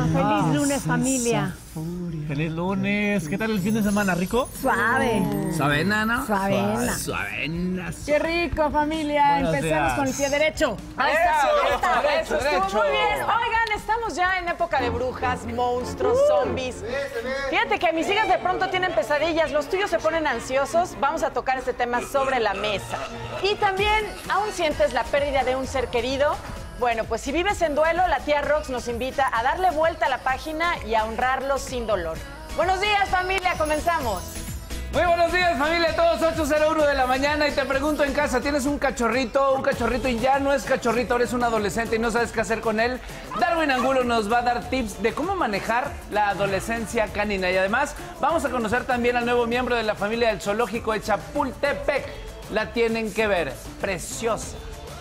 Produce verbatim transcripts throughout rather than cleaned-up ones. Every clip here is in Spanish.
Feliz lunes, familia. Feliz lunes. ¿Qué tal el fin de semana? ¿Rico? Suave. Suavena, ¿no? Suavena. Suavena. Qué rico, familia. Buenos Empecemos días. con el pie derecho. Ahí está, Derecho, está, derecho, eso estuvo derecho. muy bien. Oigan, estamos ya en época de brujas, monstruos, zombies. Fíjate que mis hijas de pronto tienen pesadillas, los tuyos se ponen ansiosos. Vamos a tocar este tema sobre la mesa. Y también, ¿aún sientes la pérdida de un ser querido? Bueno, pues si vives en duelo, la tía Rox nos invita a darle vuelta a la página y a honrarlo sin dolor. Buenos días, familia, comenzamos. Muy buenos días, familia. Todos ocho cero uno de la mañana y te pregunto en casa, ¿tienes un cachorrito? Un cachorrito y ya no es cachorrito, ahora es un adolescente y no sabes qué hacer con él. Darwin Angulo nos va a dar tips de cómo manejar la adolescencia canina. Y además vamos a conocer también al nuevo miembro de la familia del zoológico de Chapultepec. La tienen que ver. Preciosa.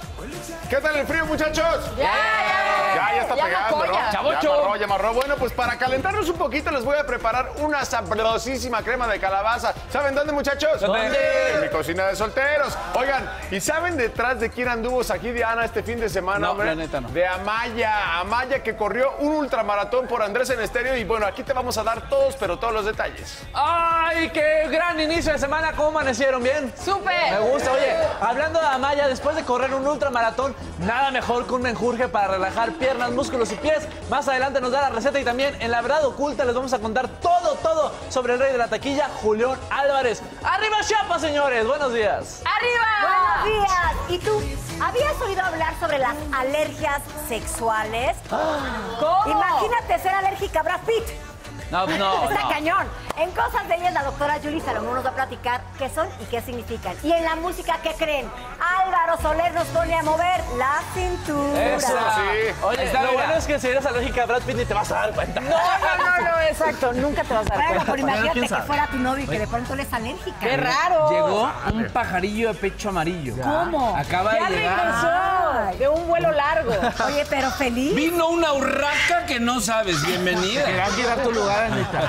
¿Qué tal el frío, muchachos? Ya, ya, Ya, ya está ya pegando, amarró, ¿no? ya. Chavocho. Ya amarró, ya amarró. Bueno, pues para calentarnos un poquito les voy a preparar una sabrosísima crema de calabaza. ¿Saben dónde, muchachos? ¿Dónde? En mi cocina de solteros. Oigan, ¿y saben detrás de quién anduvo aquí Diana este fin de semana, No, hombre? la neta no. De Amaya. Amaya que corrió un ultramaratón por Andrés en Estéreo. Y bueno, aquí te vamos a dar todos, pero todos los detalles. ¡Ay, qué gran inicio de semana! ¿Cómo amanecieron? ¿Bien? ¡Súper! Me gusta. Oye, hablando de Amaya, después de correr un ultramaratón, nada mejor que un menjurje para relajar piernas, músculos y pies. Más adelante nos da la receta y también en La Verdad Oculta les vamos a contar todo, todo sobre el rey de la taquilla, Julián Álvarez. ¡Arriba Chiapas, señores! ¡Buenos días! ¡Arriba! Buenos días. ¿Y tú habías oído hablar sobre las alergias sexuales? ¿Cómo? Imagínate ser alérgica a Brad Pitt. No, no, Está no. cañón. En Cosas de Ellas, la doctora Julie Salomón nos va a platicar qué son y qué significan. Y en la música, ¿qué creen? Álvaro Soler nos pone a mover la cintura. Eso. Sí. Oye, Está lo bien. bueno es que si eres alérgica a Brad Pitt ni te vas a dar cuenta. No, no, no, no, exacto. Nunca te vas a dar Bueno, cuenta. pero imagínate ¿quién que sabe? fuera tu novio y que de pronto le es alérgica. ¡Qué raro! Llegó un pajarillo de pecho amarillo. ¿Cómo? Acaba Ya de llegar. regresó de un vuelo largo. Oye, pero feliz. Vino una urraca que no sabes. Bienvenida. Aquí da tu lugar, Anita.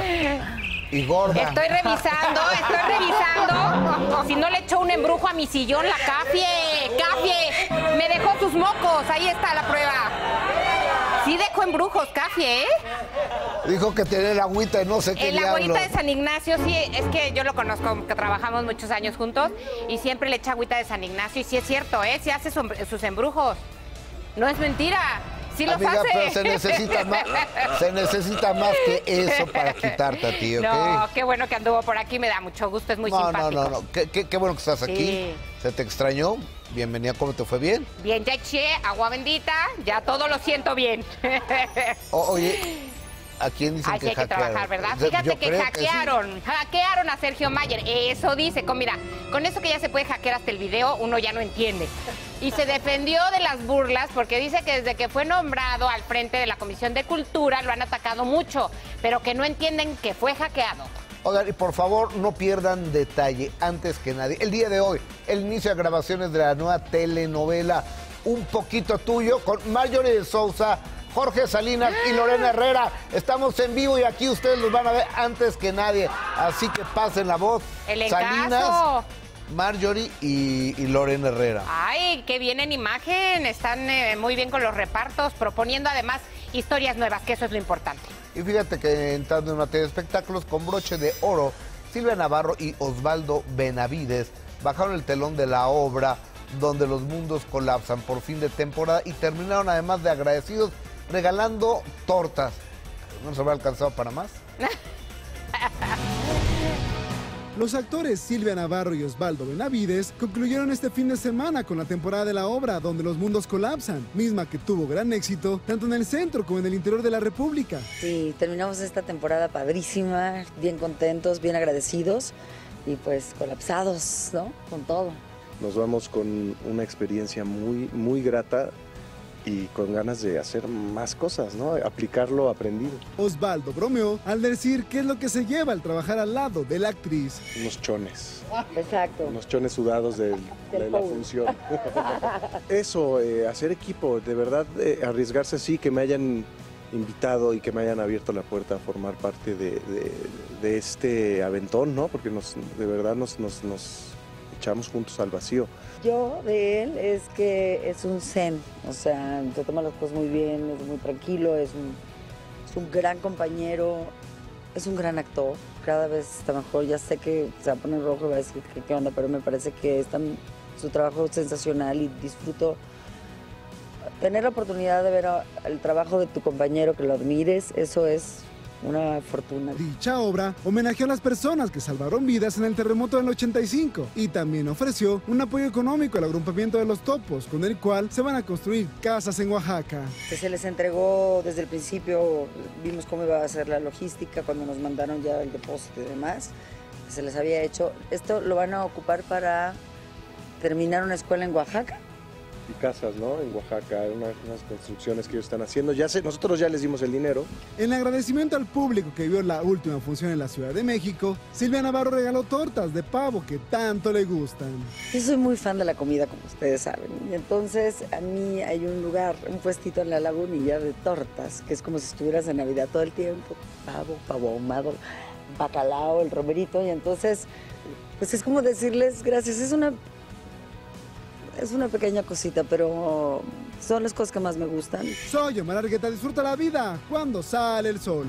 Y gorda. Estoy revisando, estoy revisando. Si no le echó un embrujo a mi sillón, la Cafie. Cafie, me dejó sus mocos. Ahí está la prueba. Sí dejó embrujos, Cafie, ¿eh? Dijo que tenía el agüita y no sé qué El diablo. agüita de San Ignacio, sí, es que yo lo conozco, que trabajamos muchos años juntos y siempre le echa agüita de San Ignacio. Y sí es cierto, ¿eh? Sí hace su- sus embrujos. No es mentira. Sí los Amiga, hace. pero se necesita más, se necesita más que eso para quitarte a ti, ¿ok? No, qué bueno que anduvo por aquí, me da mucho gusto, es muy no, no, simpático. no, no. Qué, qué- qué bueno que estás aquí. Sí. Se te extrañó. Bienvenida, ¿cómo te fue? ¿Bien? Bien, ya eché agua bendita, ya todo lo siento bien. O- oye, ¿a quién dicen Ay, sí que hay que hackearon? trabajar, ¿verdad? Yo Fíjate que creo sí. hackearon, hackearon a Sergio Mayer. Eso dice, con, mira, con eso que ya se puede hackear hasta el video, uno ya no entiende. Y se defendió de las burlas porque dice que desde que fue nombrado al frente de la Comisión de Cultura lo han atacado mucho, pero que no entienden que fue hackeado. Oigan, y por favor, no pierdan detalle antes que nadie. El día de hoy, el inicio de grabaciones de la nueva telenovela Un Poquito Tuyo con Marjorie de Sousa, Jorge Salinas y Lorena Herrera. Estamos en vivo y aquí ustedes los van a ver antes que nadie. Así que pasen la voz. El encaso. Salinas, Marjorie y, y Lorena Herrera. Ay, qué bien en imagen, están eh, muy bien con los repartos, proponiendo además historias nuevas, que eso es lo importante. Y fíjate que entrando en materia de espectáculos, con broche de oro, Silvia Navarro y Osvaldo Benavides bajaron el telón de la obra Donde los mundos colapsan por fin de temporada y terminaron además de agradecidos regalando tortas. ¿No se habrá alcanzado para más? Los actores Silvia Navarro y Osvaldo Benavides concluyeron este fin de semana con la temporada de la obra Donde los mundos colapsan, misma que tuvo gran éxito tanto en el centro como en el interior de la República. Sí, terminamos esta temporada padrísima, bien contentos, bien agradecidos y pues colapsados, ¿no? Con todo. Nos vamos con una experiencia muy, muy grata y con ganas de hacer más cosas, ¿no? Aplicar lo aprendido. Osvaldo bromeó al decir qué es lo que se lleva al trabajar al lado de la actriz. Unos chones. Exacto. Unos chones sudados del- de la función. Eso, eh, hacer equipo, de verdad, eh, arriesgarse así, que me hayan invitado y que me hayan abierto la puerta a formar parte de, de- de este aventón, ¿no? Porque nos, de verdad nos, nos, nos echamos juntos al vacío. Yo de él es que es un zen, o sea, se toma las cosas muy bien, es muy tranquilo, es un, es un gran compañero, es un gran actor, cada vez está mejor. Ya sé que se va a poner rojo y va a decir que qué onda, pero me parece que es tan, su trabajo es sensacional y disfruto tener la oportunidad de ver a, el trabajo de tu compañero, que lo admires, eso es una fortuna. Dicha obra homenajeó a las personas que salvaron vidas en el terremoto del ochenta y cinco y también ofreció un apoyo económico al agrupamiento de los topos, con el cual se van a construir casas en Oaxaca. Que se les entregó desde el principio, vimos cómo iba a ser la logística cuando nos mandaron ya el depósito y demás, se les había hecho. Esto lo van a ocupar para terminar una escuela en Oaxaca. Y casas, ¿no? En Oaxaca, unas, unas construcciones que ellos están haciendo. Ya sé, nosotros ya les dimos el dinero. En agradecimiento al público que vio la última función en la Ciudad de México, Silvia Navarro regaló tortas de pavo que tanto le gustan. Yo soy muy fan de la comida, como ustedes saben. Y entonces a mí hay un lugar, un puestito en la lagunilla de tortas, que es como si estuvieras en Navidad todo el tiempo. Pavo, pavo ahumado, bacalao, el romerito. Y entonces, pues es como decirles gracias. Es una... Es una pequeña cosita, pero son las cosas que más me gustan. Soy Omar Argueta, disfruta la vida cuando sale el sol.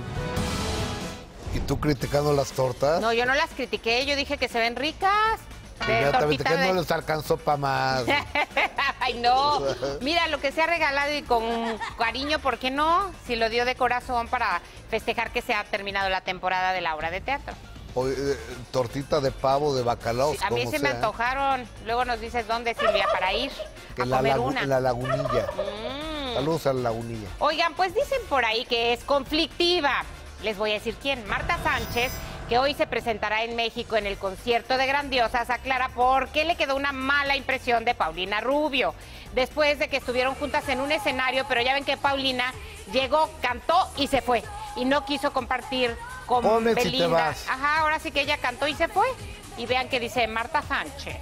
¿Y tú criticando las tortas? No, yo no las critiqué, yo dije que se ven ricas. Inmediatamente que de... no les alcanzó para más. Ay, no. Mira, lo que se ha regalado y con cariño, ¿por qué no? Si lo dio de corazón para festejar que se ha terminado la temporada de la obra de teatro. O, eh, tortita de pavo, de bacalao. Sí, a mí se sea. me antojaron. Luego nos dices dónde, Silvia, para ir que a la comer lagu una. En la lagunilla. Mm. Saludos a la lagunilla. Oigan, pues dicen por ahí que es conflictiva. Les voy a decir quién. Marta Sánchez, que hoy se presentará en México en el concierto de Grandiosas, aclara por qué le quedó una mala impresión de Paulina Rubio. Después de que estuvieron juntas en un escenario, pero ya ven que Paulina llegó, cantó y se fue. Y no quiso compartir con Ponle Belinda. Si te vas. Ajá, ahora sí que ella cantó y se fue. Y vean que dice Marta Sánchez.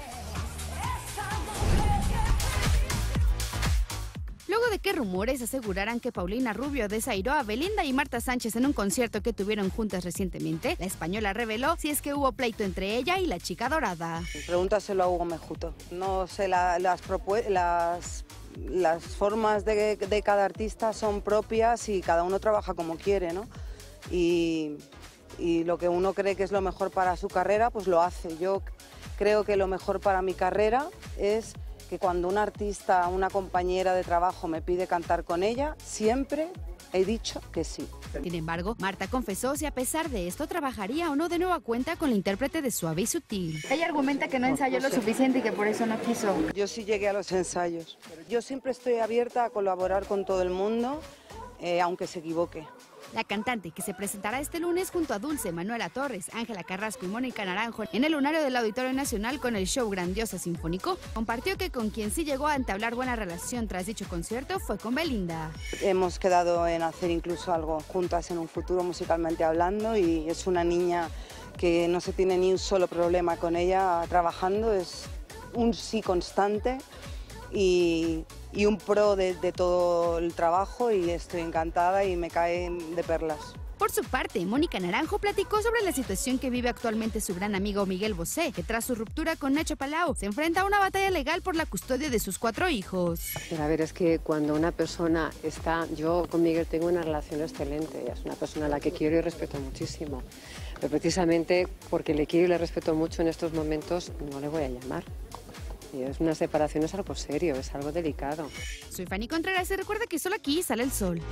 Luego de que rumores aseguraran que Paulina Rubio desairó a Belinda y Marta Sánchez en un concierto que tuvieron juntas recientemente, la española reveló si es que hubo pleito entre ella y la chica dorada. Pregúntaselo a Hugo Mejuto. No sé, la, las, las, las formas de, de cada artista son propias y cada uno trabaja como quiere, ¿no? Y, y lo que uno cree que es lo mejor para su carrera, pues lo hace. Yo creo que lo mejor para mi carrera es que cuando un artista, una compañera de trabajo me pide cantar con ella, siempre he dicho que sí. Sin embargo, Marta confesó si a pesar de esto trabajaría o no de nueva cuenta con la intérprete de Suave y Sutil. Ella argumenta que no ensayó lo suficiente y que por eso no quiso. Yo sí llegué a los ensayos. Yo siempre estoy abierta a colaborar con todo el mundo, eh, aunque se equivoque. La cantante, que se presentará este lunes junto a Dulce, Manuela Torres, Ángela Carrasco y Mónica Naranjo en el lunario del Auditorio Nacional con el show Grandiosa Sinfónico, compartió que con quien sí llegó a entablar buena relación tras dicho concierto fue con Belinda. Hemos quedado en hacer incluso algo juntas en un futuro musicalmente hablando y es una niña que no se tiene ni un solo problema con ella trabajando, es un sí constante y... y un pro de, de todo el trabajo y estoy encantada y me cae de perlas. Por su parte, Mónica Naranjo platicó sobre la situación que vive actualmente su gran amigo Miguel Bosé, que tras su ruptura con Nacho Palau se enfrenta a una batalla legal por la custodia de sus cuatro hijos. Pero a ver, es que cuando una persona está... Yo con Miguel tengo una relación excelente, es una persona a la que quiero y respeto muchísimo. Pero precisamente porque le quiero y le respeto mucho en estos momentos, no le voy a llamar. Y es una separación, es algo serio, es algo delicado. Soy Fanny Contreras y recuerda que solo aquí sale el sol.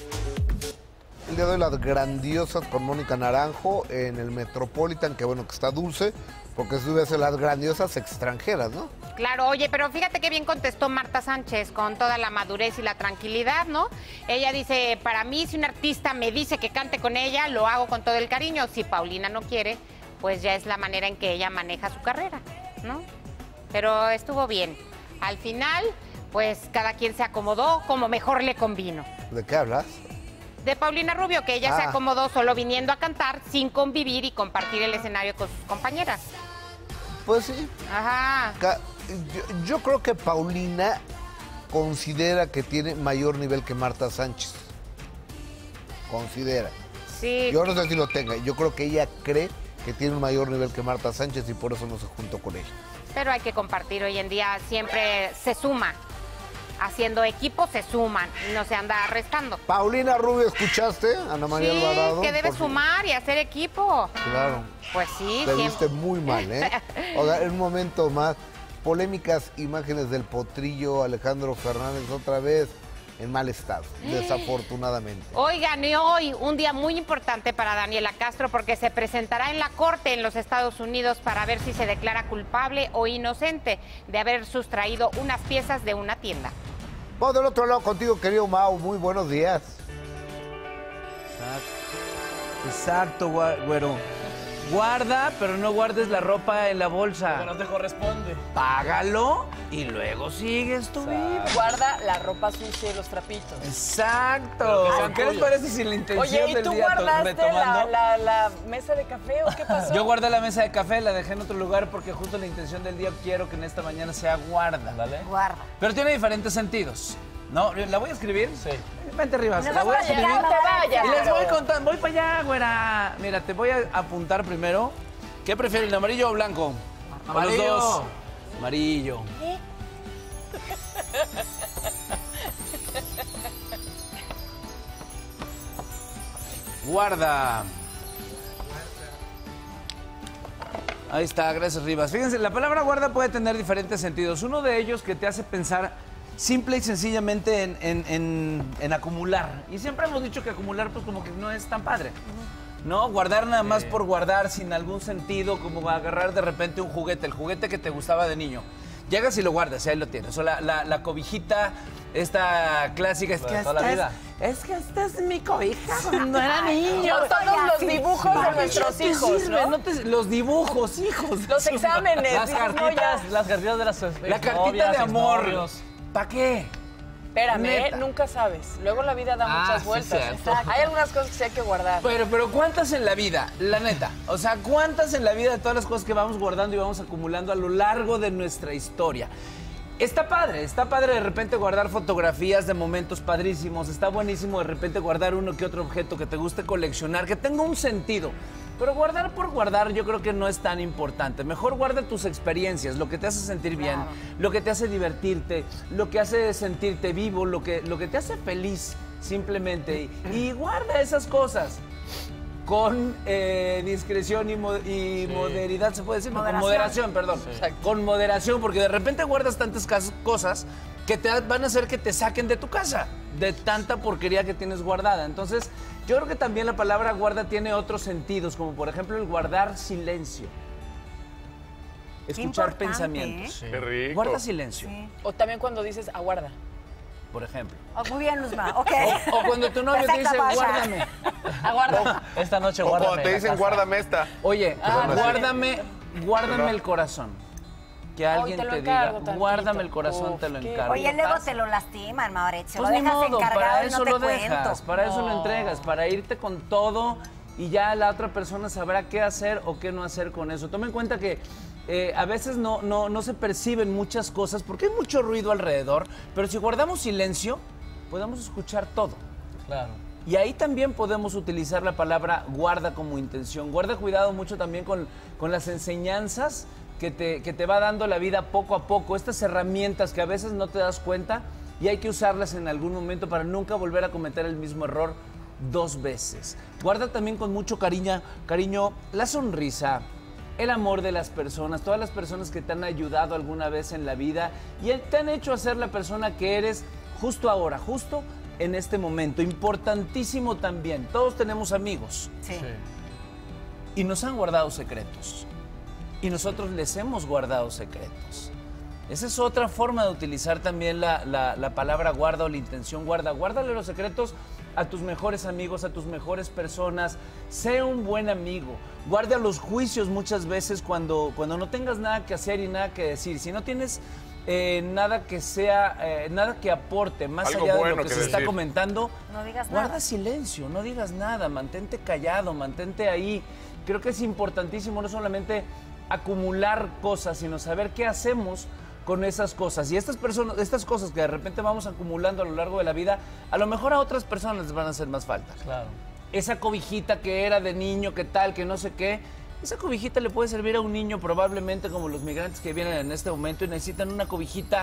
El día de hoy las Grandiosas con Mónica Naranjo en el Metropolitan, que bueno que está Dulce, porque debe ser las Grandiosas extranjeras, ¿no? Claro, oye, pero fíjate que bien contestó Marta Sánchez con toda la madurez y la tranquilidad, ¿no? Ella dice, para mí si un artista me dice que cante con ella, lo hago con todo el cariño. Si Paulina no quiere, pues ya es la manera en que ella maneja su carrera, ¿no? Pero estuvo bien. Al final, pues cada quien se acomodó como mejor le convino. ¿De qué hablas? De Paulina Rubio, que ella ah. se acomodó solo viniendo a cantar sin convivir y compartir el escenario con sus compañeras. Pues sí. Ajá. Yo, yo creo que Paulina considera que tiene mayor nivel que Marta Sánchez. Considera. Sí. Yo no sé si lo tenga. Yo creo que ella cree que tiene un mayor nivel que Marta Sánchez y por eso no se juntó con ella. Pero hay que compartir, hoy en día siempre se suma haciendo equipo se suman y no se anda restando. Paulina Rubio, ¿escuchaste? Ana María Sí, Alvarado. que debe Por- sumar y hacer equipo. Claro. Pues sí. Te siempre. viste muy mal, ¿eh? Oiga, en un momento más, polémicas imágenes del potrillo Alejandro Fernández otra vez en mal estado, desafortunadamente. Oigan, y hoy un día muy importante para Daniela Castro porque se presentará en la corte en los Estados Unidos para ver si se declara culpable o inocente de haber sustraído unas piezas de una tienda. Vamos del otro lado contigo, querido Mau. Muy buenos días. Exacto, gua- güero. Guarda, pero no guardes la ropa en la bolsa. Pero no te corresponde. Págalo y luego sigues tu vida. Guarda la ropa sucia y los trapitos. Exacto. Pero que sean ¿Qué les tuyos. parece si la intención Oye, ¿y del tú día to- guardaste la, retomando? la, la mesa de café o qué pasó? Yo guardé la mesa de café, la dejé en otro lugar porque justo la intención del día quiero que en esta mañana sea guarda, ¿vale? Guarda. Pero tiene diferentes sentidos. ¿No? ¿La voy a escribir? Sí. Vente arriba. No La voy a vayas, escribir. no te vayas. Y les voy contando. Voy para allá, güera. Mira, te voy a apuntar primero. ¿Qué prefieren, amarillo o blanco? O los Amarillo. dos. Amarillo. Guarda. Ahí está, gracias Rivas. Fíjense, la palabra guarda puede tener diferentes sentidos. Uno de ellos que te hace pensar simple y sencillamente en, en- en- en acumular. Y siempre hemos dicho que acumular pues como que no es tan padre. ¿No? Guardar nada más por guardar sin algún sentido, como agarrar de repente un juguete, el juguete que te gustaba de niño. Llegas y lo guardas y ahí lo tienes. O la, la- la cobijita, esta clásica, es La que de toda la esta vida. es, es que esta es mi cobija cuando era niño. Son todos los dibujos de nuestros te hijos, sirve, ¿no? no te- los dibujos, hijos. Los exámenes. Las dices, no, cartitas, ya. las cartitas de las La cartita de amor. ¿Para qué? Espérame, ¿eh? Neta. Nunca sabes. Luego la vida da Ah, muchas sí, vueltas. cierto. Exacto. Hay algunas cosas que sí hay que guardar. Pero, pero ¿cuántas en la vida? La neta. O sea, ¿cuántas en la vida de todas las cosas que vamos guardando y vamos acumulando a lo largo de nuestra historia? Está padre, está padre de repente guardar fotografías de momentos padrísimos. Está buenísimo de repente guardar uno que otro objeto que te guste coleccionar, que tenga un sentido. Pero guardar por guardar yo creo que no es tan importante. Mejor guarda tus experiencias, lo que te hace sentir bien, lo que te hace divertirte, lo que hace sentirte vivo, lo que, lo que te hace feliz simplemente. Y, y guarda esas cosas con eh, discreción y, mo- y moderidad, ¿se puede decir? No, con moderación, perdón. Con moderación, porque de repente guardas tantas cas- cosas que te van a hacer que te saquen de tu casa, de tanta porquería que tienes guardada. Entonces, yo creo que también la palabra guarda tiene otros sentidos, como por ejemplo el guardar silencio. Escuchar importante, pensamientos. ¿eh? Qué rico. Guarda silencio, O también cuando dices aguarda. por ejemplo. Oh, muy bien, Luzma. Ok. O, o cuando tu novio te Perfecto, dice, Pasha. guárdame. Aguarda. Esta noche O guárdame cuando te la dicen casa. guárdame esta. Oye, Ah, no. guárdame, guárdame Perdón. el corazón. Que alguien te lo te, encargo diga, tantito. guárdame el corazón, Uf, te lo qué encargo. Oye, luego te lo lastiman, Mauricio. Pues lo ni dejas modo, encargado para y eso no te lo cuento. dejas, para eso lo No. entregas, para irte con todo y ya la otra persona sabrá qué hacer o qué no hacer con eso. Toma en cuenta que eh, a veces no, no, no se perciben muchas cosas porque hay mucho ruido alrededor, pero si guardamos silencio, podemos escuchar todo. Claro. Y ahí también podemos utilizar la palabra guarda como intención. Guarda cuidado mucho también con, con las enseñanzas que te, que te va dando la vida poco a poco. Estas herramientas que a veces no te das cuenta y hay que usarlas en algún momento para nunca volver a cometer el mismo error dos veces. Guarda también con mucho cariño, cariño la sonrisa, el amor de las personas, todas las personas que te han ayudado alguna vez en la vida y te han hecho ser la persona que eres justo ahora, justo en este momento. Importantísimo también, todos tenemos amigos Sí. y nos han guardado secretos y nosotros les hemos guardado secretos. Esa es otra forma de utilizar también la, la- la palabra guarda o la intención guarda. Guárdale los secretos a tus mejores amigos, a tus mejores personas. Sé un buen amigo. Guarda los juicios muchas veces cuando, cuando no tengas nada que hacer y nada que decir. Si no tienes eh, nada que sea, eh, nada que aporte más Algo allá de bueno lo que, que se está decir. comentando, No digas guarda nada. silencio, no digas nada, mantente callado, mantente ahí. Creo que es importantísimo no solamente acumular cosas, sino saber qué hacemos con esas cosas. Y estas personas, estas cosas que de repente vamos acumulando a lo largo de la vida, a lo mejor a otras personas les van a hacer más falta. Claro. Esa cobijita que era de niño, que tal, que no sé qué, esa cobijita le puede servir a un niño probablemente como los migrantes que vienen en este momento y necesitan una cobijita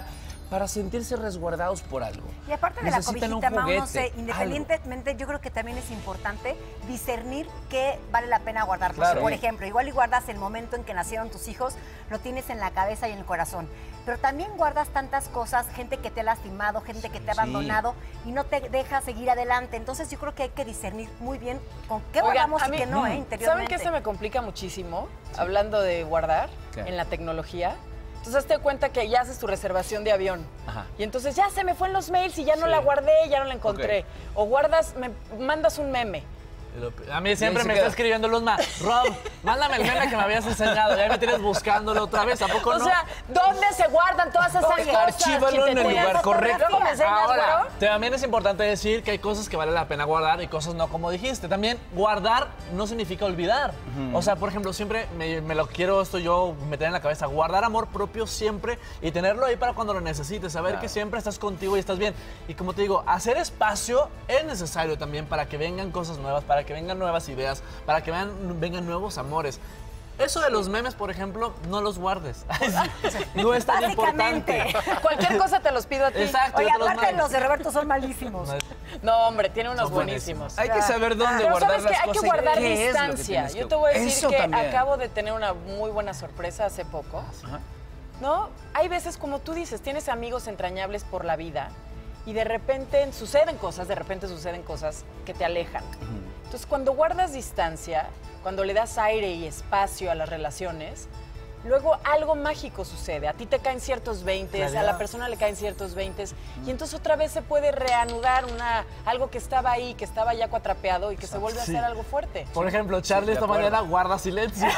para sentirse resguardados por algo. Y aparte de Necesitan la un cobijita, Mau, no juguete, sé, independientemente, yo creo que también es importante discernir qué vale la pena guardar. Porque, Claro. por ejemplo, igual y guardas el momento en que nacieron tus hijos, lo tienes en la cabeza y en el corazón. Pero también guardas tantas cosas, gente que te ha lastimado, gente que te ha Sí. abandonado y no te deja seguir adelante. Entonces yo creo que hay que discernir muy bien con qué Oigan, guardamos a y mí- qué no, mm, ¿eh? Interiormente. ¿Saben qué se me complica muchísimo? Hablando de guardar ¿Qué? en la tecnología. Entonces, hazte cuenta que ya haces tu reservación de avión. Ajá. Y entonces ya se me fue en los mails y ya no Sí. la guardé, ya no la encontré. O guardas, me mandas un meme. A mí siempre Y ahí me se está queda. escribiendo Luzma, Rob, mándame el meme que me habías enseñado. Ya me tienes buscándolo otra vez. ¿A poco O no? sea, ¿dónde se guardan todas esas Oye, cosas? archívalo en el chiquitines? lugar correcto. ¿Luego me enseñas, Ahora, güero? también es importante decir que hay cosas que vale la pena guardar y cosas no, como dijiste. También guardar no significa olvidar. O sea, por ejemplo, siempre me, me lo quiero esto yo meter en la cabeza. Guardar amor propio siempre y tenerlo ahí para cuando lo necesites. Saber Claro. que siempre estás contigo y estás bien. Y como te digo, hacer espacio es necesario también para que vengan cosas nuevas, para que vengan nuevas ideas, para que vengan, vengan nuevos amores. Eso de los memes, por ejemplo, no los guardes. No es tan Básicamente. importante. Cualquier cosa te los pido a ti. Exacto. Oye, yo te los aparte mando. los de Roberto son malísimos. No, hombre, tiene unos Son buenísimos. Hay que saber dónde Pero guardar sabes que las hay que cosas y guardar qué es lo que distancia. tienes que- Yo te voy a decir Eso que también. acabo de tener una muy buena sorpresa hace poco. Ajá. ¿No? Hay veces, como tú dices, tienes amigos entrañables por la vida y de repente suceden cosas, de repente suceden cosas que te alejan. Entonces, cuando guardas distancia, cuando le das aire y espacio a las relaciones, luego algo mágico sucede. A ti te caen ciertos veintes, a la persona le caen ciertos veintes, y entonces otra vez se puede reanudar una, algo que estaba ahí, que estaba ya cuatrapeado y que se vuelve a Sí. hacer algo fuerte. Por ejemplo, Charlie de esta acuerdo. mañana guarda silencio.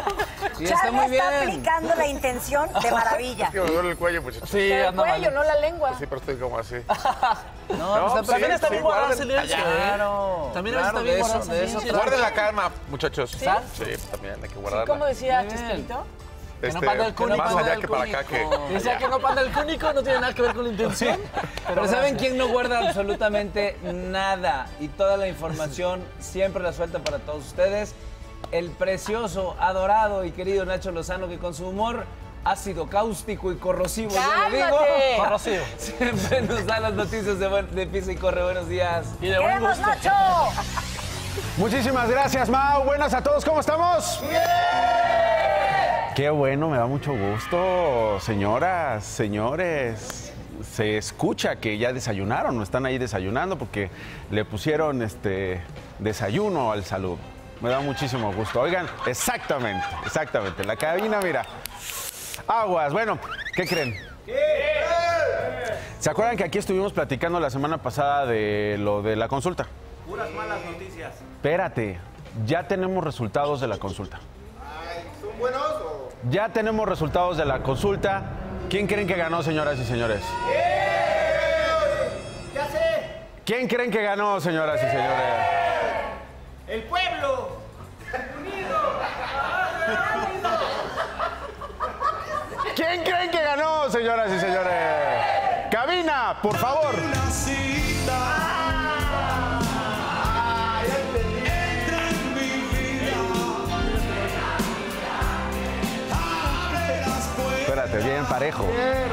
Y está Charlie muy está bien. aplicando la intención de maravilla. Es que me duele el cuello, muchachos. Sí, Pero el anda cuello, mal. no la lengua. Sí, pero estoy como así. No, No, pues pues También sí, está bien sí, guardar guarden- silencio. Claro. ¿eh? También Claro, está bien de eso- guardar de eso silencio. trata. Guarden la calma, muchachos. ¿Sí? Sí, también hay que Sí, guardarla. como decía Muy bien. Chespirito. Que no Este, panda el cúnico. más no allá panda que el para acá que... cúnico. Decía que no panda el cúnico, no tiene nada que ver con la intención. Pero ¿saben quién no guarda absolutamente nada? Y toda la información siempre la suelta para todos ustedes. El precioso, adorado y querido Nacho Lozano, que con su humor ácido, cáustico y corrosivo, yo le digo, ¡Cálmate! Corrosivo. siempre nos da las noticias de, buen- de Pisa y Corre. Buenos días. Y de buen ¡Queremos, gusto. Nacho! Muchísimas gracias, Mau. Buenas a todos, ¿cómo estamos? Qué bueno, me da mucho gusto, señoras, señores. Se escucha que ya desayunaron, no están ahí desayunando porque le pusieron este desayuno al saludo. Me da muchísimo gusto. Oigan, exactamente, exactamente. La cabina, mira. Aguas. Bueno, ¿qué creen? ¿Se acuerdan que aquí estuvimos platicando la semana pasada de lo de la consulta? Puras malas noticias. Espérate, ya tenemos resultados de la consulta. ¿Son buenos o...? Ya tenemos resultados de la consulta. ¿Quién creen que ganó, señoras y señores? ¡Ya sé! ¿Quién creen que ganó, señoras y señores? ¡El pueblo! ¡Unido! ¿Quién creen que ganó, señoras y señores? Cabina, por favor. Espérate, bien parejo.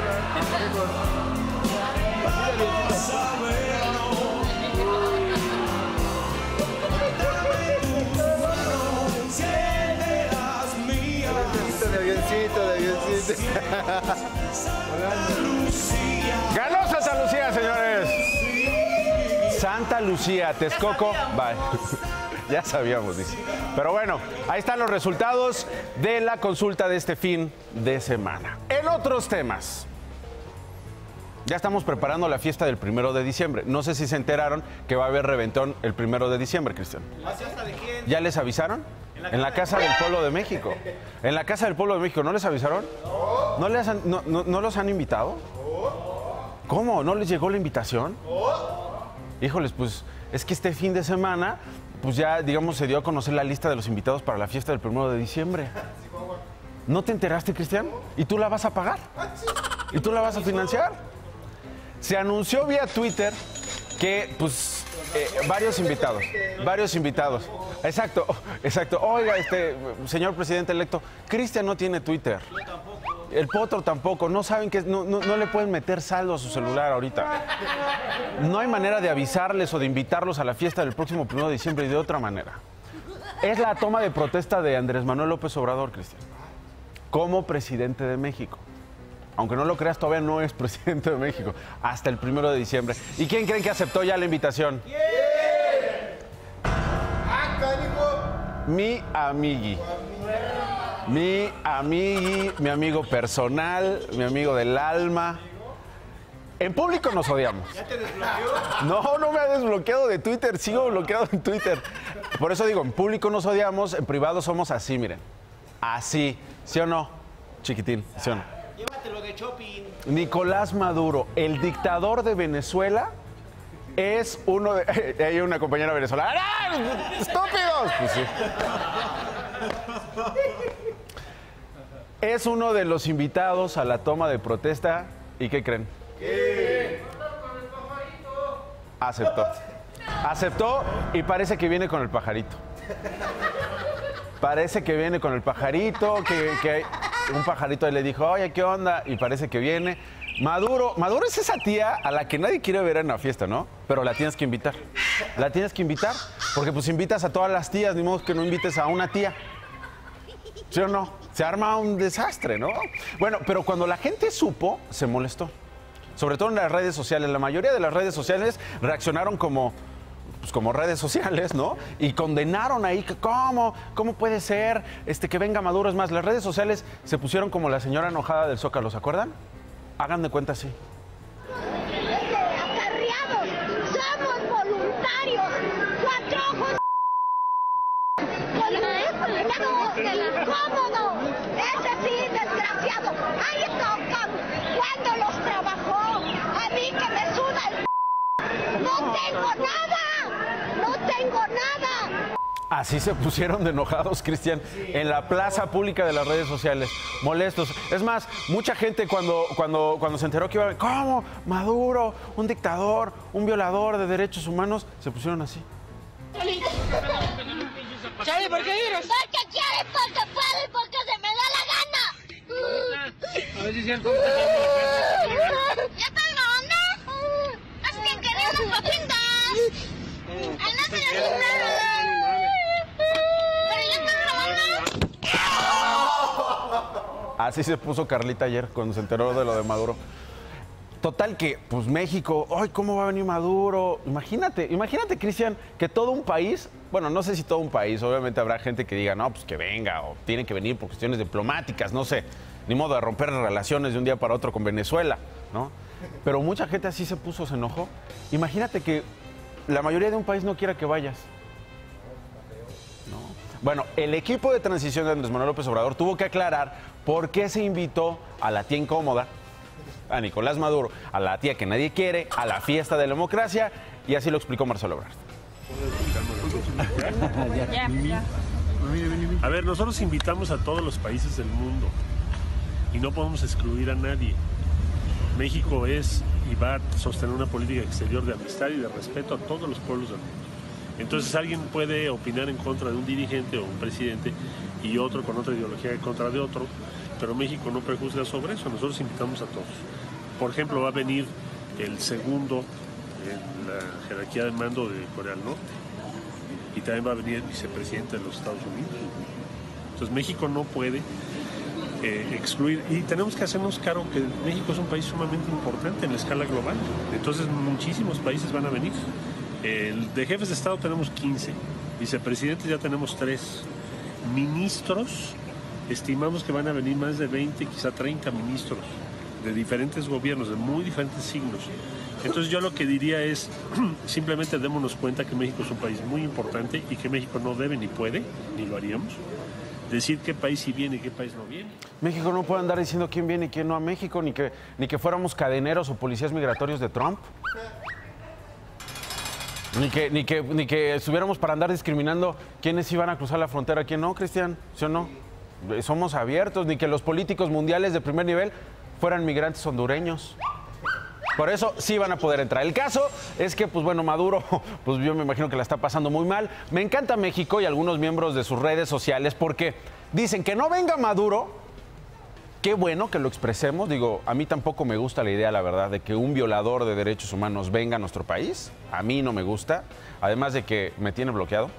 De avioncito, de avioncito. Ganó Santa Lucía, señores. Santa Lucía, Texcoco. Bye. Ya sabíamos, dice. Pero bueno, ahí están los resultados de la consulta de este fin de semana. En otros temas, ya estamos preparando la fiesta del primero de diciembre. No sé si se enteraron que va a haber reventón el primero de diciembre, Cristian. ¿La fiesta de quién? ¿Ya les avisaron? En la Casa del Pueblo de México. En la Casa del Pueblo de México, ¿no les avisaron? ¿No, les han- no, no- no los han invitado? ¿Cómo? ¿No les llegó la invitación? Híjoles, pues es que este fin de semana, pues ya, digamos, se dio a conocer la lista de los invitados para la fiesta del primero de diciembre. ¿No te enteraste, Cristian? ¿Y tú la vas a pagar? ¿Y tú la vas a financiar? Se anunció vía Twitter que, pues, eh, varios invitados, varios invitados. Exacto, exacto. Oiga, este, señor presidente electo, Cristian no tiene Twitter. El Potro tampoco. No saben que no, no, no le pueden meter saldo a su celular ahorita. No hay manera de avisarles o de invitarlos a la fiesta del próximo primero de diciembre y de otra manera. Es la toma de protesta de Andrés Manuel López Obrador, Cristian, como presidente de México. Aunque no lo creas, todavía no es presidente de México. Hasta el primero de diciembre. ¿Y quién creen que aceptó ya la invitación? ¿Quién? Ah, canijo. Mi amigui. Mi amigui, mi amigo personal, mi amigo del alma. En público nos odiamos. ¿Ya te desbloqueó? No, no me ha desbloqueado de Twitter, sigo bloqueado en Twitter. Por eso digo, en público nos odiamos, en privado somos así, miren. Así, ¿sí o no, chiquitín? ¿Sí o no? Llévatelo de shopping. Nicolás Maduro, el dictador de Venezuela, es uno de... Hay una compañera venezolana. ¡Ah! ¡Estúpidos! Pues sí. Es uno de los invitados a la toma de protesta. ¿Y qué creen? ¿Qué? Aceptó. Aceptó y parece que viene con el pajarito. Parece que viene con el pajarito, que, que un pajarito le dijo, oye, ¿qué onda? Y parece que viene. Maduro, Maduro es esa tía a la que nadie quiere ver en la fiesta, ¿no? Pero la tienes que invitar. La tienes que invitar, porque pues invitas a todas las tías, ni modo que no invites a una tía. ¿Sí o no? Se arma un desastre, ¿no? Bueno, pero cuando la gente supo, se molestó. Sobre todo en las redes sociales. La mayoría de las redes sociales reaccionaron como, pues como redes sociales, ¿no? Y condenaron ahí que cómo, cómo puede ser este, que venga Maduro. Es más, las redes sociales se pusieron como la señora enojada del Zócalo, ¿se acuerdan? Hagan de cuenta así. Acarreados, somos voluntarios, cuatro ojos. ¡Cómodo! Ese sí, desgraciado. Ahí tocan. ¿Cuándo los trabajó? A mí que me suda el... ¡No tengo nada! ¡No tengo nada! Así se pusieron de enojados, Cristian, en la plaza pública de las redes sociales, molestos. Es más, mucha gente cuando, cuando, cuando se enteró que iba a... ¿Cómo? Maduro, un dictador, un violador de derechos humanos, se pusieron así. Chale, ¿por qué vienes? Porque quiere, porque puede, porque se me da la gana. A ver si siento. ¿Ya estás grabando? Es que quería unas papitas. Ay, no se le hace nada. Pero ya estás grabando. Así se puso Carlita ayer cuando se enteró de lo de Maduro. Total que, pues México, ay, ¿cómo va a venir Maduro? Imagínate, imagínate, Cristian, que todo un país, bueno, no sé si todo un país, obviamente habrá gente que diga, no, pues que venga, o tiene que venir por cuestiones diplomáticas, no sé, ni modo de romper relaciones de un día para otro con Venezuela, ¿no? Pero mucha gente así se puso, se enojó. Imagínate que la mayoría de un país no quiera que vayas. ¿No? Bueno, el equipo de transición de Andrés Manuel López Obrador tuvo que aclarar por qué se invitó a la tía incómoda, a Nicolás Maduro, a la tía que nadie quiere, a la fiesta de la democracia, y así lo explicó Marcelo Ebrard. A ver, nosotros invitamos a todos los países del mundo y no podemos excluir a nadie. México es y va a sostener una política exterior de amistad y de respeto a todos los pueblos del mundo. Entonces alguien puede opinar en contra de un dirigente o un presidente y otro con otra ideología en contra de otro, pero México no prejuzga sobre eso, nosotros invitamos a todos. Por ejemplo, va a venir el segundo en la jerarquía de mando de Corea del Norte y también va a venir el vicepresidente de los Estados Unidos. Entonces México no puede eh, excluir, y tenemos que hacernos claro que México es un país sumamente importante en la escala global, entonces muchísimos países van a venir. El de jefes de Estado tenemos quince, vicepresidentes ya tenemos tres, ministros estimamos que van a venir más de veinte, quizá treinta ministros de diferentes gobiernos, de muy diferentes signos. Entonces yo lo que diría es, simplemente démonos cuenta que México es un país muy importante y que México no debe ni puede, ni lo haríamos, decir qué país sí viene y qué país no viene. México no puede andar diciendo quién viene y quién no a México, ni que, ni que fuéramos cadeneros o policías migratorios de Trump. Ni que, ni, que, ni que estuviéramos para andar discriminando quiénes iban a cruzar la frontera, quién no, Cristian, ¿sí o no? Somos abiertos, ni que los políticos mundiales de primer nivel fueran migrantes hondureños. Por eso sí van a poder entrar. El caso es que, pues bueno, Maduro, pues yo me imagino que la está pasando muy mal. Me encanta México y algunos miembros de sus redes sociales porque dicen que no venga Maduro Qué bueno que lo expresemos. Digo, a mí tampoco me gusta la idea, la verdad, de que un violador de derechos humanos venga a nuestro país. A mí no me gusta. Además de que me tiene bloqueado.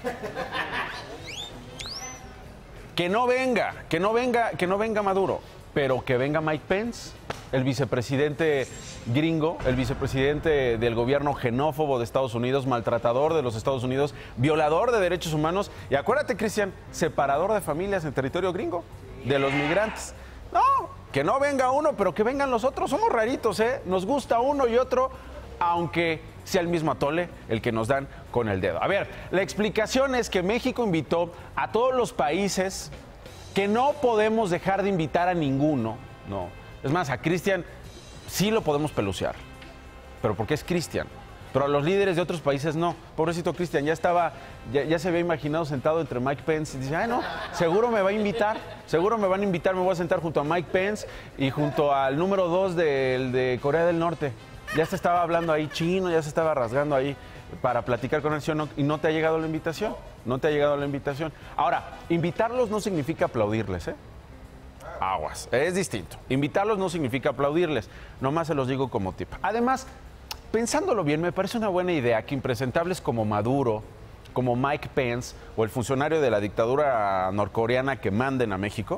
Que no venga, que no venga, que no venga Maduro, pero que venga Mike Pence, el vicepresidente gringo, el vicepresidente del gobierno xenófobo de Estados Unidos, maltratador de los Estados Unidos, violador de derechos humanos. Y acuérdate, Cristian, separador de familias en territorio gringo, de los migrantes. No, que no venga uno, pero que vengan los otros. Somos raritos, ¿eh? Nos gusta uno y otro, aunque sea el mismo atole el que nos dan con el dedo. A ver, la explicación es que México invitó a todos los países que no podemos dejar de invitar a ninguno, no. Es más, a Cristian sí lo podemos pelucear, pero porque es Cristian. Pero a los líderes de otros países no. Pobrecito Cristian, ya estaba, ya, ya se había imaginado sentado entre Mike Pence y dice, ay no, seguro me va a invitar, seguro me van a invitar, me voy a sentar junto a Mike Pence y junto al número dos de, de Corea del Norte. Ya se estaba hablando ahí chino, ya se estaba rasgando ahí para platicar con él, ¿sí o no? Y no te ha llegado la invitación, no te ha llegado la invitación. Ahora, invitarlos no significa aplaudirles, ¿eh? Aguas, es distinto. Invitarlos no significa aplaudirles, nomás se los digo como tip. Además, pensándolo bien, me parece una buena idea que impresentables como Maduro, como Mike Pence o el funcionario de la dictadura norcoreana que manden a México,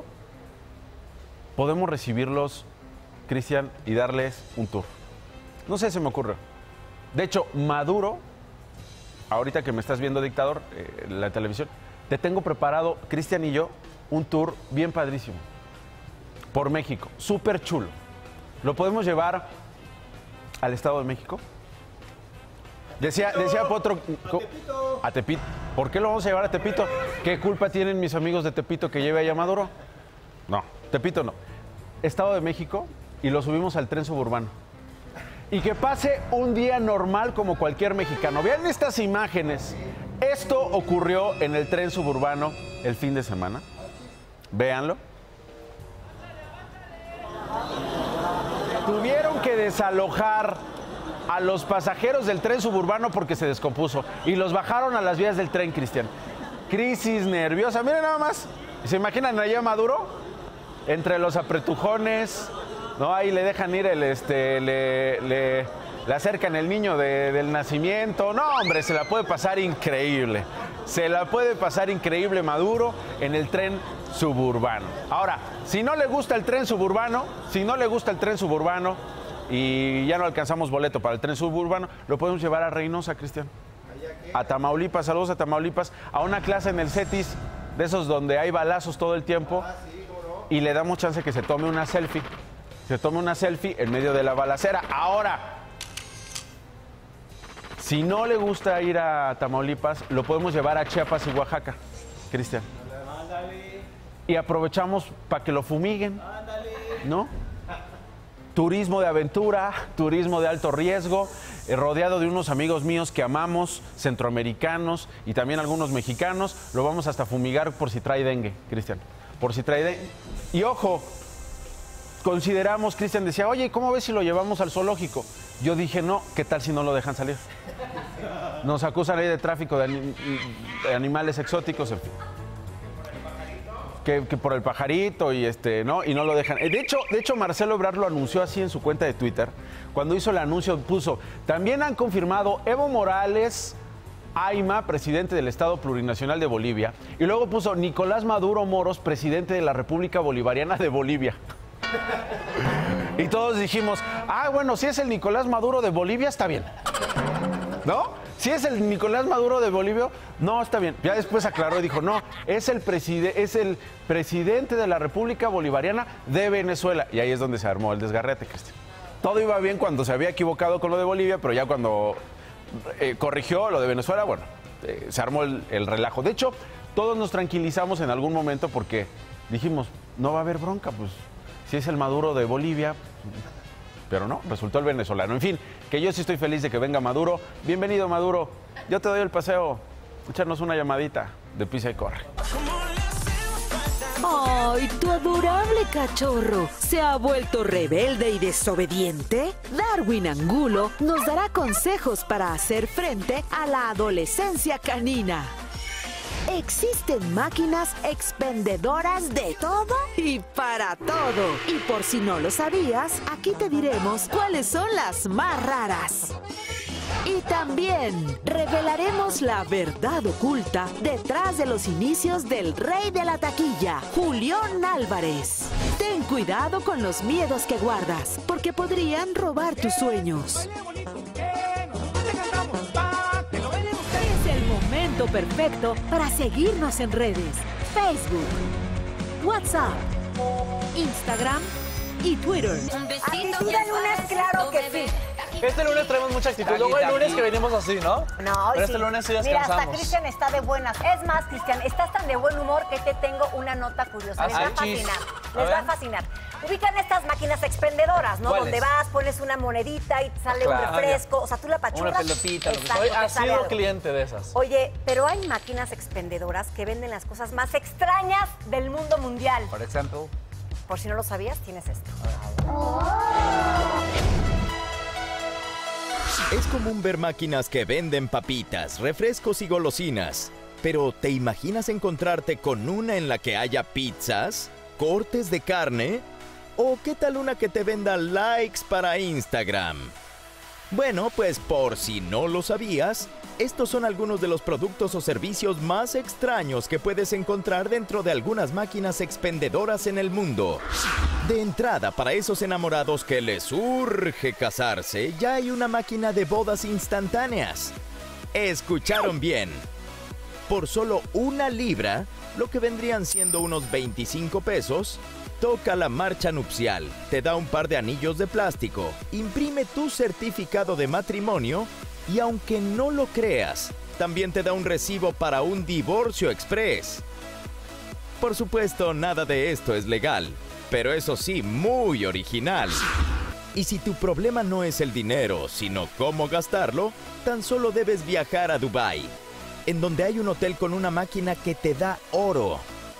podemos recibirlos, Cristian, y darles un tour. No sé, se me ocurre. De hecho, Maduro, ahorita que me estás viendo, dictador, eh, la televisión, te tengo preparado, Cristian y yo, un tour bien padrísimo por México, súper chulo. Lo podemos llevar al Estado de México. Decía, decía Potro, a Tepito. a Tepito. ¿Por qué lo vamos a llevar a Tepito? ¿Qué culpa tienen mis amigos de Tepito que lleve allá a Maduro? No, Tepito no. Estado de México y lo subimos al tren suburbano. Y que pase un día normal como cualquier mexicano. Vean estas imágenes. Esto ocurrió en el tren suburbano el fin de semana. Véanlo. Tuvieron que desalojar a los pasajeros del tren suburbano porque se descompuso. Y los bajaron a las vías del tren, Cristian. Crisis nerviosa. Miren nada más. ¿Se imaginan allá Maduro? Entre los apretujones... No, ahí le dejan ir el, este, le, le, le acercan el niño de, del nacimiento. No, hombre, se la puede pasar increíble. Se la puede pasar increíble Maduro en el tren suburbano. Ahora, si no le gusta el tren suburbano, si no le gusta el tren suburbano y ya no alcanzamos boleto para el tren suburbano, lo podemos llevar a Reynosa, Cristian. A Tamaulipas, saludos a Tamaulipas, a una clase en el CETIS, de esos donde hay balazos todo el tiempo, y le damos chance que se tome una selfie. Se tome una selfie en medio de la balacera. Ahora, si no le gusta ir a Tamaulipas, lo podemos llevar a Chiapas y Oaxaca, Cristian. Y aprovechamos para que lo fumiguen, ¿no? Turismo de aventura, turismo de alto riesgo, eh, rodeado de unos amigos míos que amamos, centroamericanos y también algunos mexicanos. Lo vamos hasta fumigar por si trae dengue, Cristian. Por si trae dengue. Y ojo, consideramos, Cristian decía, oye, ¿cómo ves si lo llevamos al zoológico? Yo dije, no, ¿qué tal si no lo dejan salir? Nos acusan ahí de tráfico de, anim de animales exóticos, en fin. Que, que por el pajarito y este, ¿no? Y no lo dejan. De hecho, de hecho, Marcelo Ebrard lo anunció así en su cuenta de Twitter. Cuando hizo el anuncio puso, también han confirmado Evo Morales, Ayma, presidente del Estado Plurinacional de Bolivia. Y luego puso Nicolás Maduro Moros, presidente de la República Bolivariana de Bolivia. Y todos dijimos, ah, bueno, si es el Nicolás Maduro de Bolivia, está bien. ¿No? Si es el Nicolás Maduro de Bolivia, no, está bien. Ya después aclaró y dijo, no, es el, preside es el presidente de la República Bolivariana de Venezuela. Y ahí es donde se armó el desgarrete, Cristian. Todo iba bien cuando se había equivocado con lo de Bolivia, pero ya cuando eh, corrigió lo de Venezuela, bueno, eh, se armó el, el relajo. De hecho, todos nos tranquilizamos en algún momento porque dijimos, no va a haber bronca, pues si es el Maduro de Bolivia, pero no, resultó el venezolano. En fin, que yo sí estoy feliz de que venga Maduro. Bienvenido, Maduro. Yo te doy el paseo. Échanos una llamadita de Pisa y Corre. ¡Ay, tu adorable cachorro! ¿Se ha vuelto rebelde y desobediente? Darwin Angulo nos dará consejos para hacer frente a la adolescencia canina. existen máquinas expendedoras de todo y para todo. Y por si no lo sabías, aquí te diremos cuáles son las más raras. Y también revelaremos la verdad oculta detrás de los inicios del rey de la taquilla, Julián Álvarez. Ten cuidado con los miedos que guardas, porque podrían robar tus sueños. Es el momento perfecto para seguirnos en redes: Facebook, WhatsApp, Instagram y Twitter. Actitud de lunes, claro que sí. Este lunes traemos mucha actitud. Luego el lunes que venimos así, ¿no? No, Pero sí. este lunes sí Mira, descansamos. hasta Cristian está de buenas. Es más, Cristian, estás tan de buen humor que te tengo una nota curiosa. Ah, Les va a sí, chis. fascinar. A Les va a ver. fascinar. Ubican estas máquinas expendedoras, ¿no? ¿Cuáles? Donde vas, pones una monedita y te sale Claro. un refresco. O sea, tú la pachurras. Una pelotita. Lo que Exacto, soy. te Ha sale sido algo. cliente de esas. Oye, pero hay máquinas expendedoras que venden las cosas más extrañas del mundo mundial. Por ejemplo. Por si no lo sabías, tienes esto. Es común ver máquinas que venden papitas, refrescos y golosinas. Pero ¿te imaginas encontrarte con una en la que haya pizzas, cortes de carne? ¿O qué tal una que te venda likes para Instagram? Bueno, pues por si no lo sabías, estos son algunos de los productos o servicios más extraños que puedes encontrar dentro de algunas máquinas expendedoras en el mundo. De entrada, para esos enamorados que les urge casarse, ya hay una máquina de bodas instantáneas. ¿Escucharon bien? Por solo una libra, lo que vendrían siendo unos veinticinco pesos, toca la marcha nupcial, te da un par de anillos de plástico, imprime tu certificado de matrimonio y aunque no lo creas, también te da un recibo para un divorcio express. Por supuesto, nada de esto es legal, pero eso sí, muy original. Y si tu problema no es el dinero, sino cómo gastarlo, tan solo debes viajar a Dubái, en donde hay un hotel con una máquina que te da oro.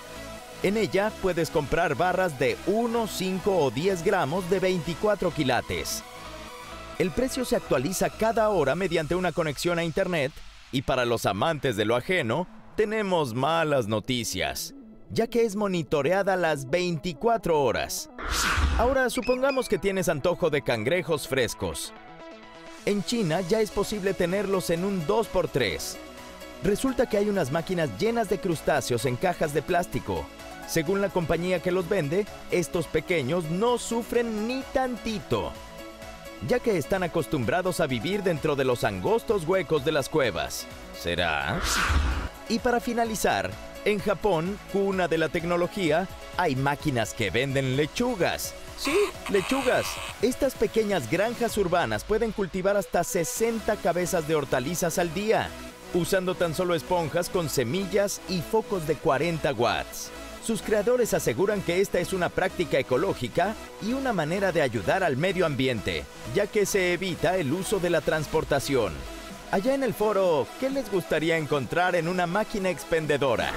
En ella puedes comprar barras de uno, cinco o diez gramos de veinticuatro quilates. El precio se actualiza cada hora mediante una conexión a internet y para los amantes de lo ajeno, tenemos malas noticias, ya que es monitoreada las veinticuatro horas. Ahora supongamos que tienes antojo de cangrejos frescos. En China ya es posible tenerlos en un dos por tres. Resulta que hay unas máquinas llenas de crustáceos en cajas de plástico. Según la compañía que los vende, estos pequeños no sufren ni tantito, ya que están acostumbrados a vivir dentro de los angostos huecos de las cuevas. ¿Será? Y para finalizar, en Japón, cuna de la tecnología, hay máquinas que venden lechugas. Sí, lechugas. Estas pequeñas granjas urbanas pueden cultivar hasta sesenta cabezas de hortalizas al día, usando tan solo esponjas con semillas y focos de cuarenta watts. Sus creadores aseguran que esta es una práctica ecológica y una manera de ayudar al medio ambiente, ya que se evita el uso de la transportación. Allá en el foro, ¿qué les gustaría encontrar en una máquina expendedora?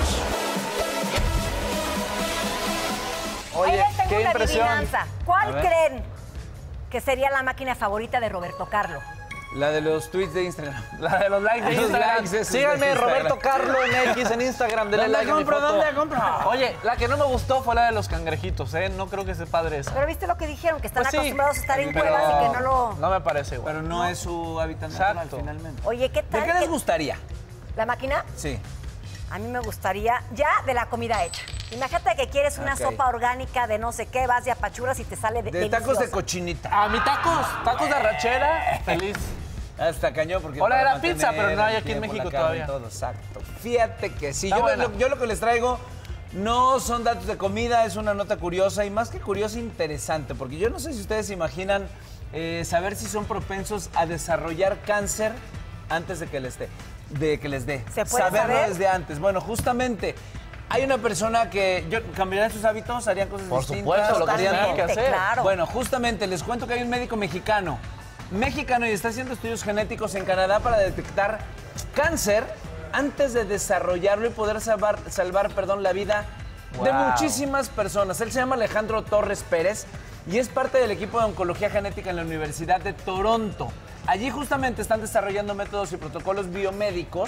Oye, les tengo qué una impresión. adivinanza. ¿Cuál A ver. creen que sería la máquina favorita de Roberto Carlo? La de los tweets de Instagram. La de los likes de Los Instagram. likes esos Síganme, de Instagram. Roberto Carlo en X en Instagram. Denle ¿Dónde like a mi compro? foto. ¿Dónde compro? Oye, la que no me gustó fue la de los cangrejitos, ¿eh? No creo que sea padre esa. Pero viste lo que dijeron, que están Pues sí, acostumbrados a estar en pero cuevas y que no lo... No me parece igual. Pero no, es su hábitat natural, Exacto. finalmente. Oye, ¿qué ¿De tal? qué les que- gustaría? ¿La máquina? Sí. A mí me gustaría ya de la comida hecha. Imagínate que quieres una Ok. sopa orgánica de no sé qué, vas y apachuras y te sale de, De tacos de deliciosa. cochinita. A mi tacos, tacos de arrachera, feliz. Hasta cañón porque... Hola, para era pizza, mantener pero no hay el aquí en tiempo, México la carne, todavía. Todo, exacto. Fíjate que sí. Está Yo, buena. lo, yo lo que les traigo no son datos de comida, es una nota curiosa y más que curiosa, interesante. Porque yo no sé si ustedes se imaginan eh, saber si son propensos a desarrollar cáncer antes de que les dé. De que les dé. ¿Se puede Saberlo saber? desde antes. Bueno, justamente... Hay una persona que yo, cambiarían sus hábitos, harían cosas Por distintas. supuesto, lo que harían tengan que todo. hacer. Claro. Bueno, justamente les cuento que hay un médico mexicano, mexicano y está haciendo estudios genéticos en Canadá para detectar cáncer antes de desarrollarlo y poder salvar, salvar perdón, la vida de Wow. muchísimas personas. Él se llama Alejandro Torres Pérez y es parte del equipo de oncología genética en la Universidad de Toronto. Allí justamente están desarrollando métodos y protocolos biomédicos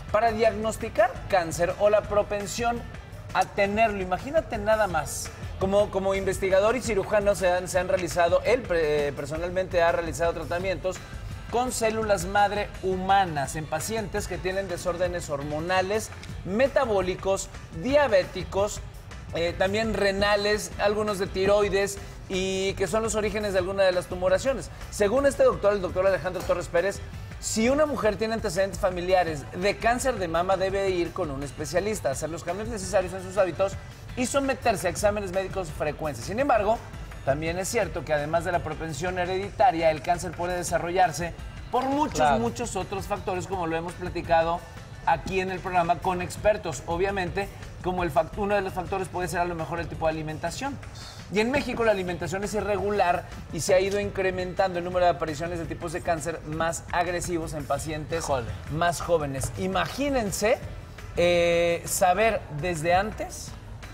para diagnosticar cáncer o la propensión a tenerlo. Imagínate nada más. Como, como investigador y cirujano se han, se han realizado, él eh, personalmente ha realizado tratamientos con células madre humanas en pacientes que tienen desórdenes hormonales, metabólicos, diabéticos, eh, también renales, algunos de tiroides y que son los orígenes de alguna de las tumoraciones. Según este doctor, el doctor Alejandro Torres Pérez, si una mujer tiene antecedentes familiares de cáncer de mama, debe ir con un especialista, hacer los cambios necesarios en sus hábitos y someterse a exámenes médicos frecuentes. Sin embargo, también es cierto que además de la propensión hereditaria, el cáncer puede desarrollarse por muchos, claro. muchos otros factores, como lo hemos platicado aquí en el programa con expertos. Obviamente, como el fact- uno de los factores puede ser a lo mejor el tipo de alimentación. Y en México la alimentación es irregular y se ha ido incrementando el número de apariciones de tipos de cáncer más agresivos en pacientes Joder. más jóvenes. Imagínense eh, saber desde antes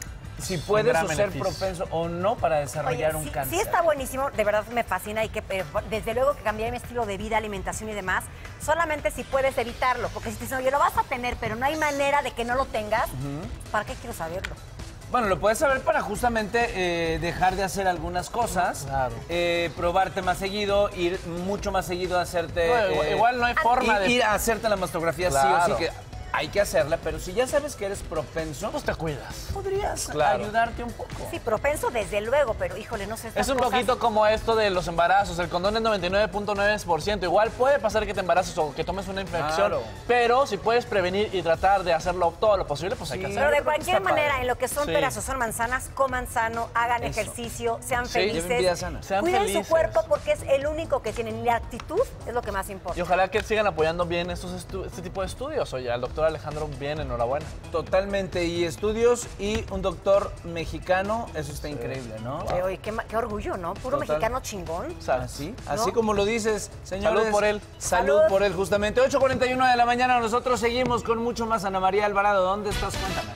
si puedes o ser propenso o no para desarrollar Oye, un sí, cáncer. Sí está buenísimo, de verdad me fascina y que eh, desde luego que cambiar mi estilo de vida, alimentación y demás, solamente si puedes evitarlo, porque si te dicen, oye, lo vas a tener, pero no hay manera de que no lo tengas, uh-huh. ¿para qué quiero saberlo? Bueno, lo puedes saber para justamente eh, dejar de hacer algunas cosas, claro. eh, probarte más seguido, ir mucho más seguido a hacerte... No, igual, eh, igual no hay forma ir, de... Ir a hacerte la mastografía claro. sí o sí, que hay que hacerla, pero si ya sabes que eres propenso... Pues te cuidas. Podrías claro. ayudarte un poco. Sí, propenso desde luego, pero híjole, no sé... Es un cosas... poquito como esto de los embarazos, el condón es noventa y nueve punto nueve por ciento. Igual puede pasar que te embaraces o que tomes una infección, claro. pero si puedes prevenir y tratar de hacerlo todo lo posible, pues sí. hay que hacerlo. Pero de cualquier Está manera, padre. en lo que son sí. peras o son manzanas, coman sano, hagan Eso. ejercicio, sean sí, felices, sean cuiden felices. su cuerpo porque es el único que tienen y la actitud es lo que más importa. Y ojalá que sigan apoyando bien estos estu este tipo de estudios. Oye, al doctor Alejandro, bien, enhorabuena. Totalmente, y estudios y un doctor mexicano, eso está sí. increíble, ¿no? Wow. Oye, qué, qué orgullo, ¿no? Puro Total. mexicano chingón. Así, ¿no? así como lo dices, señores. Salud por él. Salud, Salud por él, justamente. ocho cuarenta y uno de la mañana, nosotros seguimos con mucho más. Ana María Alvarado, ¿dónde estás? Cuéntame.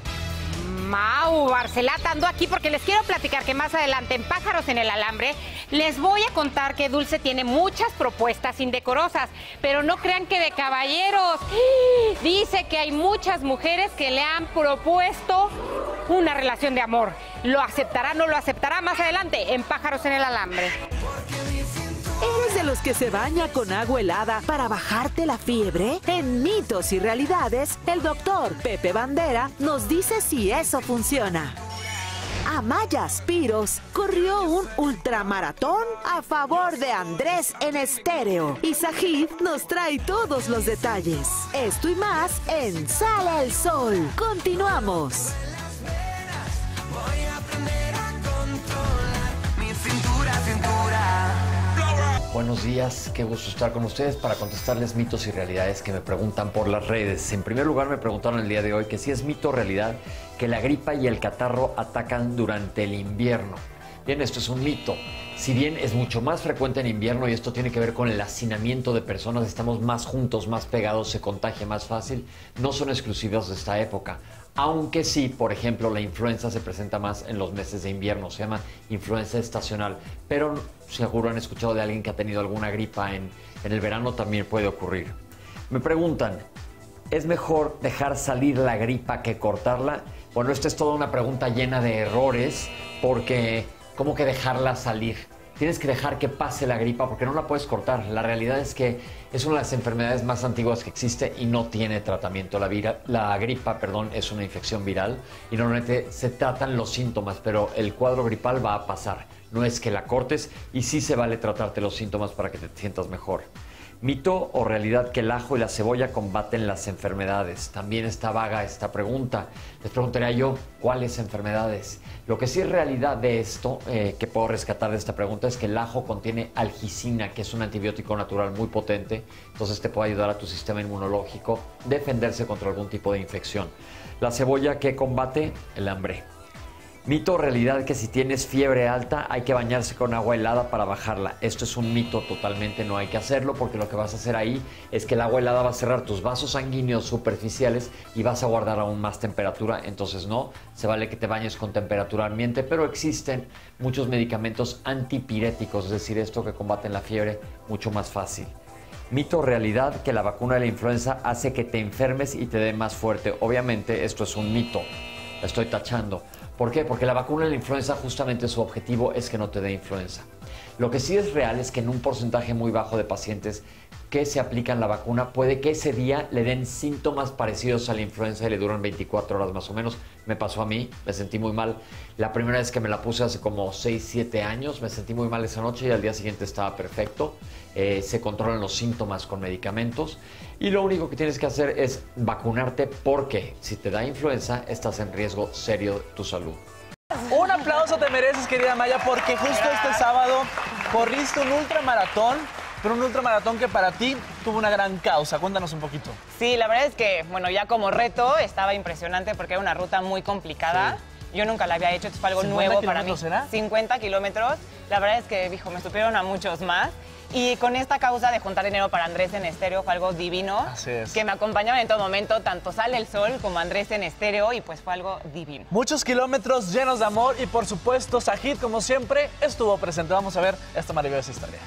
Mau, Barcelata, ando aquí porque les quiero platicar que más adelante en Pájaros en el Alambre les voy a contar que Dulce tiene muchas propuestas indecorosas, pero no crean que de caballeros. Dice que hay muchas mujeres que le han propuesto una relación de amor. ¿Lo aceptará o no lo aceptará? Más adelante en Pájaros en el Alambre. ¿Eres de los que se baña con agua helada para bajarte la fiebre? En Mitos y Realidades, el doctor Pepe Bandera nos dice si eso funciona. Amaya Spiros corrió un ultramaratón a favor de Andrés en estéreo. Y Sajid nos trae todos los detalles. Esto y más en Sale el Sol. Continuamos. Buenos días, qué gusto estar con ustedes para contestarles mitos y realidades que me preguntan por las redes. En primer lugar me preguntaron el día de hoy que si es mito o realidad que la gripa y el catarro atacan durante el invierno. Bien, esto es un mito. Si bien es mucho más frecuente en invierno y esto tiene que ver con el hacinamiento de personas, estamos más juntos, más pegados, se contagia más fácil, no son exclusivos de esta época. Aunque sí, por ejemplo, la influenza se presenta más en los meses de invierno, se llama influenza estacional. Pero seguro han escuchado de alguien que ha tenido alguna gripa en, en el verano, también puede ocurrir. Me preguntan, ¿es mejor dejar salir la gripa que cortarla? Bueno, esta es toda una pregunta llena de errores, porque ¿cómo que dejarla salir? Tienes que dejar que pase la gripa porque no la puedes cortar. La realidad es que es una de las enfermedades más antiguas que existe y no tiene tratamiento. La, vira, la gripa, perdón, es una infección viral y normalmente se tratan los síntomas, pero el cuadro gripal va a pasar. No es que la cortes y sí se vale tratarte los síntomas para que te sientas mejor. ¿Mito o realidad que el ajo y la cebolla combaten las enfermedades? También está vaga esta pregunta. Les preguntaría yo, ¿cuáles enfermedades? Lo que sí es realidad de esto, eh, que puedo rescatar de esta pregunta, es que el ajo contiene algicina, que es un antibiótico natural muy potente, entonces te puede ayudar a tu sistema inmunológico a defenderse contra algún tipo de infección. La cebolla, ¿qué combate? El hambre. Mito o realidad que si tienes fiebre alta hay que bañarse con agua helada para bajarla. Esto es un mito totalmente, no hay que hacerlo porque lo que vas a hacer ahí es que el agua helada va a cerrar tus vasos sanguíneos superficiales y vas a guardar aún más temperatura. Entonces no, se vale que te bañes con temperatura ambiente, pero existen muchos medicamentos antipiréticos, es decir, esto que combaten la fiebre mucho más fácil. Mito o realidad que la vacuna de la influenza hace que te enfermes y te dé más fuerte. Obviamente esto es un mito, la estoy tachando. ¿Por qué? Porque la vacuna de la influenza justamente su objetivo es que no te dé influenza. Lo que sí es real es que en un porcentaje muy bajo de pacientes que se aplican la vacuna puede que ese día le den síntomas parecidos a la influenza y le duran veinticuatro horas más o menos. Me pasó a mí, me sentí muy mal. La primera vez que me la puse hace como seis, siete años, me sentí muy mal esa noche y al día siguiente estaba perfecto. Eh, se controlan los síntomas con medicamentos y lo único que tienes que hacer es vacunarte porque si te da influenza estás en riesgo serio de tu salud. Un aplauso te mereces, querida Maya, porque justo este sábado corriste un ultramaratón, pero un ultramaratón que para ti tuvo una gran causa. Cuéntanos un poquito. Sí, la verdad es que, bueno, ya como reto estaba impresionante porque era una ruta muy complicada. Sí. Yo nunca la había hecho, esto fue algo nuevo para mí. ¿Era? cincuenta kilómetros. La verdad es que, dijo, me supieron a muchos más. Y con esta causa de juntar dinero para Andrés en Estéreo fue algo divino. Así es. Que me acompañaban en todo momento, tanto Sale el Sol como Andrés en Estéreo, y pues fue algo divino. Muchos kilómetros llenos de amor y por supuesto Sajid, como siempre, estuvo presente. Vamos a ver esta maravillosa historia.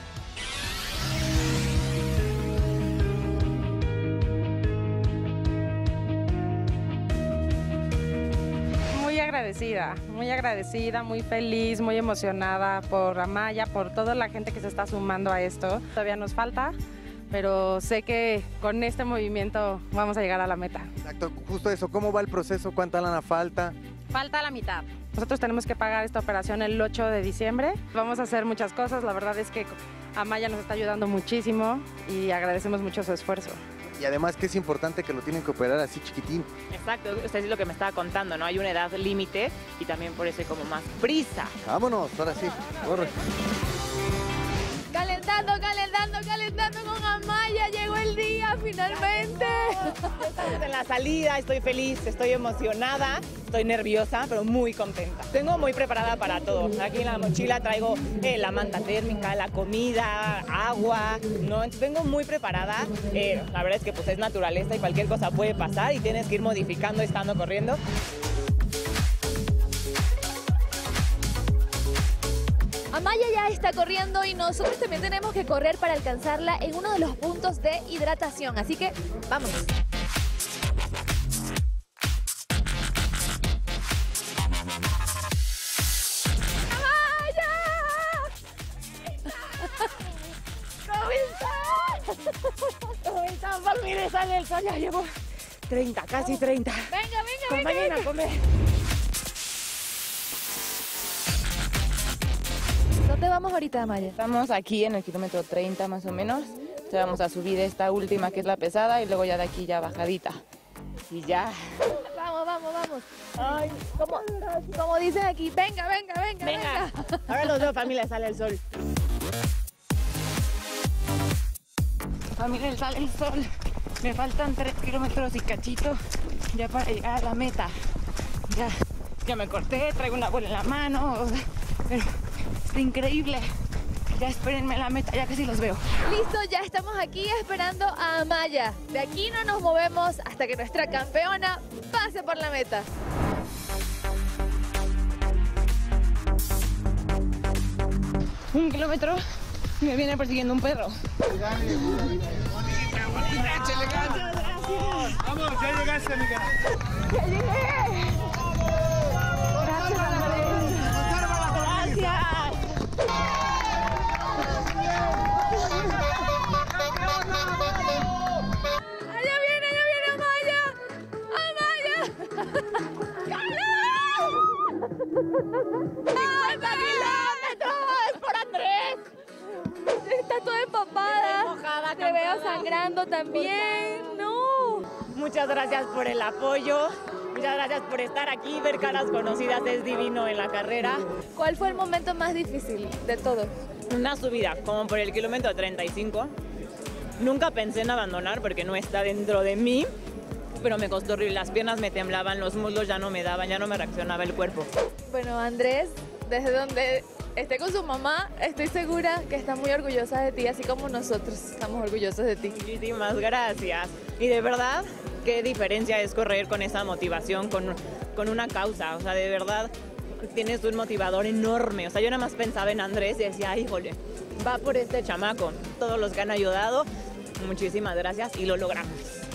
Muy agradecida, muy agradecida, muy feliz, muy emocionada por Amaya, por toda la gente que se está sumando a esto. Todavía nos falta, pero sé que con este movimiento vamos a llegar a la meta. Exacto, justo eso. ¿Cómo va el proceso? ¿Cuánta lana falta? Falta la mitad. Nosotros tenemos que pagar esta operación el ocho de diciembre. Vamos a hacer muchas cosas. La verdad es que Amaya nos está ayudando muchísimo y agradecemos mucho su esfuerzo. Y además que es importante que lo tienen que operar así chiquitín. Exacto, usted es lo que me estaba contando, ¿no? Hay una edad límite y también por eso hay como más prisa. Vámonos, ahora sí, corre. Calentando, calentando, calentando con Amaya, llegó el día finalmente. Estamos en la salida, estoy feliz, estoy emocionada, estoy nerviosa, pero muy contenta. Tengo muy preparada para todo. Aquí en la mochila traigo eh, la manta térmica, la comida, agua, ¿no? Entonces vengo muy preparada. Eh, la verdad es que pues es naturaleza y cualquier cosa puede pasar y tienes que ir modificando estando corriendo. Amaya ya está corriendo y nosotros también tenemos que correr para alcanzarla en uno de los puntos de hidratación. Así que, vámonos. ¡Amaya! ¿Cómo estás? ¿Cómo estás, familia? Sale el sol, ya llevo treinta, casi treinta. Venga, venga, Compañera, venga, venga. comer. ¿Dónde vamos ahorita, Amaya? Estamos aquí en el kilómetro treinta más o menos. Ya vamos a subir esta última que es la pesada y luego ya de aquí ya bajadita. Y ya. Vamos, vamos, vamos. Ay, como, como dicen aquí, venga, venga, venga, Venga. venga. Ahora los veo, familia, sale el sol. Familia, sale el sol. Me faltan tres kilómetros y cachito ya para llegar a la meta. Ya, ya me corté, traigo una bola en la mano. Pero está increíble. Ya espérenme en la meta, ya casi los veo. Listo, ya estamos aquí esperando a Amaya. De aquí no nos movemos hasta que nuestra campeona pase por la meta. Un kilómetro y me viene persiguiendo un perro. ¡Échale ganas! ¡Vamos, ya llegaste, amiga! ¡Ya llegué! Gracias, Andrés. Gracias. ¡Allá viene, allá viene Amaya! ¡Amaya! ¡cincuenta kilómetros por Andrés! Está toda empapada. Mojada, Te veo sangrando también. ¡No! Muchas gracias por el apoyo. Muchas gracias por estar aquí, ver caras conocidas es divino en la carrera. ¿Cuál fue el momento más difícil de todos? Una subida, como por el kilómetro treinta y cinco. Nunca pensé en abandonar porque no está dentro de mí, pero me costó horrible. Las piernas me temblaban, los muslos ya no me daban, ya no me reaccionaba el cuerpo. Bueno, Andrés, desde donde esté con su mamá, estoy segura que está muy orgullosa de ti, así como nosotros estamos orgullosos de ti. Muchísimas gracias. Y de verdad, qué diferencia es correr con esa motivación, con, con una causa. O sea, de verdad, tienes un motivador enorme. O sea, yo nada más pensaba en Andrés y decía, ay, híjole, va por este chamaco. Todos los que han ayudado, Muchísimas gracias y lo logramos.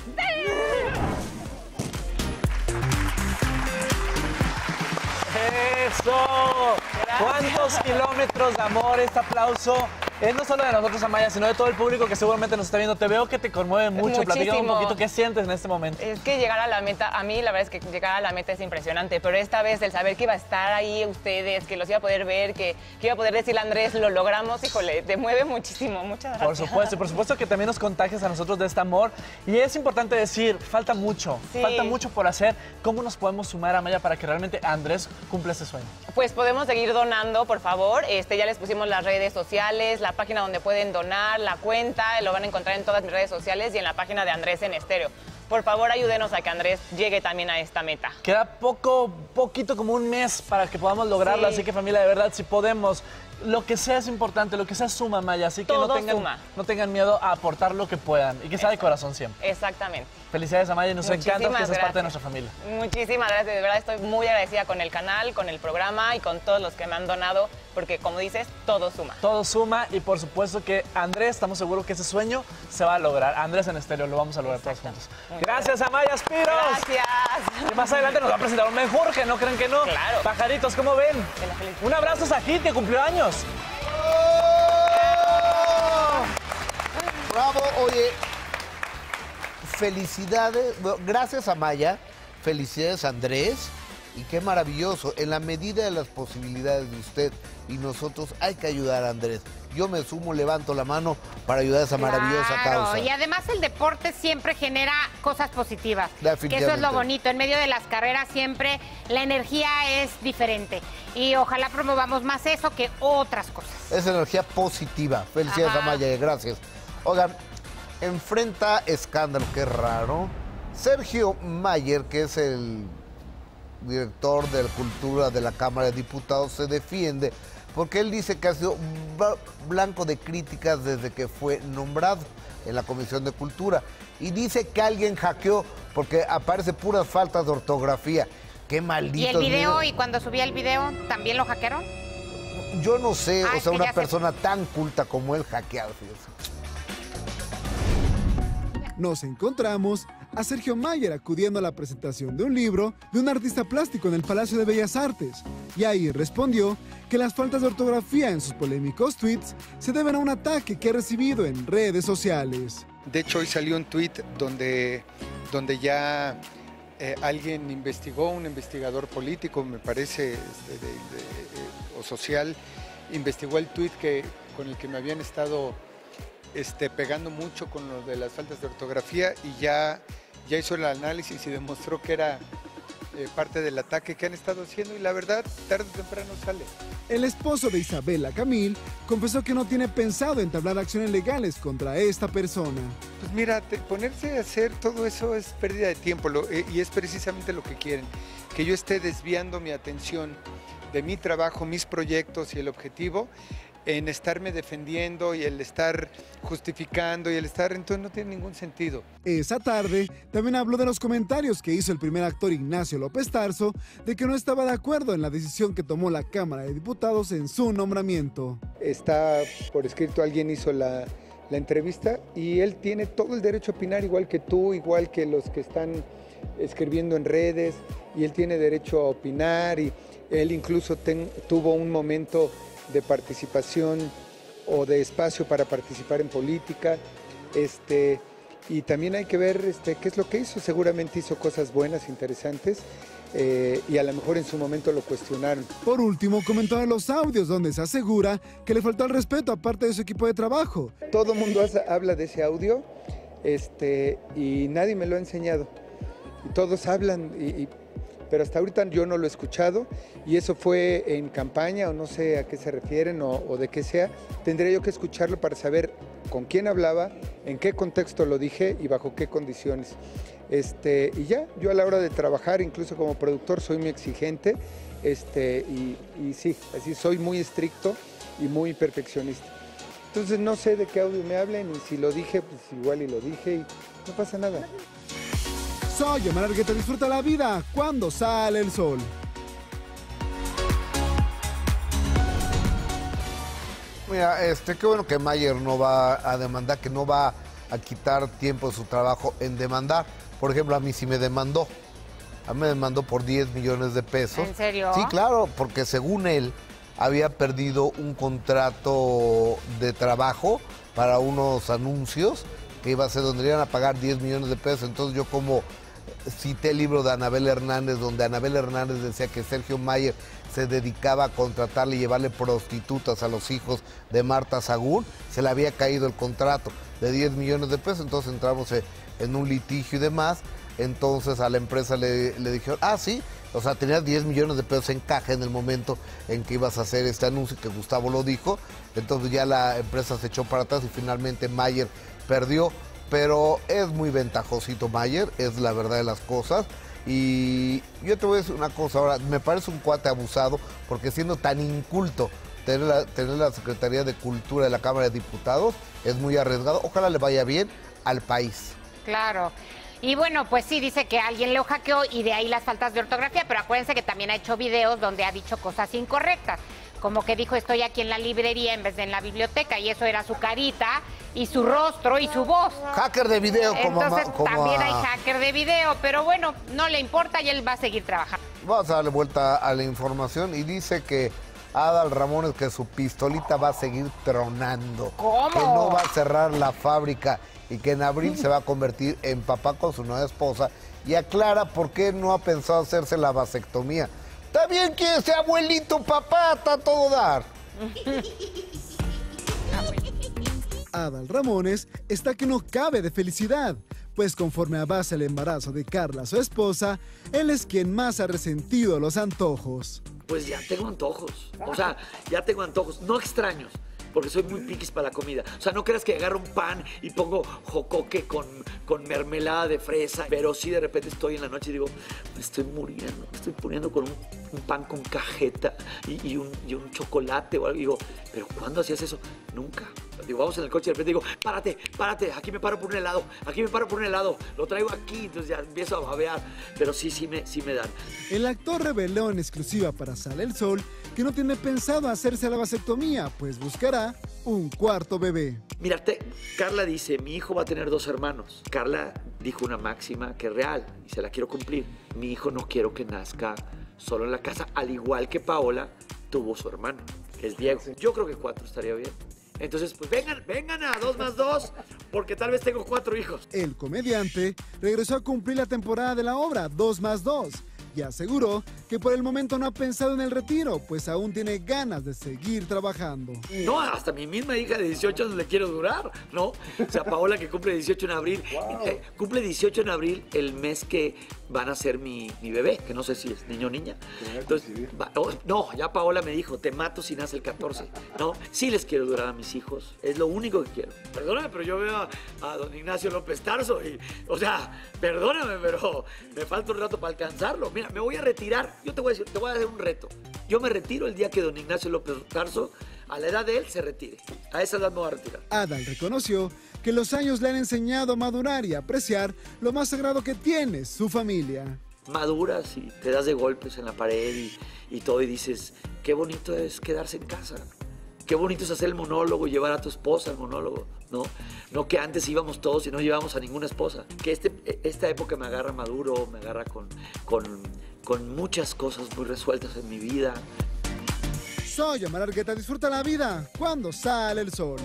¡Eso! ¿Cuántos kilómetros de amor? Este aplauso es no solo de nosotros, Amaya, sino de todo el público que seguramente nos está viendo. Te veo que te conmueve mucho. Platícame un poquito qué sientes en este momento. Es que llegar a la meta, a mí la verdad es que llegar a la meta es impresionante, pero esta vez el saber que iba a estar ahí ustedes, que los iba a poder ver, que, que iba a poder decirle a Andrés, lo logramos, híjole, te mueve muchísimo. Muchas gracias. Por supuesto, y por supuesto que también nos contagias a nosotros de este amor. Y es importante decir, falta mucho, Sí. falta mucho por hacer. ¿Cómo nos podemos sumar, Amaya, para que realmente Andrés cumpla ese sueño? Pues podemos seguir donando, por favor. Este, ya les pusimos las redes sociales, la página donde pueden donar, la cuenta, lo van a encontrar en todas mis redes sociales y en la página de Andrés en Estéreo. Por favor, ayúdenos a que Andrés llegue también a esta meta. Queda poco, poquito, como un mes para que podamos lograrlo, Sí. así que familia, de verdad, si podemos, lo que sea es importante, lo que sea suma, Maya, así que no Todo tengan, suma. no tengan miedo a aportar lo que puedan y que sea de corazón siempre. Exactamente. Felicidades, Amaya, y nos encanta que Muchísimas seas parte de gracias. nuestra familia. Muchísimas gracias, de verdad estoy muy agradecida con el canal, con el programa y con todos los que me han donado, porque como dices, todo suma. Todo suma y por supuesto que Andrés, estamos seguros que ese sueño se va a lograr. Andrés en Estéreo, lo vamos a lograr todos juntos. Gracias, Amaya Spiros. Gracias. Y más adelante nos va a presentar un Jorge, ¿no creen que no? Claro. Pajaritos, ¿cómo ven? Un abrazo a Sajid, que cumplió años. Bravo, oye, felicidades, bueno, gracias a Maya, felicidades a Andrés, y qué maravilloso, en la medida de las posibilidades de usted y nosotros hay que ayudar a Andrés. Yo me sumo, levanto la mano para ayudar a esa maravillosa Claro, causa. y además el deporte siempre genera cosas positivas. Que eso es Definitivamente. lo bonito. En medio de las carreras siempre la energía es diferente. Y ojalá promovamos más eso que otras cosas. Es energía positiva. Felicidades Ajá. a Maya, gracias. Oigan, enfrenta escándalo, qué raro. Sergio Mayer, que es el director de la Cultura de la Cámara de Diputados, se defiende porque él dice que ha sido blanco de críticas desde que fue nombrado en la Comisión de Cultura. Y dice que alguien hackeó porque aparece puras faltas de ortografía. Qué maldito. ¿Y el video? ¿Y cuando subí el video también lo hackearon? Yo no sé, Ah, o es sea, que una ya se- persona tan culta como él hackeado. fíjese. Nos encontramos a Sergio Mayer acudiendo a la presentación de un libro de un artista plástico en el Palacio de Bellas Artes. Y ahí respondió que las faltas de ortografía en sus polémicos tweets se deben a un ataque que ha recibido en redes sociales. De hecho, hoy salió un tuit donde, donde ya eh, alguien investigó, un investigador político, me parece, este, de- de- eh, o social, investigó el tuit que, con el que me habían estado este, pegando mucho con lo de las faltas de ortografía y ya, ya hizo el análisis y demostró que era eh, parte del ataque que han estado haciendo y la verdad, tarde o temprano sale. El esposo de Isabela Camil confesó que no tiene pensado entablar acciones legales contra esta persona. Pues mira, te- ponerse a hacer todo eso es pérdida de tiempo lo- eh, y es precisamente lo que quieren, que yo esté desviando mi atención de mi trabajo, mis proyectos y el objetivo en estarme defendiendo y el estar justificando y el estar, entonces no tiene ningún sentido. Esa tarde también habló de los comentarios que hizo el primer actor Ignacio López Tarso de que no estaba de acuerdo en la decisión que tomó la Cámara de Diputados en su nombramiento. Está por escrito, alguien hizo la, la entrevista y él tiene todo el derecho a opinar igual que tú, igual que los que están escribiendo en redes y él tiene derecho a opinar y él incluso ten- tuvo un momento de participación o de espacio para participar en política, este, y también hay que ver este, qué es lo que hizo, seguramente hizo cosas buenas, interesantes, eh, y a lo mejor en su momento lo cuestionaron. Por último, comentó de los audios donde se asegura que le faltó el respeto a parte de su equipo de trabajo. Todo el mundo hace- habla de ese audio este, y nadie me lo ha enseñado. Y todos hablan, y, y- pero hasta ahorita yo no lo he escuchado y eso fue en campaña o no sé a qué se refieren o, o de qué sea. Tendría yo que escucharlo para saber con quién hablaba, en qué contexto lo dije y bajo qué condiciones. Este, y ya, yo a la hora de trabajar, incluso como productor, soy muy exigente este, y, y sí, así soy muy estricto y muy perfeccionista. Entonces no sé de qué audio me hablen y si lo dije, pues igual y lo dije y no pasa nada. Soy Omar Argueta, disfruta la vida cuando sale el sol. Mira, este, qué bueno que Mayer no va a demandar, que no va a quitar tiempo de su trabajo en demandar. Por ejemplo, a mí sí me demandó. A mí me demandó por diez millones de pesos. ¿En serio? Sí, claro, porque según él había perdido un contrato de trabajo para unos anuncios que iba a ser donde le iban a pagar diez millones de pesos. Entonces yo como cité el libro de Anabel Hernández, donde Anabel Hernández decía que Sergio Mayer se dedicaba a contratarle y llevarle prostitutas a los hijos de Marta Sagún, se le había caído el contrato de diez millones de pesos, entonces entramos en un litigio y demás. Entonces a la empresa le, le dijeron, ah, sí, o sea, tenías diez millones de pesos en caja en el momento en que ibas a hacer este anuncio, que Gustavo lo dijo. Entonces ya la empresa se echó para atrás y finalmente Mayer perdió. Pero es muy ventajosito Mayer, es la verdad de las cosas. Y yo te voy a decir una cosa ahora, me parece un cuate abusado, porque siendo tan inculto, tener la, tener la Secretaría de Cultura de la Cámara de Diputados es muy arriesgado. Ojalá le vaya bien al país. Claro. Y bueno, pues sí, dice que alguien lo hackeó y de ahí las faltas de ortografía, pero acuérdense que también ha hecho videos donde ha dicho cosas incorrectas. Como que dijo, estoy aquí en la librería en vez de en la biblioteca, y eso era su carita y su rostro y su voz. Hacker de video, como, Entonces, como también a... hay hacker de video, pero bueno, no le importa y él va a seguir trabajando. Vamos a darle vuelta a la información y dice que Adal Ramones que su pistolita va a seguir tronando. ¿Cómo? Que no va a cerrar la fábrica y que en abril se va a convertir en papá con su nueva esposa, y aclara por qué no ha pensado hacerse la vasectomía. Está bien que sea abuelito, papá, está todo dar. Adal Ramones está que no cabe de felicidad, pues conforme avanza el embarazo de Carla, su esposa, él es quien más ha resentido los antojos. Pues ya tengo antojos, o sea, ya tengo antojos, no extraños, porque soy muy piquis para la comida. O sea, no creas que agarro un pan y pongo jocoque con, con mermelada de fresa, pero sí de repente estoy en la noche y digo, me estoy muriendo, me estoy poniendo con un, un pan con cajeta y, y, un, y un chocolate o algo. Y digo, ¿pero cuándo hacías eso? Nunca. Digo, vamos en el coche y de repente digo, párate, párate, aquí me paro por un helado, aquí me paro por un helado, lo traigo aquí, entonces ya empiezo a babear, pero sí, sí me, sí me dan. El actor reveló en exclusiva para Sale el Sol que no tiene pensado hacerse la vasectomía, pues buscará un cuarto bebé. Mira, te, Carla dice, mi hijo va a tener dos hermanos. Carla dijo una máxima que es real y se la quiero cumplir. Mi hijo no quiero que nazca solo en la casa, al igual que Paola tuvo su hermano, que es Diego. Yo creo que cuatro estaría bien. Entonces, pues vengan, vengan a dos más dos, porque tal vez tengo cuatro hijos. El comediante regresó a cumplir la temporada de la obra dos más dos y aseguró que por el momento no ha pensado en el retiro, pues aún tiene ganas de seguir trabajando. No, hasta mi misma hija de dieciocho años le quiero durar, ¿no? O sea, Paola, que cumple dieciocho en abril, wow. eh, cumple dieciocho en abril el mes que van a ser mi, mi bebé, que no sé si es niño o niña. Entonces, va, oh, no, ya Paola me dijo, te mato si nace el catorce, ¿no? Sí les quiero durar a mis hijos, es lo único que quiero. Perdóname, pero yo veo a, a don Ignacio López Tarso y, o sea, perdóname, pero me falta un rato para alcanzarlo. Mira, me voy a retirar, yo te voy a decir, te voy a hacer un reto. Yo me retiro el día que don Ignacio López Tarso, a la edad de él, se retire. A esa edad me voy a retirar. Adal reconoció que los años le han enseñado a madurar y apreciar lo más sagrado que tiene, su familia. Maduras y te das de golpes en la pared y, y todo y dices, qué bonito es quedarse en casa. Qué bonito es hacer el monólogo, llevar a tu esposa al monólogo, ¿no? No que antes íbamos todos y no llevábamos a ninguna esposa. Que este, esta época me agarra maduro, me agarra con, con, con muchas cosas muy resueltas en mi vida. Soy Omar Argueta, disfruta la vida cuando sale el sol.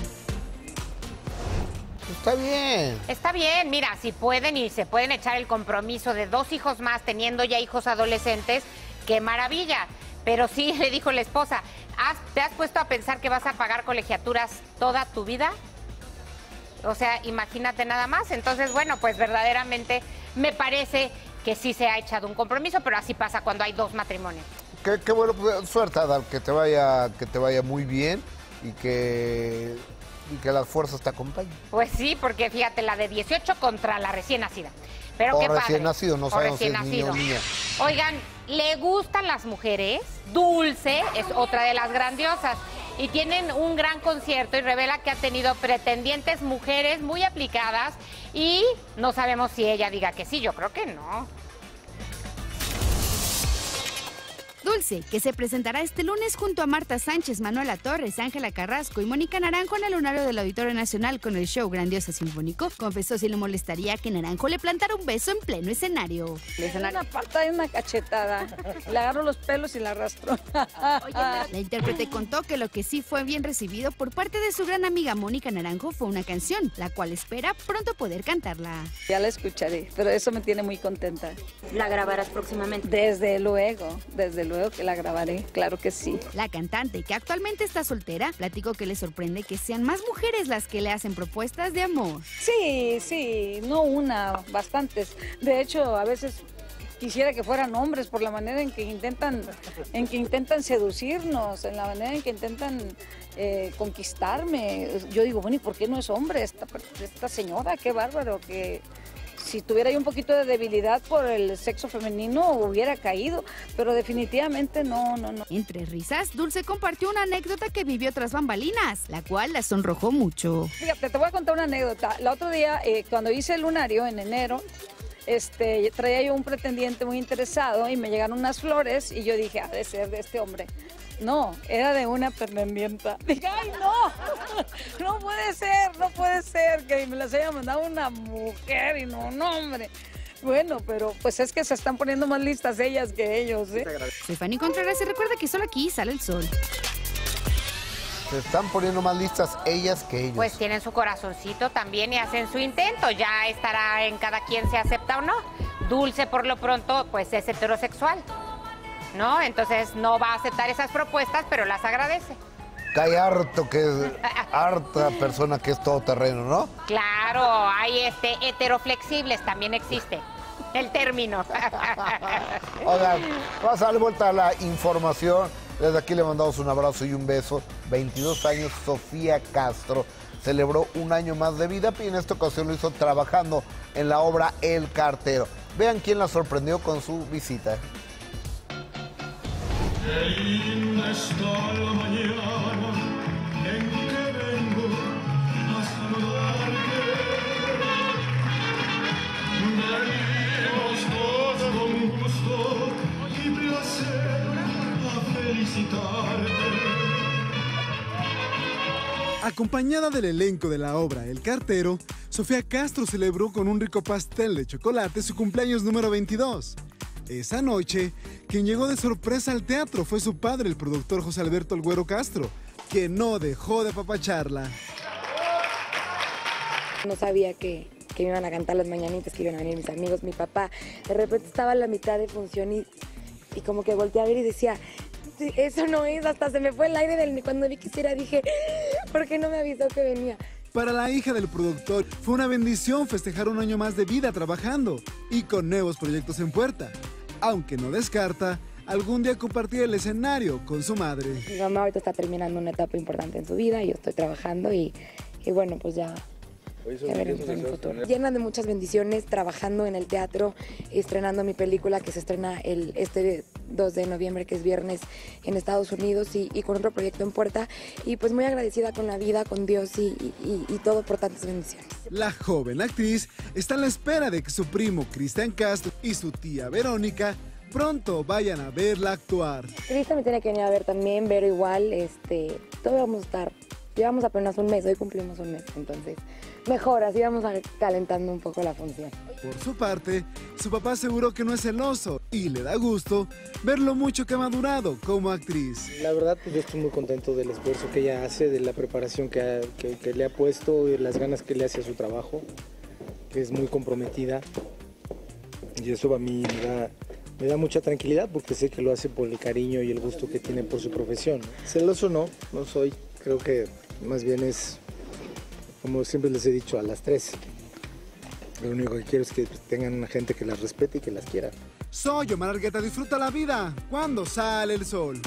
Está bien. Está bien, mira, si pueden y se pueden echar el compromiso de dos hijos más teniendo ya hijos adolescentes, qué maravilla. Pero sí, le dijo la esposa, ¿te has puesto a pensar que vas a pagar colegiaturas toda tu vida? O sea, imagínate nada más. Entonces, bueno, pues verdaderamente me parece que sí se ha echado un compromiso, pero así pasa cuando hay dos matrimonios. Qué, qué bueno, pues, suerte, Adal, que te vaya, que te vaya muy bien y que, y que las fuerzas te acompañen. Pues sí, porque fíjate, la de dieciocho contra la recién nacida. Pero o qué recién padre. nacido, no sabemos si es niño o niña. Oigan, ¿le gustan las mujeres? Dulce es otra de las grandiosas. Y tienen un gran concierto y revela que ha tenido pretendientes mujeres muy aplicadas y no sabemos si ella diga que sí, yo creo que no. Dulce, que se presentará este lunes junto a Marta Sánchez, Manuela Torres, Ángela Carrasco y Mónica Naranjo en el lunario del Auditorio Nacional con el show Grandiosa Sinfónico, confesó si le molestaría que Naranjo le plantara un beso en pleno escenario. Le dan una patada y una cachetada. Le agarro los pelos y la arrastro. La intérprete contó que lo que sí fue bien recibido por parte de su gran amiga Mónica Naranjo fue una canción, la cual espera pronto poder cantarla. Ya la escucharé, pero eso me tiene muy contenta. ¿La grabarás próximamente? Desde luego, desde luego que la grabaré, claro que sí. La cantante, que actualmente está soltera, platicó que le sorprende que sean más mujeres las que le hacen propuestas de amor. Sí, sí, no una, bastantes. De hecho, a veces quisiera que fueran hombres por la manera en que intentan, en que intentan seducirnos, en la manera en que intentan eh, conquistarme. Yo digo, bueno, ¿y por qué no es hombre esta, esta señora? Qué bárbaro, que si tuviera yo un poquito de debilidad por el sexo femenino hubiera caído, pero definitivamente no, no, no. Entre risas, Dulce compartió una anécdota que vivió tras bambalinas, la cual la sonrojó mucho. Fíjate, te voy a contar una anécdota. El otro día, eh, cuando hice el lunario en enero, Este, traía yo un pretendiente muy interesado y me llegaron unas flores y yo dije, ha de ser de este hombre. No, era de una pretendienta. Dije, ay, no, no puede ser, no puede ser que me las haya mandado una mujer y no un hombre. Bueno, pero pues es que se están poniendo más listas ellas que ellos, ¿eh? Soy Fanny Contreras y recuerda que solo aquí sale el sol. Se están poniendo más listas ellas que ellos. Pues tienen su corazoncito también y hacen su intento. Ya estará en cada quien se acepta o no. Dulce, por lo pronto, pues es heterosexual, ¿no? Entonces no va a aceptar esas propuestas, pero las agradece. Cae harto que es harta persona que es todoterreno, ¿no? Claro, hay este heteroflexibles, también existe el término. Oigan, vamos a darle vuelta a la información. Desde aquí le mandamos un abrazo y un beso. veintidós años, Sofía Castro celebró un año más de vida y en esta ocasión lo hizo trabajando en la obra El Cartero. Vean quién la sorprendió con su visita. Qué linda está la mañana en que vengo a saludarte. Venimos todos con gusto y placer a felicitarte. Acompañada del elenco de la obra El Cartero, Sofía Castro celebró con un rico pastel de chocolate su cumpleaños número veintidós. Esa noche, quien llegó de sorpresa al teatro fue su padre, el productor José Alberto El Güero Castro, que no dejó de apapacharla. No sabía que, que me iban a cantar las mañanitas, que iban a venir mis amigos, mi papá. De repente estaba a la mitad de función y, y como que volteé a ver y decía, eso no es, hasta se me fue el aire del... Cuando vi que hiciera dije, ¿por qué no me avisó que venía? Para la hija del productor fue una bendición festejar un año más de vida trabajando y con nuevos proyectos en puerta, aunque no descarta algún día compartir el escenario con su madre. Mi mamá ahorita está terminando una etapa importante en su vida y yo estoy trabajando y, y bueno, pues ya... Ya veremos en el futuro. Llena de muchas bendiciones, trabajando en el teatro, estrenando mi película que se estrena el, este dos de noviembre, que es viernes, en Estados Unidos y, y con otro proyecto en puerta. Y pues muy agradecida con la vida, con Dios y, y, y todo por tantas bendiciones. La joven actriz está a la espera de que su primo Cristian Castro y su tía Verónica pronto vayan a verla actuar. Cristian me tiene que venir a ver también, Vero igual, este, todos vamos a estar. Llevamos apenas un mes, hoy cumplimos un mes, entonces mejor, así vamos a calentando un poco la función. Por su parte, su papá aseguró que no es celoso y le da gusto ver lo mucho que ha madurado como actriz. La verdad, pues yo estoy muy contento del esfuerzo que ella hace, de la preparación que, ha, que, que le ha puesto, de las ganas que le hace a su trabajo, que es muy comprometida y eso a mí me da, me da mucha tranquilidad porque sé que lo hace por el cariño y el gusto que tiene por su profesión. Celoso no, no soy, creo que más bien es, como siempre les he dicho, a las tres. Lo único que quiero es que tengan una gente que las respete y que las quiera. Soy Omar Argueta, disfruta la vida cuando sale el sol.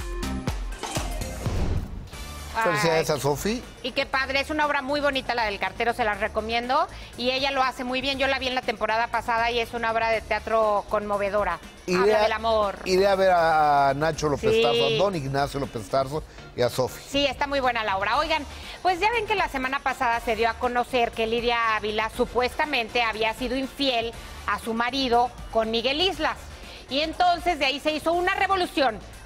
Felicidades a Sofi. Y qué padre, es una obra muy bonita la del Cartero, se las recomiendo. Y ella lo hace muy bien, yo la vi en la temporada pasada y es una obra de teatro conmovedora. Habla del amor. Iré a ver a Nacho López Sí. Tarso, a Don Ignacio López Tarso y a Sofi. Sí, está muy buena la obra. Oigan, pues ya ven que la semana pasada se dio a conocer que Lidia Ávila supuestamente había sido infiel a su marido con Miguel Islas. Y entonces de ahí se hizo una revolución,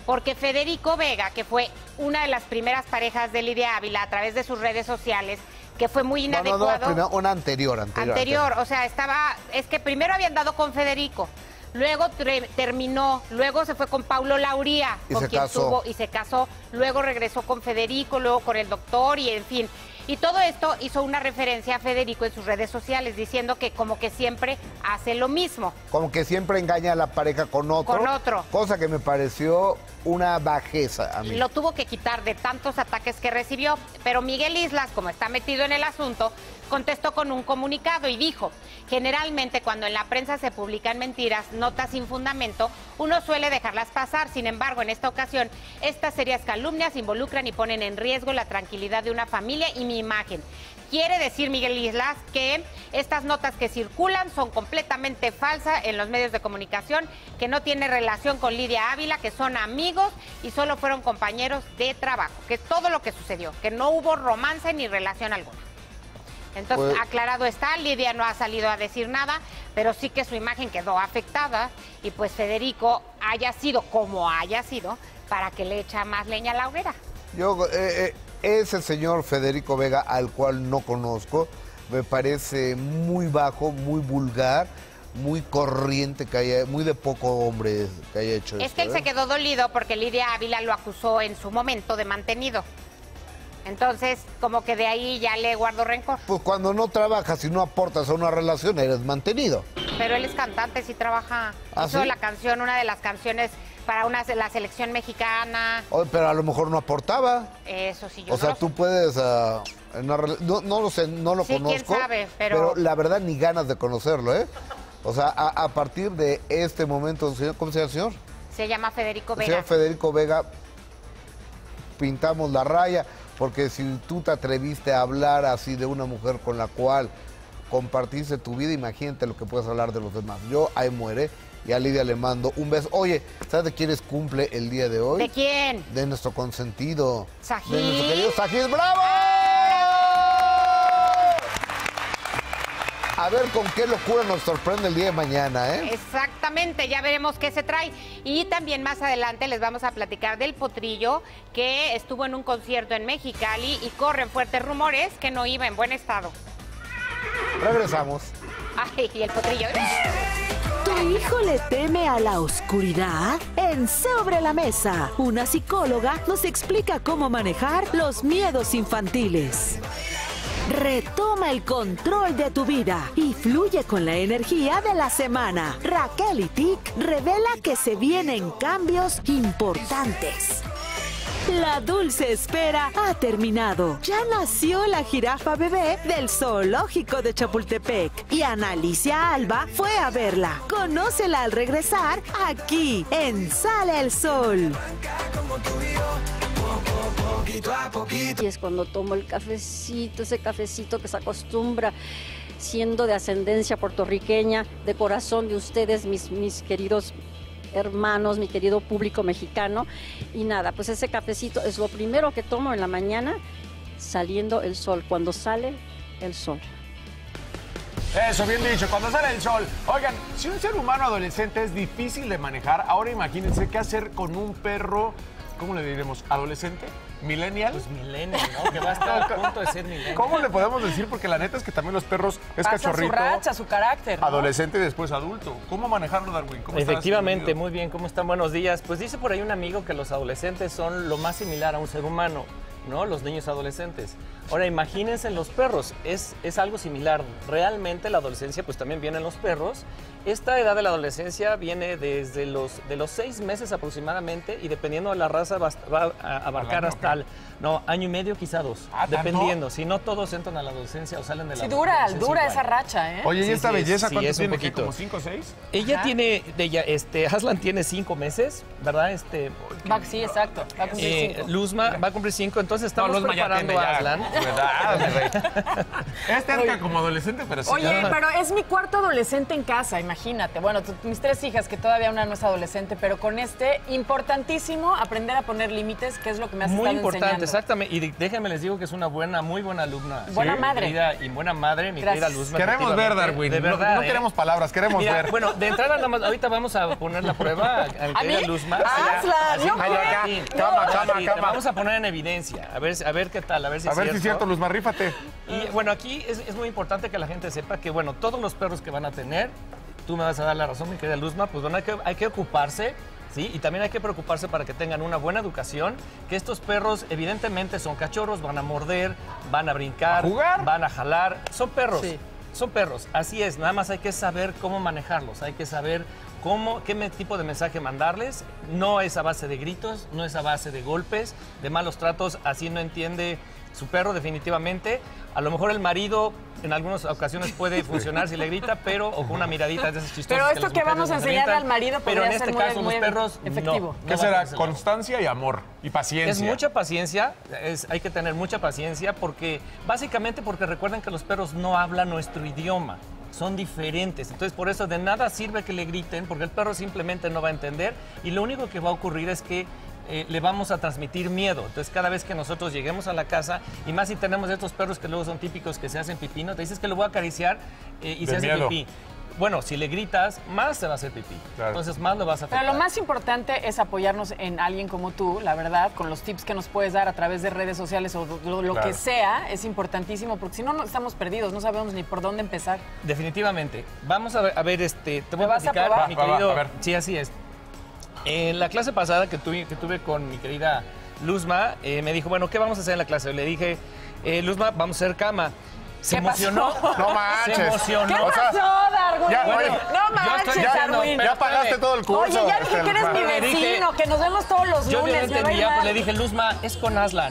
porque Federico Vega, que fue una de las primeras parejas de Lidia Ávila a través de sus redes sociales, que fue muy inadecuado. No, no, no, primero, una anterior, anterior. Anterior, o sea, estaba, es que primero habían dado con Federico, luego terminó, luego se fue con Paulo Lauría, y con se quien casó. tuvo y se casó, luego regresó con Federico, luego con el doctor y en fin. Y todo esto hizo una referencia a Federico en sus redes sociales, diciendo que como que siempre hace lo mismo. Como que siempre engaña a la pareja con otro. Con otro. Cosa que me pareció una bajeza a mí. Y lo tuvo que quitar de tantos ataques que recibió. Pero Miguel Islas, como está metido en el asunto, contestó con un comunicado y dijo: generalmente cuando en la prensa se publican mentiras, notas sin fundamento, uno suele dejarlas pasar. Sin embargo, en esta ocasión, estas serias calumnias involucran y ponen en riesgo la tranquilidad de una familia y mi imagen. Quiere decir Miguel Islas que estas notas que circulan son completamente falsas en los medios de comunicación, que no tiene relación con Lidia Ávila, que son amigos y solo fueron compañeros de trabajo, que es todo lo que sucedió, que no hubo romance ni relación alguna. Entonces, pues, aclarado está, Lidia no ha salido a decir nada, pero sí que su imagen quedó afectada y pues Federico haya sido como haya sido para que le echa más leña a la hoguera. Yo, eh, eh, ese señor Federico Vega, al cual no conozco, me parece muy bajo, muy vulgar, muy corriente, que haya, muy de poco hombre que haya hecho es esto. que él ¿eh? se quedó dolido porque Lidia Ávila lo acusó en su momento de mantenido. Entonces, como que de ahí ya le guardo rencor. Pues cuando no trabajas y no aportas a una relación, eres mantenido. Pero él es cantante, sí trabaja. ¿Ah, hizo sí? la canción, una de las canciones para una, la selección mexicana. Oh, pero a lo mejor no aportaba. Eso sí, yo O no sea, lo tú sé. puedes... Uh, en una rela- no, no lo sé, no lo Sí, quién conozco. sabe, pero- la verdad, ni ganas de conocerlo, ¿eh? O sea, a, a partir de este momento, señor, ¿cómo se llama el señor? Se llama Federico El Vega. señor Federico Vega, pintamos la raya, porque si tú te atreviste a hablar así de una mujer con la cual compartiste tu vida, imagínate lo que puedes hablar de los demás. Yo ahí muere y a Lidia le mando un beso. Oye, ¿sabes de quiénes cumple el día de hoy? ¿De quién? De nuestro consentido. Sajid. De nuestro querido Sajid. ¡Bravo! A ver con qué locura nos sorprende el día de mañana, ¿eh? Exactamente, ya veremos qué se trae. Y también más adelante les vamos a platicar del Potrillo, que estuvo en un concierto en Mexicali y corren fuertes rumores que no iba en buen estado. Regresamos. Ay, y el Potrillo. ¿Tu hijo le teme a la oscuridad? En Sobre la Mesa, una psicóloga nos explica cómo manejar los miedos infantiles. Retoma el control de tu vida y fluye con la energía de la semana. Raquel Itik revela que se vienen cambios importantes. La dulce espera ha terminado. Ya nació la jirafa bebé del zoológico de Chapultepec y Ana Alicia Alba fue a verla. Conócela al regresar aquí en Sale el Sol. Y es cuando tomo el cafecito, ese cafecito que se acostumbra, siendo de ascendencia puertorriqueña, de corazón de ustedes, mis, mis queridos hermanos, mi querido público mexicano. Y nada, pues ese cafecito es lo primero que tomo en la mañana, saliendo el sol, cuando sale el sol. Eso, bien dicho, cuando sale el sol. Oigan, si un ser humano adolescente es difícil de manejar, ahora imagínense qué hacer con un perro, ¿cómo le diremos? ¿Adolescente? ¿Millennial? Pues millennial, ¿no? Que va a estar a punto de ser millennial. ¿Cómo le podemos decir? Porque la neta es que también los perros es Pasa cachorrito. su racha, su carácter, ¿no? Adolescente y después adulto. ¿Cómo manejarlo, Darwin? ¿Cómo estás? Efectivamente, Bienvenido. muy bien. ¿Cómo están? Buenos días. Pues dice por ahí un amigo que los adolescentes son lo más similar a un ser humano, ¿no? Los niños adolescentes. Ahora, imagínense los perros. Es, es algo similar. Realmente la adolescencia, pues también viene en los perros. Esta edad de la adolescencia viene desde los, de los seis meses aproximadamente y dependiendo de la raza va, va a abarcar año, hasta el no, año y medio, quizá dos. Ah, ¿tanto? Dependiendo. Si no todos entran a la adolescencia o salen de la Sí, dura, adolescencia dura igual. esa racha, ¿eh? Oye, ¿y Sí, esta sí, belleza sí, cuánto es un tiene? ¿Qué, poquito. ¿Como cinco o seis? Ella Ajá. tiene, de ella, este, Aslan tiene cinco meses, ¿verdad? Este, Va, sí, exacto. Va a cumplir eh, cinco. Luzma va a cumplir cinco, entonces estamos No, Luzma ya preparando tiene, a ya. Aslan. tu edad, mi rey. Es terca como adolescente, pero sí. Oye, pero es mi cuarto adolescente en casa, imagínate. Bueno, tu- mis tres hijas, que todavía una no es adolescente, pero con este, importantísimo aprender a poner límites, que es lo que me has Muy estado importante, enseñando. exactamente. Y de- déjenme les digo que es una buena, muy buena alumna. Buena Sí, madre. mi querida- y buena madre, mi Gracias. querida Luzma. Queremos ver, efectivamente. Darwin. De No- verdad, no ¿eh? queremos palabras, queremos Mira, ver. Bueno, de entrada nada más, ahorita vamos a poner la prueba a mi ¿A querida mí? Luzma. Hazla, Así, no, así, acá, así. cama, No, cama, así, cama. te Vamos a poner en evidencia, a ver, a ver qué tal, a ver si A es ver cierto. si es cierto, Luzma, rífate. Y bueno, aquí es, es muy importante que la gente sepa que, bueno, todos los perros que van a tener, tú me vas a dar la razón, mi querida Luzma, pues bueno, hay que, hay que ocuparse, ¿sí? Y también hay que preocuparse para que tengan una buena educación, que estos perros evidentemente son cachorros, van a morder, van a brincar, ¿A jugar? van a jalar, son perros. Sí. Son perros, así es, nada más hay que saber cómo manejarlos, hay que saber cómo, qué me- tipo de mensaje mandarles. No es a base de gritos, no es a base de golpes, de malos tratos, así no entiende su perro definitivamente. A lo mejor el marido en algunas ocasiones puede funcionar si le grita, pero o con una miradita de esas chistosas. Pero esto las que mujeres vamos a nos enseñarle avientan, al marido pero en podría este ser muy- caso muy los perros efectivo. no. ¿Qué no será? van a hacer. Constancia y amor y paciencia. Es mucha paciencia, es, hay que tener mucha paciencia porque, básicamente porque recuerden que los perros no hablan nuestro idioma, son diferentes. Entonces, por eso de nada sirve que le griten porque el perro simplemente no va a entender y lo único que va a ocurrir es que eh, le vamos a transmitir miedo. Entonces, cada vez que nosotros lleguemos a la casa, y más si tenemos estos perros que luego son típicos que se hacen pipí, ¿no? Te dices que lo voy a acariciar eh, y De se hace miedo. pipí. Bueno, si le gritas, más se va a hacer pipí. Claro. Entonces, más lo vas a afectar. Pero lo más importante es apoyarnos en alguien como tú, la verdad, con los tips que nos puedes dar a través de redes sociales o lo, lo Claro. que sea, es importantísimo, porque si no, no estamos perdidos, no sabemos ni por dónde empezar. Definitivamente. Vamos a ver, a ver este, te voy ¿Me a vas a platicar, probar? mi Va, va, querido. a ver. Sí, así es. En la clase pasada que tuve, que tuve con mi querida Luzma, eh, me dijo, bueno, ¿qué vamos a hacer en la clase? Le dije, eh, Luzma, vamos a hacer cama. Se ¿Qué pasó? emocionó. No manches. Se emocionó. ¿Qué O sea, pasó, Darwin? ya, Bueno, oye, no yo manches, estoy ya- no, Darwin. pero- Ya pagaste todo el curso. Oye, ya dije este, que eres mi Luzma. Le dije- vecino, que nos vemos todos los Yo no lunes. me va a ir entendía, mal. pues le dije, Luzma, es con Aslan.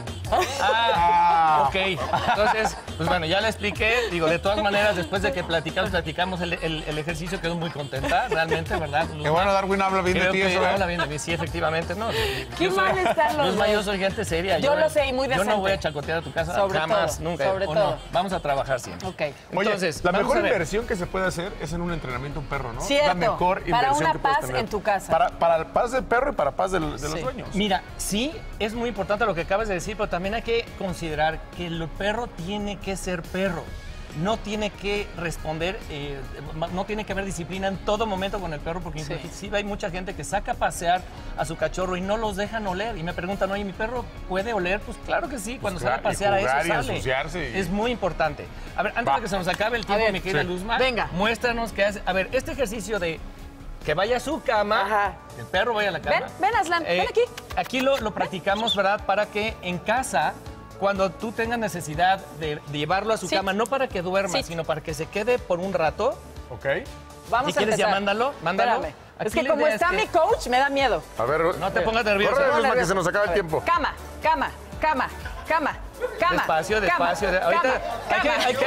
Ah, ok. Entonces, pues bueno, ya le expliqué. Digo, de todas maneras, después de que platicamos, platicamos el, el- el ejercicio, quedó muy contenta, realmente, ¿verdad? Qué bueno, Darwin habla bien de Creo ti, que eso, ¿eh? habla bien de mí, sí, efectivamente, ¿no? Qué Yo soy- mal están los Luzma, dos. yo soy gente seria. Yo lo sé, y muy Yo no decente. voy a chacotear a tu casa Sobre jamás, todo, nunca. sobre ¿o todo. no? Vamos a trabajar siempre. Ok. Oye, Entonces, la vamos mejor a ver. inversión que se puede hacer es en un entrenamiento de un perro, ¿no? Cierto. La mejor inversión Para una que puedes paz tener. en tu casa. Para, para paz del perro y para paz del- de, Sí. los dueños. Mira, sí, es muy importante lo que acabas de decir, pero también hay que considerar que el perro tiene que ser perro. No tiene que responder, eh, no tiene que haber disciplina en todo momento con el perro, porque Sí. inclusive hay mucha gente que saca a pasear a su cachorro y no los dejan oler. Y me preguntan, oye, ¿mi perro puede oler? Pues claro que sí, cuando Pues sale a claro, y pasear a jugar eso y sale. ensuciarse y- Es muy importante. A ver, antes Va. de que se nos acabe el tiempo, ver, mi querida sí. Luzma, Venga. muéstranos qué hace. A ver, este ejercicio de que vaya a su cama, Ajá. el perro vaya a la cama. Ven, ven, Aslan, Eh, ven aquí. Aquí lo, lo practicamos, ¿verdad? Para que en casa, cuando tú tengas necesidad de, de llevarlo a su Sí. cama, no para que duerma, Sí. sino para que se quede por un rato. ¿Ok? Vamos Si a quieres empezar. ya mándalo, mándalo. Espérame. Aquí Es que la como idea está es que- mi coach, me da miedo. A ver, No te pongas nervioso. Corre, Luzma, que nervioso. se nos acaba el A ver, tiempo. Cama, cama, cama, cama, cama. Despacio, cama, despacio. de- Ahorita cama, hay que, cama. hay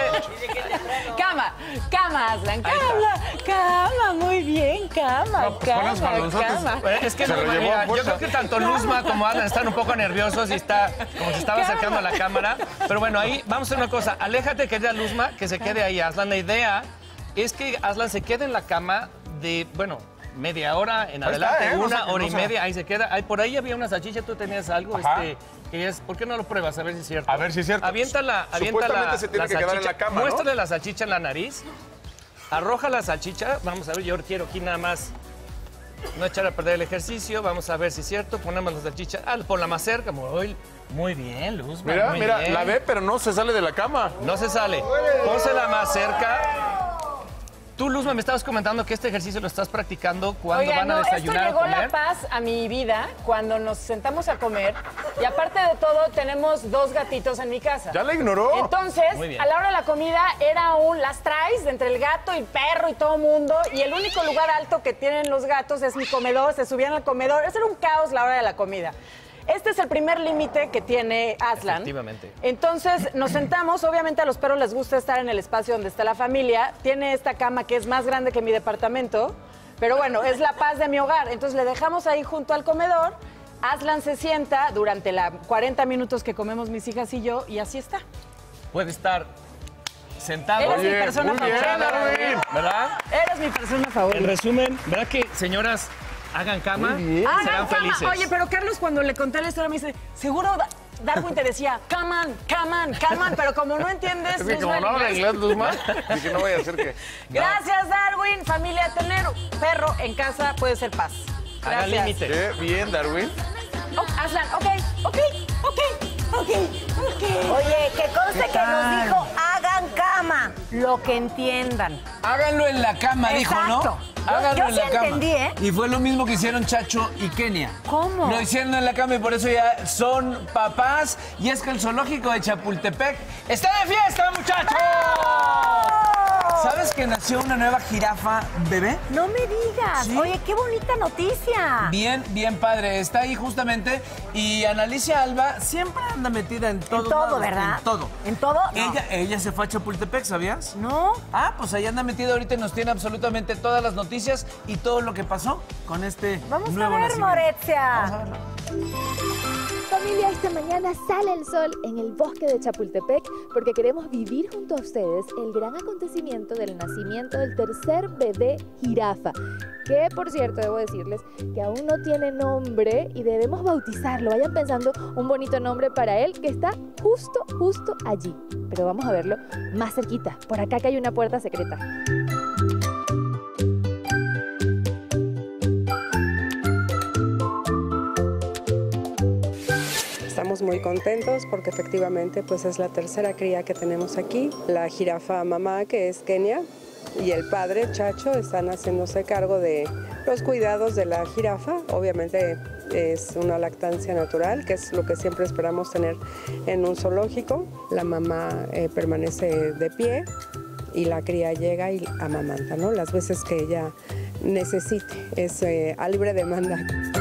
que- Cama, cama, Aslan, Ahí cama, cama, muy bien, cama, No, pues, ponlos para cama, nosotros. cama. Eh, Es que Se no, lo llevó mira, a yo fuerza. creo que tanto Luzma como Alan están un poco nerviosos y está como se estaba acercando a la cámara. Pero bueno, ahí vamos a hacer una cosa. Aléjate, querida Luzma, que se quede ahí. Aslan, la idea es que Aslan se quede en la cama de, bueno, media hora en Ahí adelante, está, ¿eh? No una sé qué hora y cosa. media, ahí se queda. Ahí, por ahí había una salchicha, tú tenías algo, Ajá. este, querías- ¿por qué no lo pruebas? A ver si es cierto. A ver si es cierto. Aviéntala, aviéntala. Supuestamente se tiene que quedar en la cama, ¿no? Muéstrale la salchicha en la nariz. Arroja la salchicha. Vamos a ver, yo quiero aquí nada más no echar a perder el ejercicio. Vamos a ver si es cierto. Ponemos la salchicha. Ah, ponla más cerca. Muy, muy bien, Luz. Mira, muy mira, bien. la ve, pero no se sale de la cama. No se sale. Pónsela más cerca. Tú, Luzma, me estabas comentando que este ejercicio lo estás practicando cuando Oiga, van a no, esto desayunar llegó o comer. la paz a mi vida cuando nos sentamos a comer. Y aparte de todo, tenemos dos gatitos en mi casa. ¿Ya la ignoró? Entonces, Muy bien. a la hora de la comida era un las traes de entre el gato y el perro y todo el mundo. Y el único lugar alto que tienen los gatos es mi comedor. Se subían al comedor. Eso era un caos la hora de la comida. Este es el primer límite que tiene Aslan. Efectivamente. Entonces nos sentamos, obviamente a los perros les gusta estar en el espacio donde está la familia. Tiene esta cama que es más grande que mi departamento, pero bueno, es la paz de mi hogar. Entonces le dejamos ahí junto al comedor. Aslan se sienta durante los cuarenta minutos que comemos mis hijas y yo, y así está. puede estar sentado. Eres mi persona favorita, Darwin, ¿verdad? Eres mi persona favorita. En resumen, ¿verdad que, señoras, hagan cama? Hagan Serán cama. felices. Oye, pero Carlos, cuando le conté la historia, me dice, seguro Darwin te decía, come on, come on, come on, pero como no entiendes... Es que como no habla inglés, Luzma, dije, no voy a hacer que... Gracias, Darwin. Familia, tener perro en casa puede ser paz. Haga Gracias. límite. Qué bien, Darwin. Oh, Aslan, ok, ok, ok, ok, ok. Oye, que conste que nos dijo, hagan cama, lo que entiendan. Háganlo en la cama, dijo, ¿no? Exacto. Háganlo Yo en sí la cama. entendí, ¿eh? Y fue lo mismo que hicieron Chacho y Kenia. ¿Cómo? Lo hicieron en la cama y por eso ya son papás. Y es que el zoológico de Chapultepec está de fiesta, muchachos. ¿Sabes que nació una nueva jirafa bebé? No me digas. Sí. Oye, qué bonita noticia. Bien, bien padre. Está ahí justamente. Y Analicia Alba siempre anda metida en todo. En todo, ¿verdad? En todo. ¿En todo? No. Ella, ella se fue a Chapultepec, ¿sabías? No. Ah, pues ahí anda metida ahorita y nos tiene absolutamente todas las noticias y todo lo que pasó con este Vamos nuevo a ver, nacimiento. Moretzia. Vamos a verlo. Familia, esta mañana sale el sol en el bosque de Chapultepec porque queremos vivir junto a ustedes el gran acontecimiento del nacimiento del tercer bebé jirafa, que por cierto debo decirles que aún no tiene nombre y debemos bautizarlo. Vayan pensando un bonito nombre para él que está justo, justo allí. Pero vamos a verlo más cerquita, por acá que hay una puerta secreta. Estamos muy contentos porque efectivamente pues es la tercera cría que tenemos aquí. La jirafa mamá, que es Kenia, y el padre, Chacho, están haciéndose cargo de los cuidados de la jirafa. Obviamente es una lactancia natural, que es lo que siempre esperamos tener en un zoológico. La mamá eh, permanece de pie y la cría llega y amamanta, ¿no? Las veces que ella necesite, es eh, a libre demanda.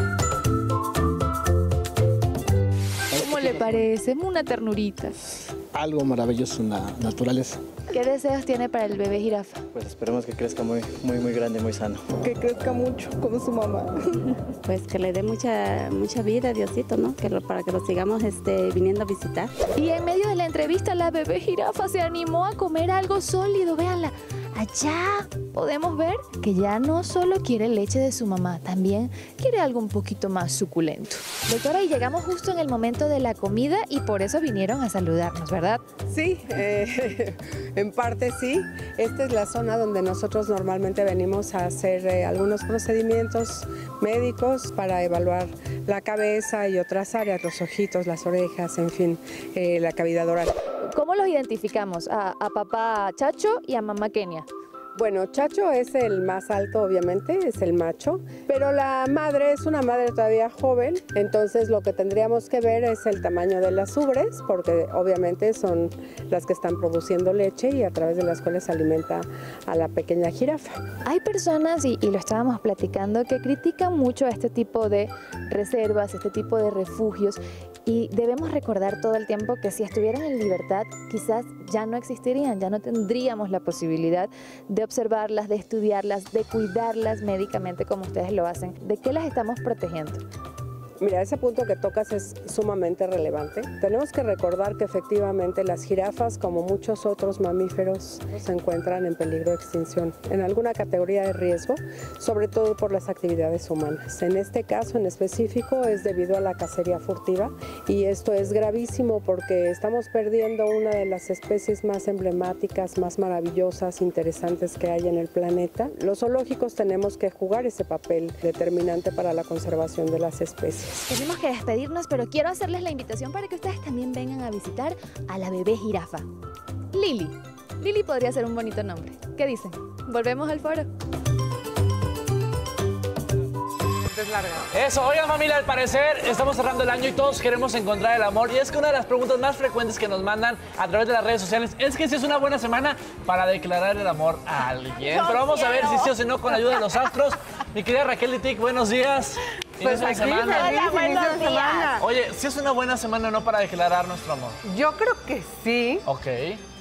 ¿Cómo le parece? Una ternurita. Algo maravilloso, una naturaleza. ¿Qué deseos tiene para el bebé jirafa? Pues esperemos que crezca muy, muy, muy grande, muy sano. Que crezca mucho, como su mamá. Pues que le dé mucha, mucha vida, Diosito, ¿no? Que lo, para que lo sigamos este, viniendo a visitar. Y en medio de la entrevista, la bebé jirafa se animó a comer algo sólido. Véanla. Allá podemos ver que ya no solo quiere leche de su mamá, también quiere algo un poquito más suculento. Doctora, y llegamos justo en el momento de la comida y por eso vinieron a saludarnos, ¿verdad? Sí, eh, en parte sí. Esta es la zona donde nosotros normalmente venimos a hacer eh, algunos procedimientos médicos para evaluar la cabeza y otras áreas, los ojitos, las orejas, en fin, eh, la cavidad oral. ¿Cómo los identificamos? A, a papá Chacho y a mamá Kenia. Bueno, Chacho es el más alto, obviamente, es el macho, pero la madre es una madre todavía joven, entonces lo que tendríamos que ver es el tamaño de las ubres, porque obviamente son las que están produciendo leche y a través de las cuales se alimenta a la pequeña jirafa. Hay personas, y, y lo estábamos platicando, que critican mucho este tipo de reservas, este tipo de refugios, y debemos recordar todo el tiempo que si estuvieran en libertad, quizás ya no existirían, ya no tendríamos la posibilidad de observarlas, de estudiarlas, de cuidarlas médicamente como ustedes lo hacen. ¿De qué las estamos protegiendo? Mira, ese punto que tocas es sumamente relevante. Tenemos que recordar que efectivamente las jirafas, como muchos otros mamíferos, se encuentran en peligro de extinción, en alguna categoría de riesgo, sobre todo por las actividades humanas. En este caso en específico es debido a la cacería furtiva y esto es gravísimo porque estamos perdiendo una de las especies más emblemáticas, más maravillosas, interesantes que hay en el planeta. Los zoológicos tenemos que jugar ese papel determinante para la conservación de las especies. Tenemos que despedirnos, pero quiero hacerles la invitación para que ustedes también vengan a visitar a la bebé jirafa. Lili. Lili podría ser un bonito nombre. ¿Qué dicen? ¿Volvemos al foro? Eso, oigan familia, al parecer estamos cerrando el año y todos queremos encontrar el amor. Y es que una de las preguntas más frecuentes que nos mandan a través de las redes sociales es que si es una buena semana para declarar el amor a alguien. Yo Pero vamos quiero. a ver si sí o si no con ayuda de los astros. Mi querida Raquel Litic, buenos días. Pues Inicio de aquí, semana. feliz Hola, buenos inicio de días. semana. Oye, si es una buena semana no para declarar nuestro amor. Yo creo que sí. Ok.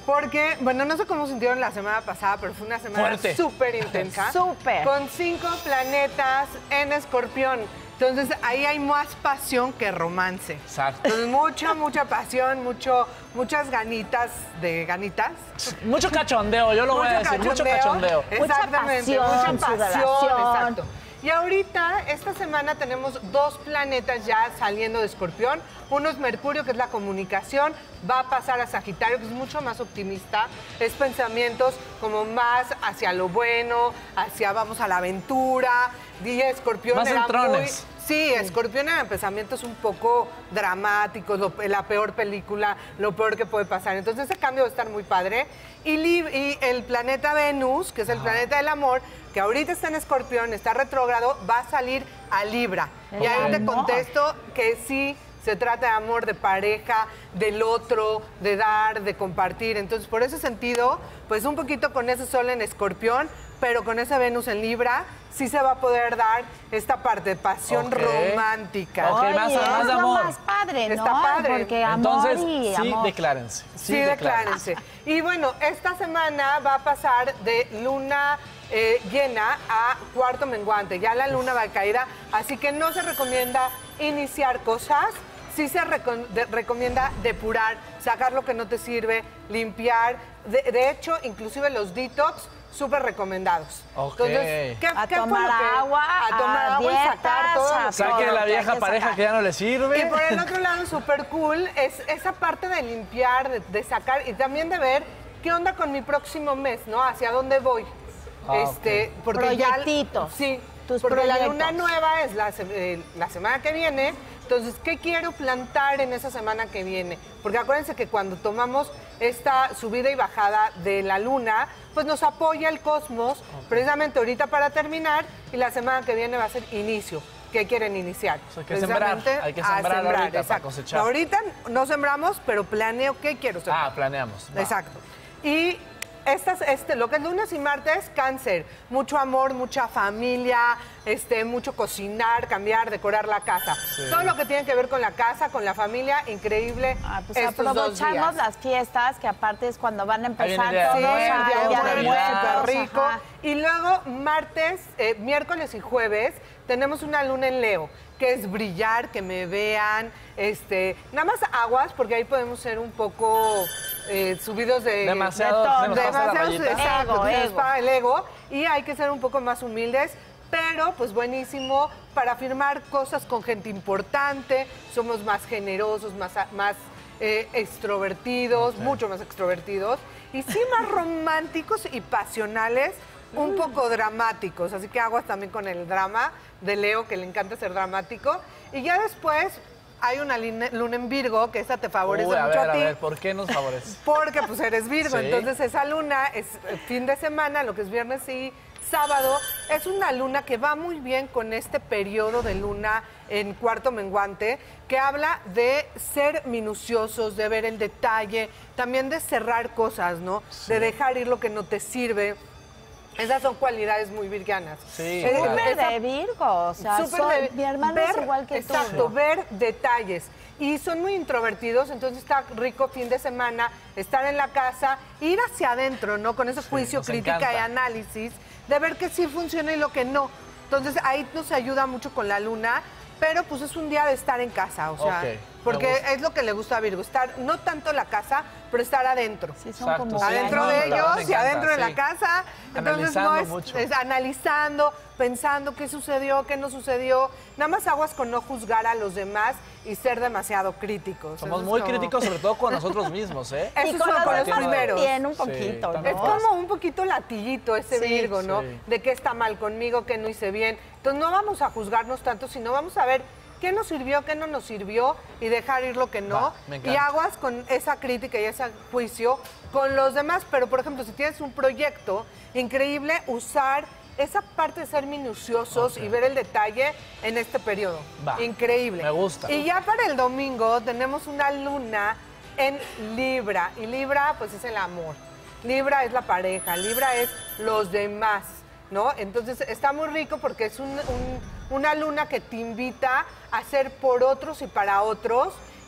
Porque, bueno, no sé cómo sintieron la semana pasada, pero fue una semana Fuerte. súper intensa. Súper. Con cinco planetas en Escorpión. Entonces, ahí hay más pasión que romance. Exacto. Entonces, mucha, mucha pasión, mucho, muchas ganitas de ganitas. Mucho cachondeo, yo lo voy a decir, mucho cachondeo. Exactamente, Mucha pasión, mucha pasión, sudoración. exacto. Y ahorita, esta semana, tenemos dos planetas ya saliendo de Escorpión. Uno es Mercurio, que es la comunicación, va a pasar a Sagitario, que es mucho más optimista. Es pensamientos como más hacia lo bueno, hacia vamos a la aventura. Y Escorpión Más era entrones. muy... Sí, Escorpión eran pensamientos un poco dramáticos, lo- la peor película, lo peor que puede pasar. Entonces ese cambio va a estar muy padre. Y, Lib- y el planeta Venus, que es el planeta del amor, que ahorita está en Escorpión, está retrógrado, va a salir a Libra. Y ahí te Amor. contesto que sí se trata de amor, de pareja, del otro, de dar, de compartir. Entonces, por ese sentido, pues un poquito con ese sol en Escorpión, pero con ese Venus en Libra, sí se va a poder dar esta parte de pasión Ok. romántica. Ok, más- Oye, más es de lo amor. más padre, ¿no? Está padre. Porque amor Entonces, y sí, amor. declárense. Sí, declárense. Y bueno, esta semana va a pasar de luna eh, llena a cuarto menguante. Ya la luna va a caída, así que no se recomienda iniciar cosas. Sí se reco- de- recomienda depurar, sacar lo que no te sirve, limpiar. De, de hecho, inclusive los detox, súper recomendados. Ok. Entonces, ¿qué, A qué fue tomar lo que- agua, a tomar a agua y sacar dietas, todo. a lo que- Saque todo la lo que vieja hay que pareja sacar. que ya no le sirve. Y por el otro lado, súper cool, es esa parte de limpiar, de, de sacar y también de ver qué onda con mi próximo mes, ¿no? Hacia dónde voy. Ah, este, ok. porque ya- Proyectitos. sí, Tus porque la proyectos. luna nueva es la, se- eh, la semana que viene. Entonces, ¿qué quiero plantar en esa semana que viene? Porque acuérdense que cuando tomamos esta subida y bajada de la luna, pues nos apoya el cosmos, precisamente ahorita para terminar, y la semana que viene va a ser inicio. ¿Qué quieren iniciar? sea, hay que sembrar, Precisamente hay que a sembrar ahorita para exacto. cosechar. Ahorita no sembramos, pero planeo qué quiero sembrar. Ah, planeamos. va. Exacto. Y estas, este, lo que es lunes y martes, cáncer. Mucho amor, mucha familia, este, mucho cocinar, cambiar, decorar la casa. Sí. Todo lo que tiene que ver con la casa, con la familia, increíble. Ah, pues estos dos aprovechamos días. las fiestas, que aparte es cuando van a Ahí viene empezar el día de todos. Sí, Muertos, el día de Día de Muertos, Navidad. súper rico. Ajá. Y luego martes, eh, miércoles y jueves tenemos una luna en Leo, que es brillar, que me vean, este, nada más aguas, porque ahí podemos ser un poco eh, subidos de... Demasiado, de todo. se nos pasa la demasiados, rayita. exacto, Ego, se nos ego. para el ego, y hay que ser un poco más humildes. Pero, pues buenísimo para firmar cosas con gente importante, somos más generosos, más, más eh, extrovertidos, mucho más extrovertidos, y sí más románticos y pasionales, un poco dramáticos, así que aguas también con el drama de Leo, que le encanta ser dramático. Y ya después hay una line- luna en Virgo, que esa te favorece Uy, a mucho ver, a a ti. ver, ¿por qué nos favorece? Porque pues eres Virgo, Sí. entonces esa luna es eh, fin de semana, lo que es viernes y sábado, es una luna que va muy bien con este periodo de luna en cuarto menguante, que habla de ser minuciosos, de ver el detalle, también de cerrar cosas, ¿no? De dejar ir lo que no te sirve. Esas son cualidades muy virganas. Sí, Es- claro. Súper esa- de Virgo, o sea, Súper soy- de- mi hermano ver- es igual que tú. Exacto, ver detalles. Y son muy introvertidos, entonces está rico fin de semana, estar en la casa, ir hacia adentro, ¿no? Con ese juicio, nos crítica encanta. y análisis, de ver que sí funciona y lo que no. Entonces ahí nos ayuda mucho con la luna, pero pues es un día de estar en casa, o sea, Ok, me porque gusta. es lo que le gusta a Virgo, estar no tanto en la casa, pero estar adentro. Sí, son Exacto, como sí. Adentro No, de la verdad me ellos y encanta, adentro de la sí. casa. Entonces no Analizando es, mucho. es analizando, pensando qué sucedió, qué no sucedió. Nada más aguas con no juzgar a los demás y ser demasiado críticos. Somos Eso es muy como- críticos, sobre todo con nosotros mismos, ¿eh? Eso Y es con como los con los demás primeros. también un Sí, poquito, también. Es ¿no? como un poquito latiguito ese Sí, Virgo, ¿no? sí. De qué está mal conmigo, qué no hice bien. Entonces no vamos a juzgarnos tanto, sino vamos a ver qué nos sirvió, qué no nos sirvió y dejar ir lo que no. Va, me encanta. Y aguas con esa crítica y ese juicio con los demás. Pero, por ejemplo, si tienes un proyecto, increíble usar esa parte de ser minuciosos Ok. y ver el detalle en este periodo. Va, Increíble. me gusta. Y ya para el domingo tenemos una luna en Libra. Y Libra, pues, es el amor. Libra es la pareja, Libra es los demás, ¿no? Entonces está muy rico porque es un- un- una luna que te invita a hacer por otros y para otros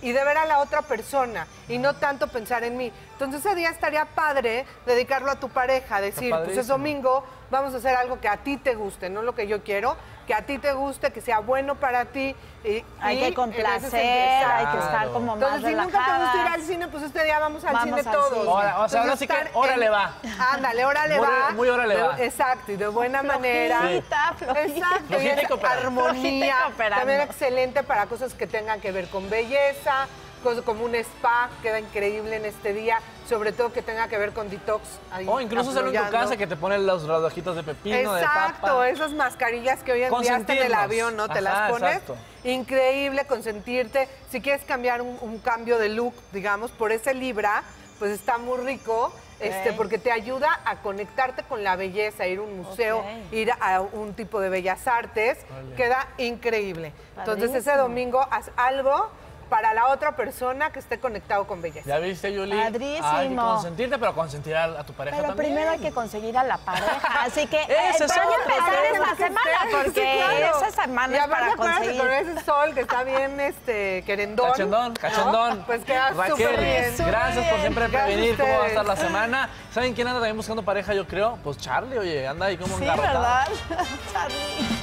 y de ver a la otra persona y no tanto pensar en mí. Entonces ese día estaría padre dedicarlo a tu pareja, decir, pues es domingo, vamos a hacer algo que a ti te guste, no lo que yo quiero, que a ti te guste, que sea bueno para ti. Y, hay y que complacer, hay que estar como más Entonces, si nunca te gusta ir relajadas. al cine, pues este día vamos al Vamos cine al todos. cine. Ahora, o sea, ahora sí que estar órale en- va. Ándale, órale Muy- va. muy órale De- va. Exacto, y de buena manera. Flojita, flojita. Exacto, y Flojita y es cooperando. armonía. Flojita y cooperando. También excelente para cosas que tengan que ver con belleza, cosas como un spa, queda increíble en este día, sobre todo que tenga que ver con detox. ahí O incluso hacerlo en tu afluyendo. casa, que te ponen los rodajitos de pepino, de Exacto, papa. esas mascarillas que hoy en día hasta en el Consentirnos. avión, ¿no? Te Ajá, las pones. exacto. Increíble consentirte. Si quieres cambiar un, un cambio de look, digamos, por ese Libra, pues está muy rico. Este, Ok. porque te ayuda a conectarte con la belleza, ir a un museo, Ok. ir a un tipo de bellas artes, Vale. queda increíble. Entonces ese Padrísimo. domingo haz algo para la otra persona que esté conectado con belleza. ¿Ya viste, Yuli? Padrísimo. Hay que consentirte, pero consentir a, a tu pareja Pero también. primero hay que conseguir a la pareja, así que eh, Ese es pero hay que otro empezar tema. esta semana, porque esa semana y es aparte, para acuérdate, conseguir. con ese sol que está bien este, querendón. Cachondón, cachondón. ¿no? Pues queda súper bien. Raquel, gracias por siempre Gracias prevenir a cómo va a estar ustedes. la semana. ¿Saben quién anda también buscando pareja, yo creo? Pues Charlie, oye, anda ahí como Sí, engarrotado. ¿verdad? Charlie.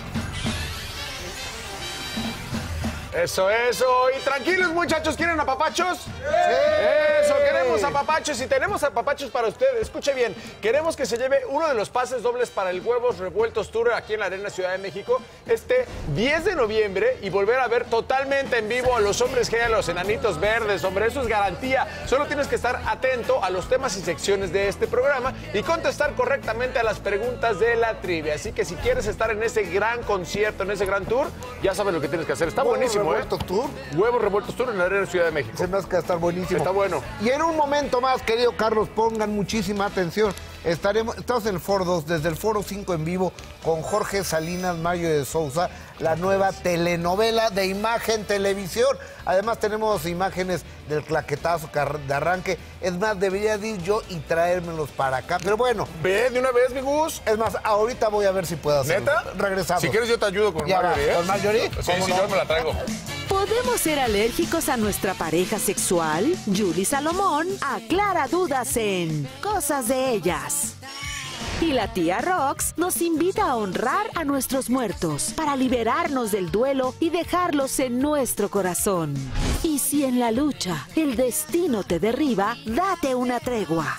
Eso, eso. Y tranquilos, muchachos, ¿quieren apapachos? Sí. Eso, queremos apapachos y tenemos apapachos para ustedes. Escuche bien, queremos que se lleve uno de los pases dobles para el Huevos Revueltos Tour aquí en la Arena Ciudad de México este diez de noviembre y volver a ver totalmente en vivo a los Hombres G, a los Enanitos Verdes. Hombre, eso es garantía. Solo tienes que estar atento a los temas y secciones de este programa y contestar correctamente a las preguntas de la trivia. Así que si quieres estar en ese gran concierto, en ese gran tour, ya sabes lo que tienes que hacer. Está Huevos buenísimo, Revueltos ¿eh? Tour. Huevos Revueltos Tour en la Arena Ciudad de México. Se me hace que va a estar buenísimo. Está bueno. Y en un momento más, querido Carlos, pongan muchísima atención. Estaremos, estamos en el Foro dos, desde el Foro cinco en vivo, con Jorge Salinas, Mayo de Sousa, la nueva telenovela de Imagen Televisión. Además tenemos imágenes del claquetazo que ar- de arranque. Es más, debería de ir yo y traérmelos para acá. Pero bueno. Ve de una vez, mi Gus. Es más, ahorita voy a ver si puedo hacerlo. ¿Neta? Regresamos. Si quieres yo te ayudo con Ya va, Marjorie, ¿eh? ¿con Marjorie? Sí, ¿Cómo sí, no? yo me la traigo. ¿Podemos ser alérgicos a nuestra pareja sexual? Yuli Salomón aclara dudas en Cosas de Ellas. Y la tía Rox nos invita a honrar a nuestros muertos para liberarnos del duelo y dejarlos en nuestro corazón. Y si en la lucha el destino te derriba, date una tregua.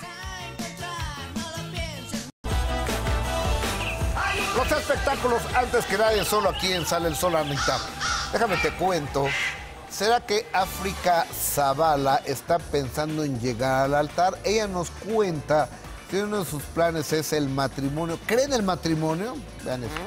Los espectáculos antes que nadie, solo aquí en Sale el Sol, Anita. Déjame te cuento. ¿Será que África Zavala está pensando en llegar al altar? Ella nos cuenta que uno de sus planes es el matrimonio. ¿Cree en el matrimonio? Vean eso.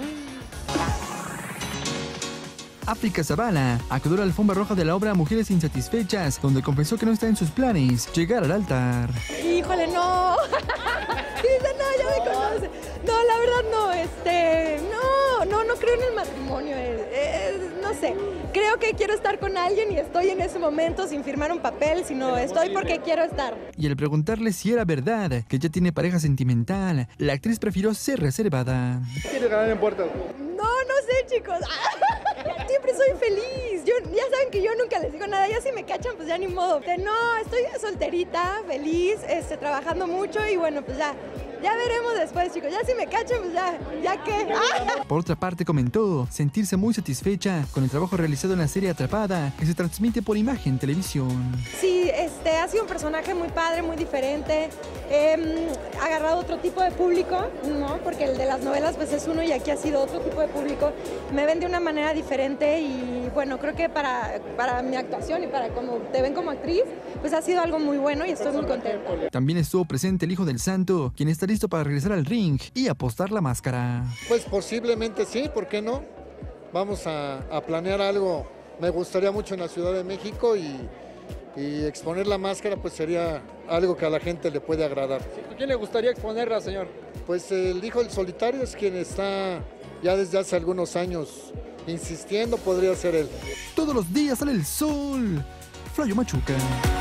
África Zavala acudió a la alfombra roja de la obra Mujeres Insatisfechas, donde confesó que no está en sus planes llegar al altar. Híjole, no. Dice, no, ya me conoce. No, la verdad no, este, no, no, no creo en el matrimonio, eh, eh, no sé. Creo que quiero estar con alguien y estoy en ese momento sin firmar un papel, sino estoy porque quiero estar. Y al preguntarle si era verdad que ya tiene pareja sentimental, la actriz prefirió ser reservada. ¿Quieres ganar en puertas? No, no sé, chicos. Siempre soy feliz. Yo, ya saben que yo nunca les digo nada. Ya si me cachan, pues ya ni modo. Este, no, estoy solterita, feliz, este, trabajando mucho y bueno, pues ya. Ya veremos después, chicos. Ya si me cachan, pues ya, ya qué. Por otra parte, comentó sentirse muy satisfecha con el trabajo realizado en la serie Atrapada, que se transmite por Imagen Televisión. Sí, este, ha sido un personaje muy padre, muy diferente. He mm, agarrado otro tipo de público, ¿no? Porque el de las novelas pues es uno y aquí ha sido otro tipo de público. Me ven de una manera diferente y bueno, creo que para, para mi actuación y para cuando te ven como actriz, pues ha sido algo muy bueno y estoy muy contenta. También estuvo presente el hijo del santo, quien está listo para regresar al ring y apostar la máscara. Pues posiblemente sí, ¿por qué no? Vamos a, a planear algo. Me gustaría mucho en la Ciudad de México y, y exponer la máscara pues sería algo que a la gente le puede agradar. ¿A quién le gustaría exponerla, señor? Pues el hijo del solitario es quien está ya desde hace algunos años insistiendo, podría ser él. Todos los días sale el sol. Flavio Machuca.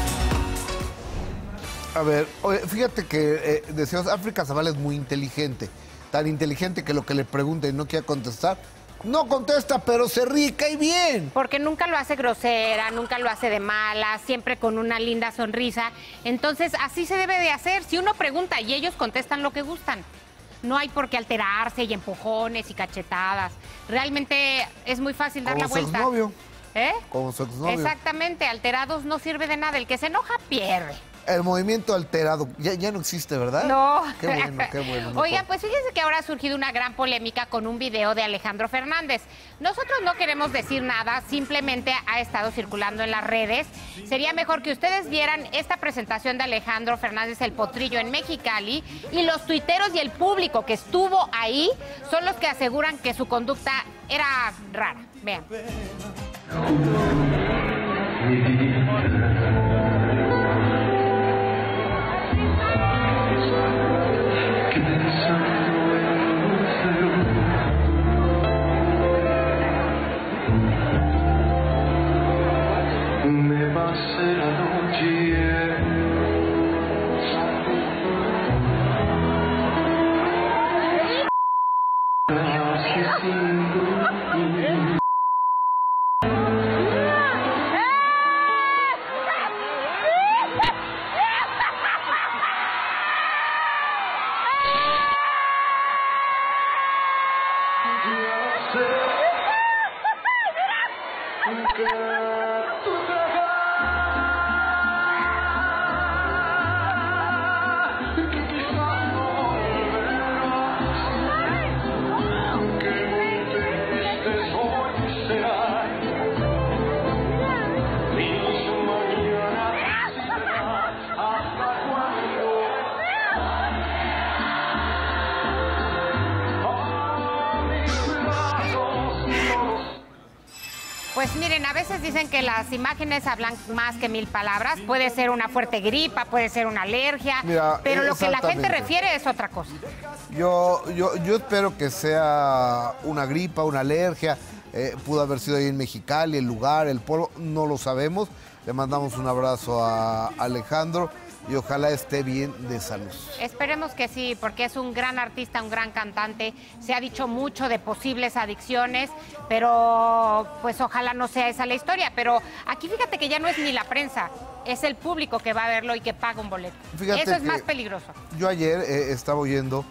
A ver, oye, fíjate que eh, decíamos, África Zavala es muy inteligente. Tan inteligente que lo que le pregunte y no quiera contestar, No contesta, pero se ríe, cae bien. Porque nunca lo hace grosera, nunca lo hace de mala, siempre con una linda sonrisa. Entonces, así se debe de hacer. Si uno pregunta y ellos contestan lo que gustan. No hay por qué alterarse y empujones y cachetadas. Realmente es muy fácil dar Como la vuelta. su exnovio. ¿Eh? Como su exnovio. Exactamente, alterados no sirve de nada. El que se enoja pierde. El movimiento alterado ya, ya no existe, ¿verdad? No. Qué bueno, qué bueno. no Oigan, puedo. pues fíjense que ahora ha surgido una gran polémica con un video de Alejandro Fernández. Nosotros no queremos decir nada, simplemente ha estado circulando en las redes. Sería mejor que ustedes vieran esta presentación de Alejandro Fernández el Potrillo en Mexicali y los tuiteros y el público que estuvo ahí son los que aseguran que su conducta era rara. Vean. Me pasé la noche Pues miren, a veces dicen que las imágenes hablan más que mil palabras. Puede ser una fuerte gripa, puede ser una alergia, Mira, pero lo que la gente exactamente. refiere es otra cosa. Yo, yo, yo espero que sea una gripa, una alergia. Eh, pudo haber sido ahí en Mexicali, el lugar, el polvo, no lo sabemos. Le mandamos un abrazo a Alejandro y ojalá esté bien de salud. Esperemos que sí, porque es un gran artista, un gran cantante. Se ha dicho mucho de posibles adicciones, pero pues ojalá no sea esa la historia. Pero aquí fíjate que ya no es ni la prensa, es el público que va a verlo y que paga un boleto. Fíjate Eso es que más peligroso. Yo ayer eh, estaba oyendo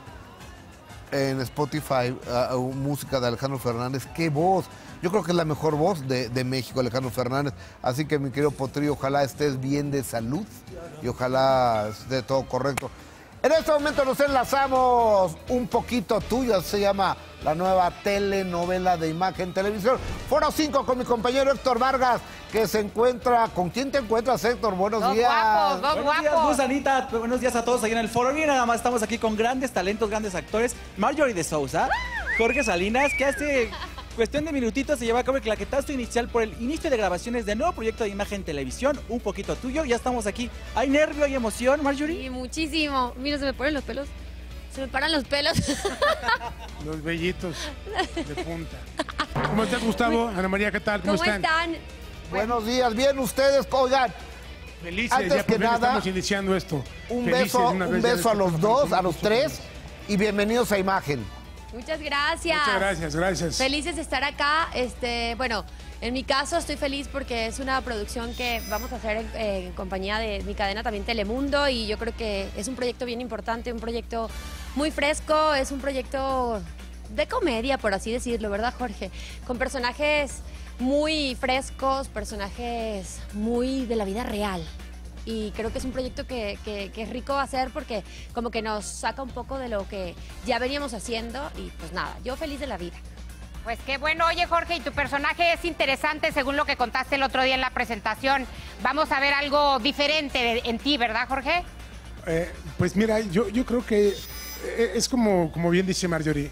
en Spotify uh, uh, música de Alejandro Fernández. ¡Qué voz! Yo creo que es la mejor voz de, de México, Alejandro Fernández. Así que, mi querido Potrillo, ojalá estés bien de salud y ojalá esté todo correcto. En este momento nos enlazamos un poquito tuyo, se llama la nueva telenovela de Imagen Televisión. Foro cinco con mi compañero Héctor Vargas, que se encuentra... ¿Con quién te encuentras, Héctor? Buenos Dos días. guapos, dos Buenos días, guapos. Luz, Anita. Buenos días a todos ahí en el foro. Y nada más estamos aquí con grandes talentos, grandes actores. Marjorie de Sousa, Jorge Salinas, que hace cuestión de minutitos se lleva a cabo el claquetazo inicial por el inicio de grabaciones del nuevo proyecto de Imagen Televisión, Un Poquito Tuyo. Ya estamos aquí. ¿Hay nervio, hay emoción, Marjorie? Sí, muchísimo. Mira, se me ponen los pelos. Se me paran los pelos. Los vellitos de punta. ¿Cómo estás, Gustavo? Ana María, ¿qué tal? ¿Cómo, ¿Cómo están? Buenos días, bien ustedes, oigan. Felices, Antes ya que por fin nada, estamos iniciando esto. Un Felices, beso, una un vez ya beso a después los de dos, tantos a los tres, y bienvenidos a Imagen. Muchas gracias. Muchas gracias, gracias. Felices de estar acá. Este, bueno, en mi caso estoy feliz porque es una producción que vamos a hacer en, eh, en compañía de mi cadena también Telemundo, y yo creo que es un proyecto bien importante, un proyecto muy fresco, es un proyecto de comedia, por así decirlo, ¿verdad, Jorge? Con personajes muy frescos, personajes muy de la vida real. Y creo que es un proyecto que, que, que es rico hacer porque como que nos saca un poco de lo que ya veníamos haciendo, y pues nada, yo feliz de la vida. Pues qué bueno. Oye, Jorge, y tu personaje es interesante según lo que contaste el otro día en la presentación. Vamos a ver algo diferente de- en ti, ¿verdad, Jorge? Eh, pues mira, yo, yo creo que eh, es como, como bien dice Marjorie.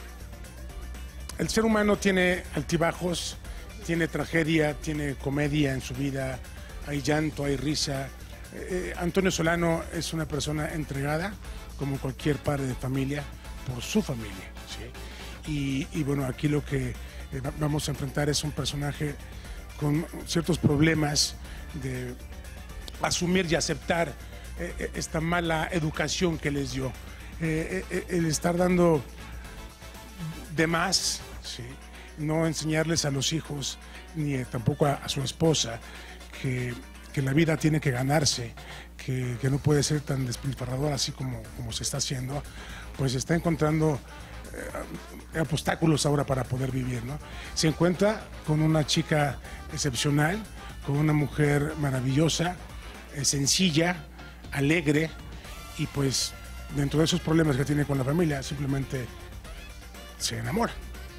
El ser humano tiene altibajos, tiene tragedia, tiene comedia en su vida, hay llanto, hay risa. Eh, Antonio Solano es una persona entregada, como cualquier padre de familia, por su familia, ¿sí? Y, y bueno, aquí lo que eh, va- vamos a enfrentar es un personaje con ciertos problemas de asumir y aceptar eh, eh, esta mala educación que les dio. Eh, eh, eh, el estar dando de más, ¿sí? no enseñarles a los hijos, ni tampoco a, a su esposa, que, que la vida tiene que ganarse, que, que no puede ser tan despilfarrador así como, como se está haciendo, pues está encontrando eh, obstáculos ahora para poder vivir, ¿no? Se encuentra con una chica excepcional, con una mujer maravillosa, eh, sencilla, alegre, y pues dentro de esos problemas que tiene con la familia, simplemente se enamora.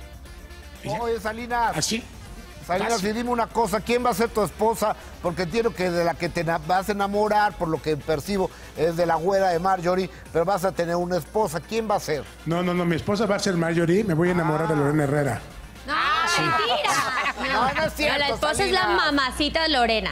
Oye, Salinas. ¿Así? Salinas, y dime una cosa, ¿quién va a ser tu esposa? Porque entiendo que de la que te vas a enamorar, por lo que percibo, es de la güera de Marjorie, pero vas a tener una esposa. ¿Quién va a ser? No, no, no, mi esposa va a ser Marjorie, me voy a enamorar ah. de Lorena Herrera. ¡No, sí. mentira! No, no es cierto, no, la esposa Salinas. es la mamacita de Lorena.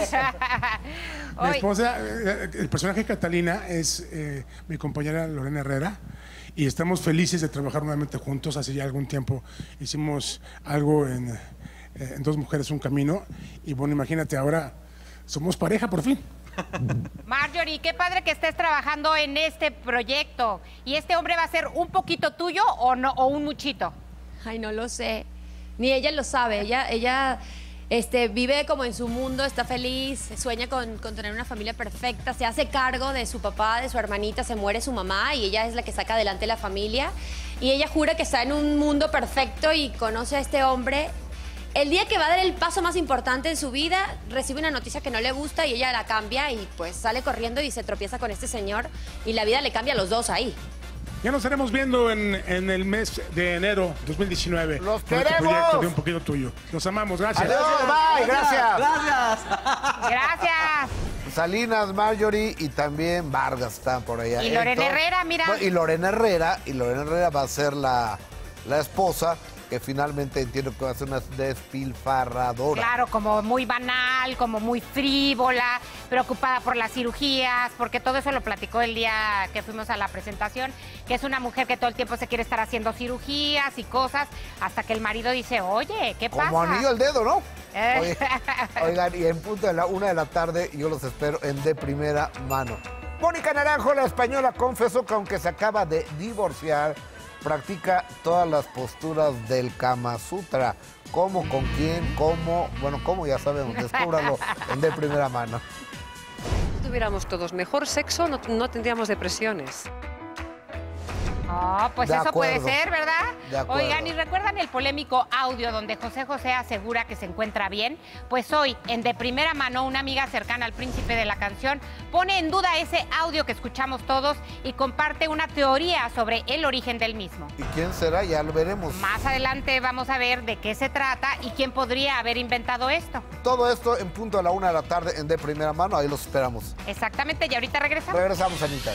Mi esposa, eh, el personaje de Catalina es eh, mi compañera Lorena Herrera, y estamos felices de trabajar nuevamente juntos. Hace ya algún tiempo hicimos algo en, eh, en Dos Mujeres, Un Camino, y bueno, imagínate, ahora somos pareja por fin. Marjorie, qué padre que estés trabajando en este proyecto. ¿Y este hombre va a ser un poquito tuyo o no, o un muchito? Ay, no lo sé. Ni ella lo sabe. Ella, ella este, vive como en su mundo, está feliz, sueña con, con tener una familia perfecta, se hace cargo de su papá, de su hermanita, se muere su mamá y ella es la que saca adelante la familia. Y ella jura que está en un mundo perfecto y conoce a este hombre. El día que va a dar el paso más importante en su vida, recibe una noticia que no le gusta y ella la cambia y pues sale corriendo y se tropieza con este señor y la vida le cambia a los dos ahí. Ya nos estaremos viendo en, en el mes de enero dos mil diecinueve. ¡Los con queremos! este proyecto de Un Poquito Tuyo. Los amamos, gracias. Adiós, bye, gracias. Gracias. Gracias. Salinas, Marjorie y también Vargas están por allá. Y Lorena Héctor. Herrera, mira. Bueno, y Lorena Herrera, y Lorena Herrera va a ser la, la esposa, que finalmente entiendo que va a ser una despilfarradora. Claro, como muy banal, como muy frívola, preocupada por las cirugías, porque todo eso lo platicó el día que fuimos a la presentación, que es una mujer que todo el tiempo se quiere estar haciendo cirugías y cosas, hasta que el marido dice, oye, ¿qué pasa? Como anillo al dedo, ¿no? Eh. Oye, oigan, y en punto de la una de la tarde yo los espero en De Primera Mano. Mónica Naranjo, la española, confesó que aunque se acaba de divorciar, practica todas las posturas del Kama Sutra. ¿Cómo, con quién, cómo? Bueno, cómo ya sabemos, descúbralo en De Primera Mano. Si tuviéramos todos mejor sexo, no, no tendríamos depresiones. Oh, pues De eso acuerdo. puede ser, ¿verdad? De acuerdo. Oigan, ¿y recuerdan el polémico audio donde José José asegura que se encuentra bien? Pues hoy, en De Primera Mano, una amiga cercana al príncipe de la canción pone en duda ese audio que escuchamos todos y comparte una teoría sobre el origen del mismo. ¿Y quién será? Ya lo veremos. Más adelante vamos a ver de qué se trata y quién podría haber inventado esto. Todo esto en punto de la una de la tarde en De Primera Mano. Ahí los esperamos. Exactamente, y ahorita regresamos. Regresamos, Anita.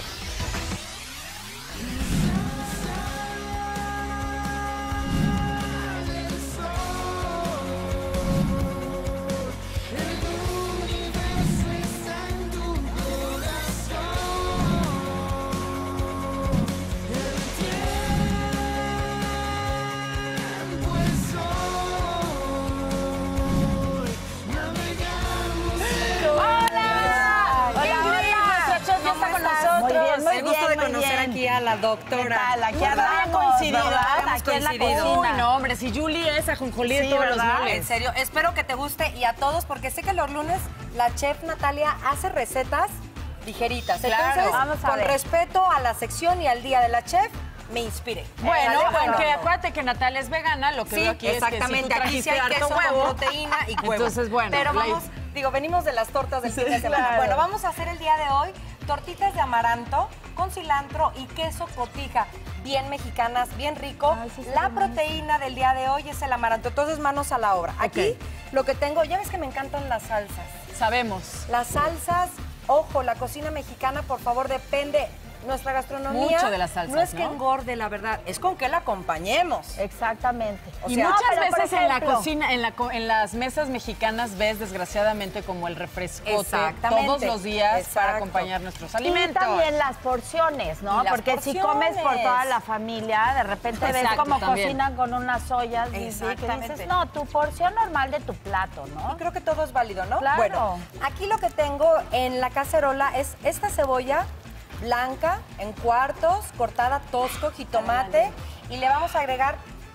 El gusto de conocer aquí a la doctora. Aquí había coincidido, Aquí en la cocina. Uy, no, hombre, si Julie es ajonjolí de Sí, todos los ¿verdad? moles. En serio, espero que te guste y a todos, porque sé que los lunes la chef Natalia hace recetas ligeritas. Claro. Entonces, Vamos a con ver. respeto a la sección y al día de la chef, me inspire. Bueno, ¿Sale? aunque acuérdate que Natalia es vegana, lo que Sí, veo aquí exactamente. es que si Aquí tú sí hay trajiste queso harto huevo, con proteína y huevo. Entonces, bueno. Pero la- vamos, digo, venimos de las tortas del Sí, fin de semana. claro. Bueno, vamos a hacer el día de hoy tortitas de amaranto con cilantro y queso cotija. Bien mexicanas, bien rico. Ay, sí, sí, la sí. proteína del día de hoy es el amaranto. Entonces, manos a la obra. Aquí lo que tengo, ya ves que me encantan las salsas. Sabemos. Las salsas, ojo, la cocina mexicana, por favor, depende. Nuestra gastronomía Mucho de las salsas, no es que ¿no? engorde, la verdad, es con que la acompañemos. Exactamente. O Y sea, muchas pero, por veces en la ejemplo, cocina, en, la, co- en las mesas mexicanas ves desgraciadamente como el refrescote Exactamente. todos los días Exacto. para acompañar nuestros Y alimentos. también las porciones, ¿no? Y las Porque si comes por porciones. toda la familia, de repente ves Exacto, cómo también. cocinan con unas ollas y sí, que Exactamente. dices, no, tu porción normal de tu plato, ¿no? Y creo que todo es válido, ¿no? Claro. Bueno, aquí lo que tengo en la cacerola es esta cebolla blanca en cuartos, cortada tosco, jitomate, y le vamos a agregar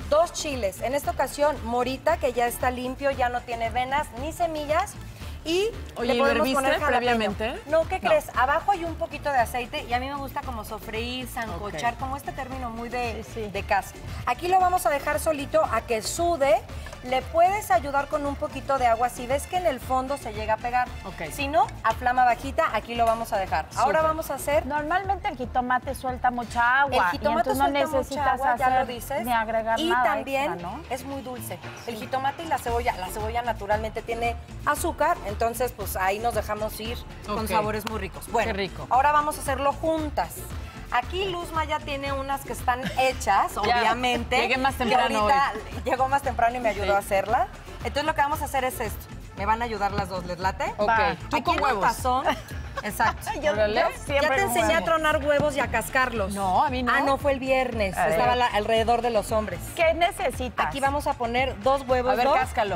dos chiles. En esta ocasión, morita, que ya está limpio, ya no tiene venas ni semillas. Y Oye, le ¿y lo podemos herviste poner jalapeño. previamente? No, ¿qué No. crees? Abajo hay un poquito de aceite y a mí me gusta como sofreír, sancochar, Ok. como este término muy de, de casa. Aquí lo vamos a dejar solito a que sude. Le puedes ayudar con un poquito de agua si ves que en el fondo se llega a pegar. Si no, a flama bajita, aquí lo vamos a dejar. Ahora Súper. vamos a hacer... Normalmente el jitomate suelta mucha agua. El jitomate y entonces no suelta mucha necesitas agua, ya lo hacer dices. ni agregar y nada también extra, ¿no? es muy dulce. El jitomate y la cebolla, la cebolla naturalmente tiene azúcar, entonces pues ahí nos dejamos ir con Ok. sabores muy ricos. Bueno, Qué rico. ahora vamos a hacerlo juntas. Aquí Luzma ya tiene unas que están hechas, Ya, obviamente. llegué más que temprano ahorita llegó más temprano y me ayudó Sí. a hacerla. Entonces lo que vamos a hacer es esto. Me van a ayudar las dos, ¿les late? Ok. Va. Tú Aquí con en huevos. el tazón. Exacto. Yo- Órale. yo Ya siempre te con enseñé a huevos. tronar huevos y a cascarlos. No, a mí no. Ah, no, fue el viernes. A ver. Estaba la- alrededor de los hombres. ¿Qué necesitas? Aquí vamos a poner dos huevos. A ver, dos. cáscalo.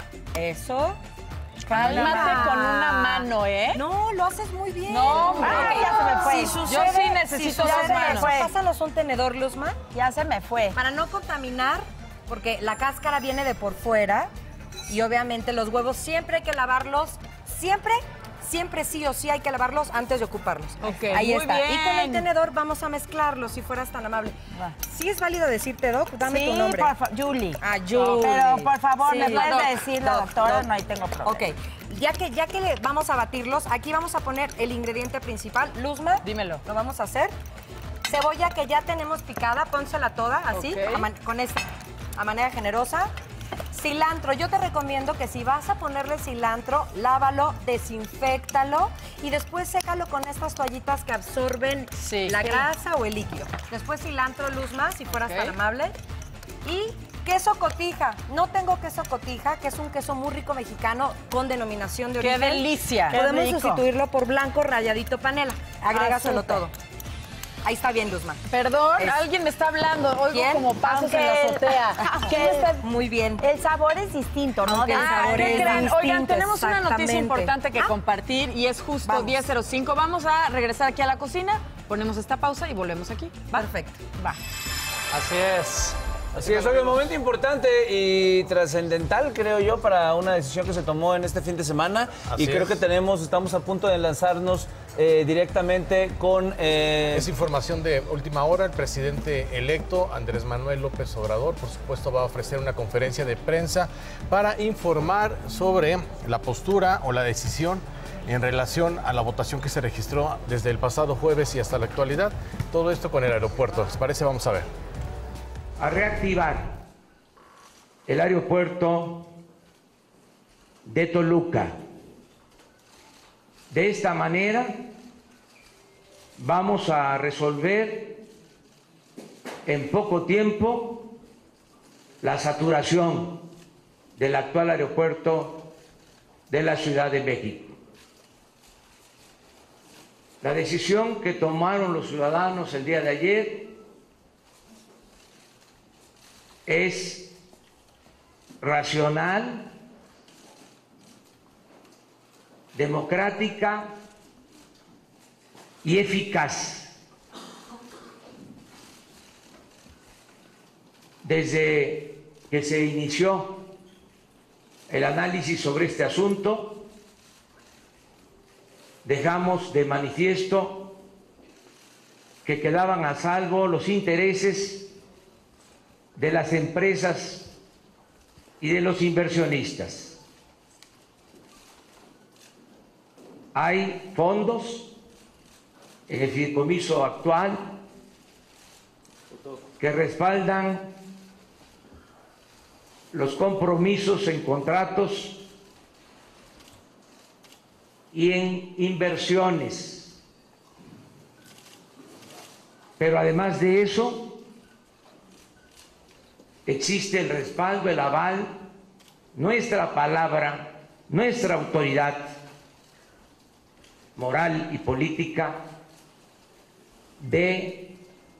Eso. Cálmate con una mano, ¿eh? No, lo haces muy bien. No, hombre. Ah, ya se me fue. Si Yo sucede, sí necesito si dos sucede manos. eso, pásanos un tenedor, Luzma. Ya se me fue. Para no contaminar, porque la cáscara viene de por fuera y obviamente los huevos siempre hay que lavarlos, siempre, siempre sí o sí hay que lavarlos antes de ocuparlos. Ok, Ahí muy está. Y con el bien. tenedor vamos a mezclarlos, si fueras tan amable. Va. ¿Sí es válido decirte, Doc? Dame Sí, tu nombre. por favor, Julie. Ah, Julie. Pero por favor, Sí. me puedes Doc, decir la Doc, doctora, Doc. no, ahí tengo problema. Ok, ya que, ya que le vamos a batirlos, aquí vamos a poner el ingrediente principal. Luzma, Dímelo. lo vamos a hacer. Cebolla que ya tenemos picada, pónsela toda así, Ok. a man- con esta, a manera generosa. Cilantro, yo te recomiendo que si vas a ponerle cilantro, lávalo, desinféctalo y después sécalo con estas toallitas que absorben Sí. la Sí. grasa o el líquido. Después cilantro, Luzma, si fueras Ok. tan amable. Y queso cotija. No tengo queso cotija, que es un queso muy rico mexicano con denominación de ¡Qué origen. delicia! Qué Podemos rico. sustituirlo por blanco ralladito panela. Agrégaselo súper. todo. Ahí está bien, Luzma. Perdón, Es- alguien me está hablando. Oigo ¿Quién? como pasos Aunque en la el- azotea. que Muy bien. el sabor es distinto, ¿no? Aunque el De- sabor ¿Qué es creen? distinto, Oigan, tenemos una noticia exactamente. importante que Ah. compartir y es justo Vamos. diez cero cinco. Vamos a regresar aquí a la cocina, ponemos esta pausa y volvemos aquí. ¿Va? Perfecto. Va. Así es. Así es, hoy un momento importante y trascendental, creo yo, para una decisión que se tomó en este fin de semana. Así y creo es. que tenemos, estamos a punto de lanzarnos eh, directamente con... eh, Es información de última hora. El presidente electo, Andrés Manuel López Obrador, por supuesto, va a ofrecer una conferencia de prensa para informar sobre la postura o la decisión en relación a la votación que se registró desde el pasado jueves y hasta la actualidad. Todo esto con el aeropuerto. ¿Les parece? Vamos a ver. A reactivar el aeropuerto de Toluca. De esta manera vamos a resolver en poco tiempo la saturación del actual aeropuerto de la Ciudad de México. La decisión que tomaron los ciudadanos el día de ayer es racional, democrática y eficaz. Desde que se inició el análisis sobre este asunto, dejamos de manifiesto que quedaban a salvo los intereses de las empresas y de los inversionistas. Hay fondos en el fideicomiso actual que respaldan los compromisos en contratos y en inversiones. Pero además de eso, existe el respaldo, el aval, nuestra palabra, nuestra autoridad moral y política de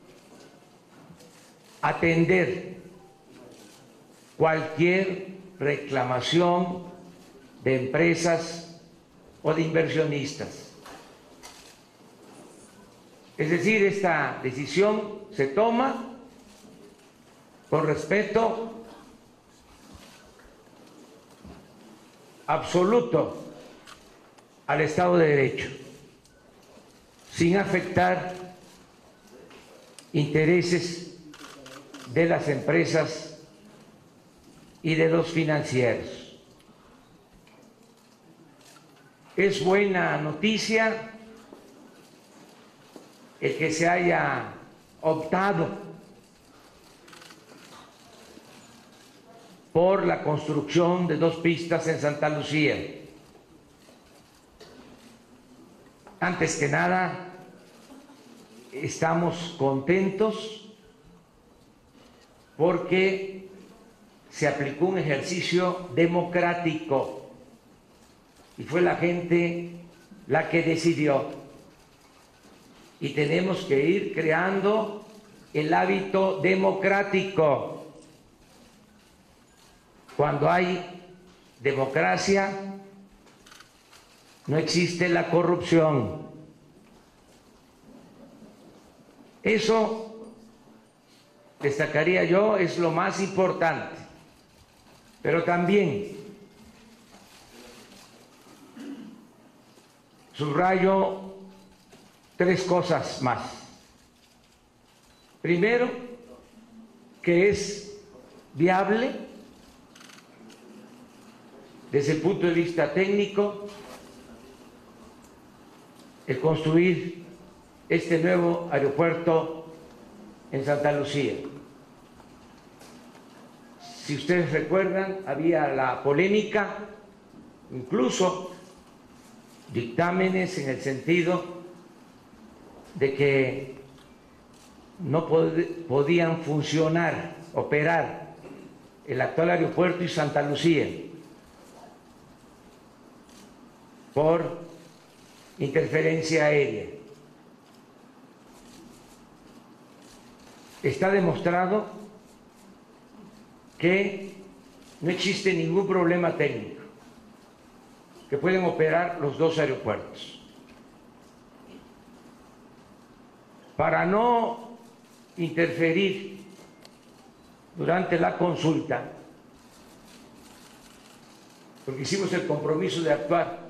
atender cualquier reclamación de empresas o de inversionistas. Es decir, esta decisión se toma con respeto absoluto al Estado de Derecho, sin afectar intereses de las empresas y de los financieros. Es buena noticia el que se haya optado por la construcción de dos pistas en Santa Lucía. Antes que nada, estamos contentos porque se aplicó un ejercicio democrático y fue la gente la que decidió. Y tenemos que ir creando el hábito democrático. Cuando hay democracia, no existe la corrupción. Eso, destacaría yo, es lo más importante. Pero también subrayo tres cosas más. Primero, que es viable desde el punto de vista técnico el construir este nuevo aeropuerto en Santa Lucía. Si ustedes recuerdan, había la polémica, incluso dictámenes en el sentido de que no pod- podían funcionar, operar el actual aeropuerto y Santa Lucía por interferencia aérea. Está demostrado que no existe ningún problema técnico, que pueden operar los dos aeropuertos. Para no interferir durante la consulta, porque hicimos el compromiso de actuar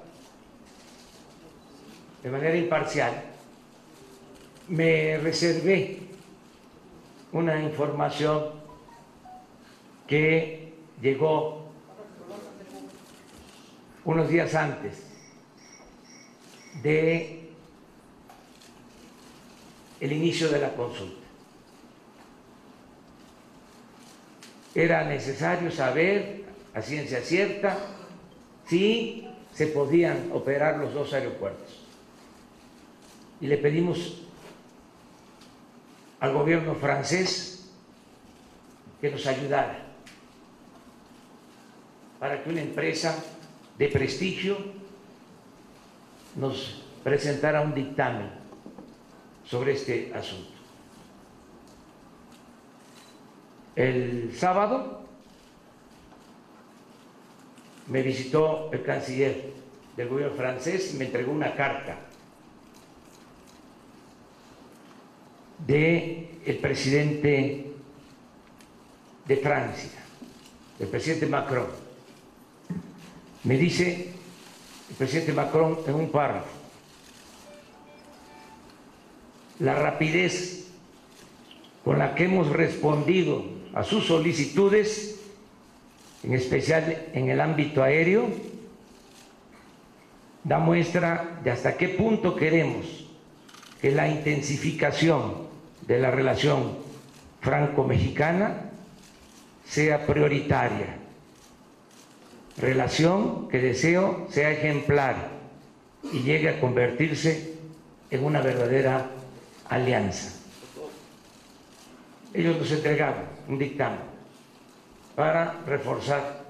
de manera imparcial, me reservé una información que llegó unos días antes de el inicio de la consulta. Era necesario saber a ciencia cierta si se podían operar los dos aeropuertos. Y le pedimos al gobierno francés que nos ayudara para que una empresa de prestigio nos presentara un dictamen sobre este asunto. El sábado me visitó el canciller del gobierno francés y me entregó una carta del presidente de Francia, del presidente Macron. Me dice el presidente Macron en un párrafo: la rapidez con la que hemos respondido a sus solicitudes, en especial en el ámbito aéreo, da muestra de hasta qué punto queremos que la intensificación de la relación franco-mexicana sea prioritaria, relación que deseo sea ejemplar y llegue a convertirse en una verdadera alianza. Ellos nos entregaron un dictamen para reforzar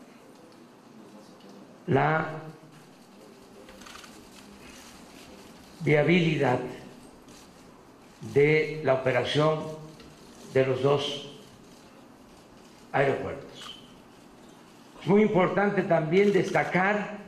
la viabilidad de la operación de los dos aeropuertos. Es muy importante también destacar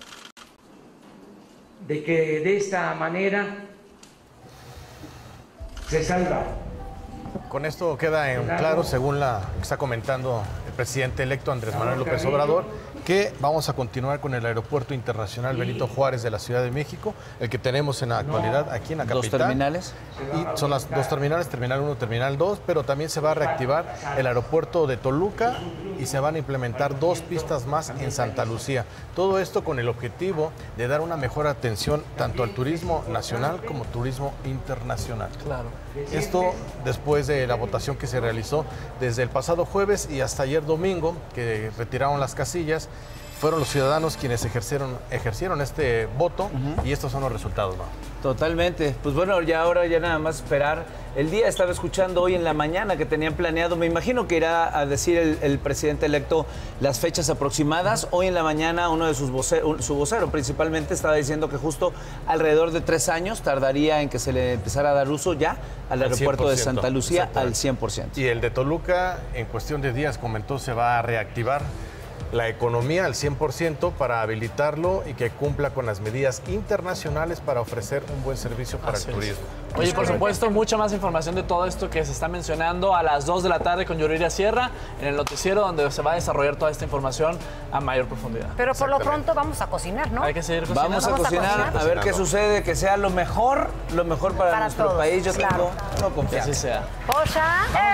de que de esta manera se salva con esto queda en claro, según la que está comentando el presidente electo Andrés Manuel López Obrador, que vamos a continuar con el Aeropuerto Internacional Benito Juárez de la Ciudad de México, el que tenemos en la actualidad aquí en la capital. ¿Dos terminales? Y son las dos terminales, Terminal uno, Terminal dos, pero también se va a reactivar el aeropuerto de Toluca y se van a implementar dos pistas más en Santa Lucía. Todo esto con el objetivo de dar una mejor atención tanto al turismo nacional como turismo internacional. Claro. Esto después de la votación que se realizó desde el pasado jueves y hasta ayer domingo, que retiraron las casillas. Fueron los ciudadanos quienes ejercieron, ejercieron este voto uh-huh. y estos son los resultados, ¿no? Totalmente. Pues bueno, ya ahora ya nada más esperar. El día estaba escuchando hoy en la mañana que tenían planeado, me imagino que irá a decir el, el presidente electo las fechas aproximadas. Hoy en la mañana uno de sus voceros, su vocero principalmente, estaba diciendo que justo alrededor de tres años tardaría en que se le empezara a dar uso ya al aeropuerto de Santa Lucía al cien por ciento. Y el de Toluca, en cuestión de días, comentó, se va a reactivar la economía al cien por ciento para habilitarlo y que cumpla con las medidas internacionales para ofrecer un buen servicio para Así el turismo. Es. Oye, por supuesto, mucha más información de todo esto que se está mencionando a las dos de la tarde con Yuridia Sierra en el noticiero, donde se va a desarrollar toda esta información a mayor profundidad. Pero por lo pronto vamos a cocinar, ¿no? Hay que seguir cocinando. Vamos a vamos cocinar, a, cocinar, a ver qué sucede, que sea lo mejor, lo mejor para, para nuestro todos, país. Yo claro. tengo no confianza. Que así sea. ¡Pocha!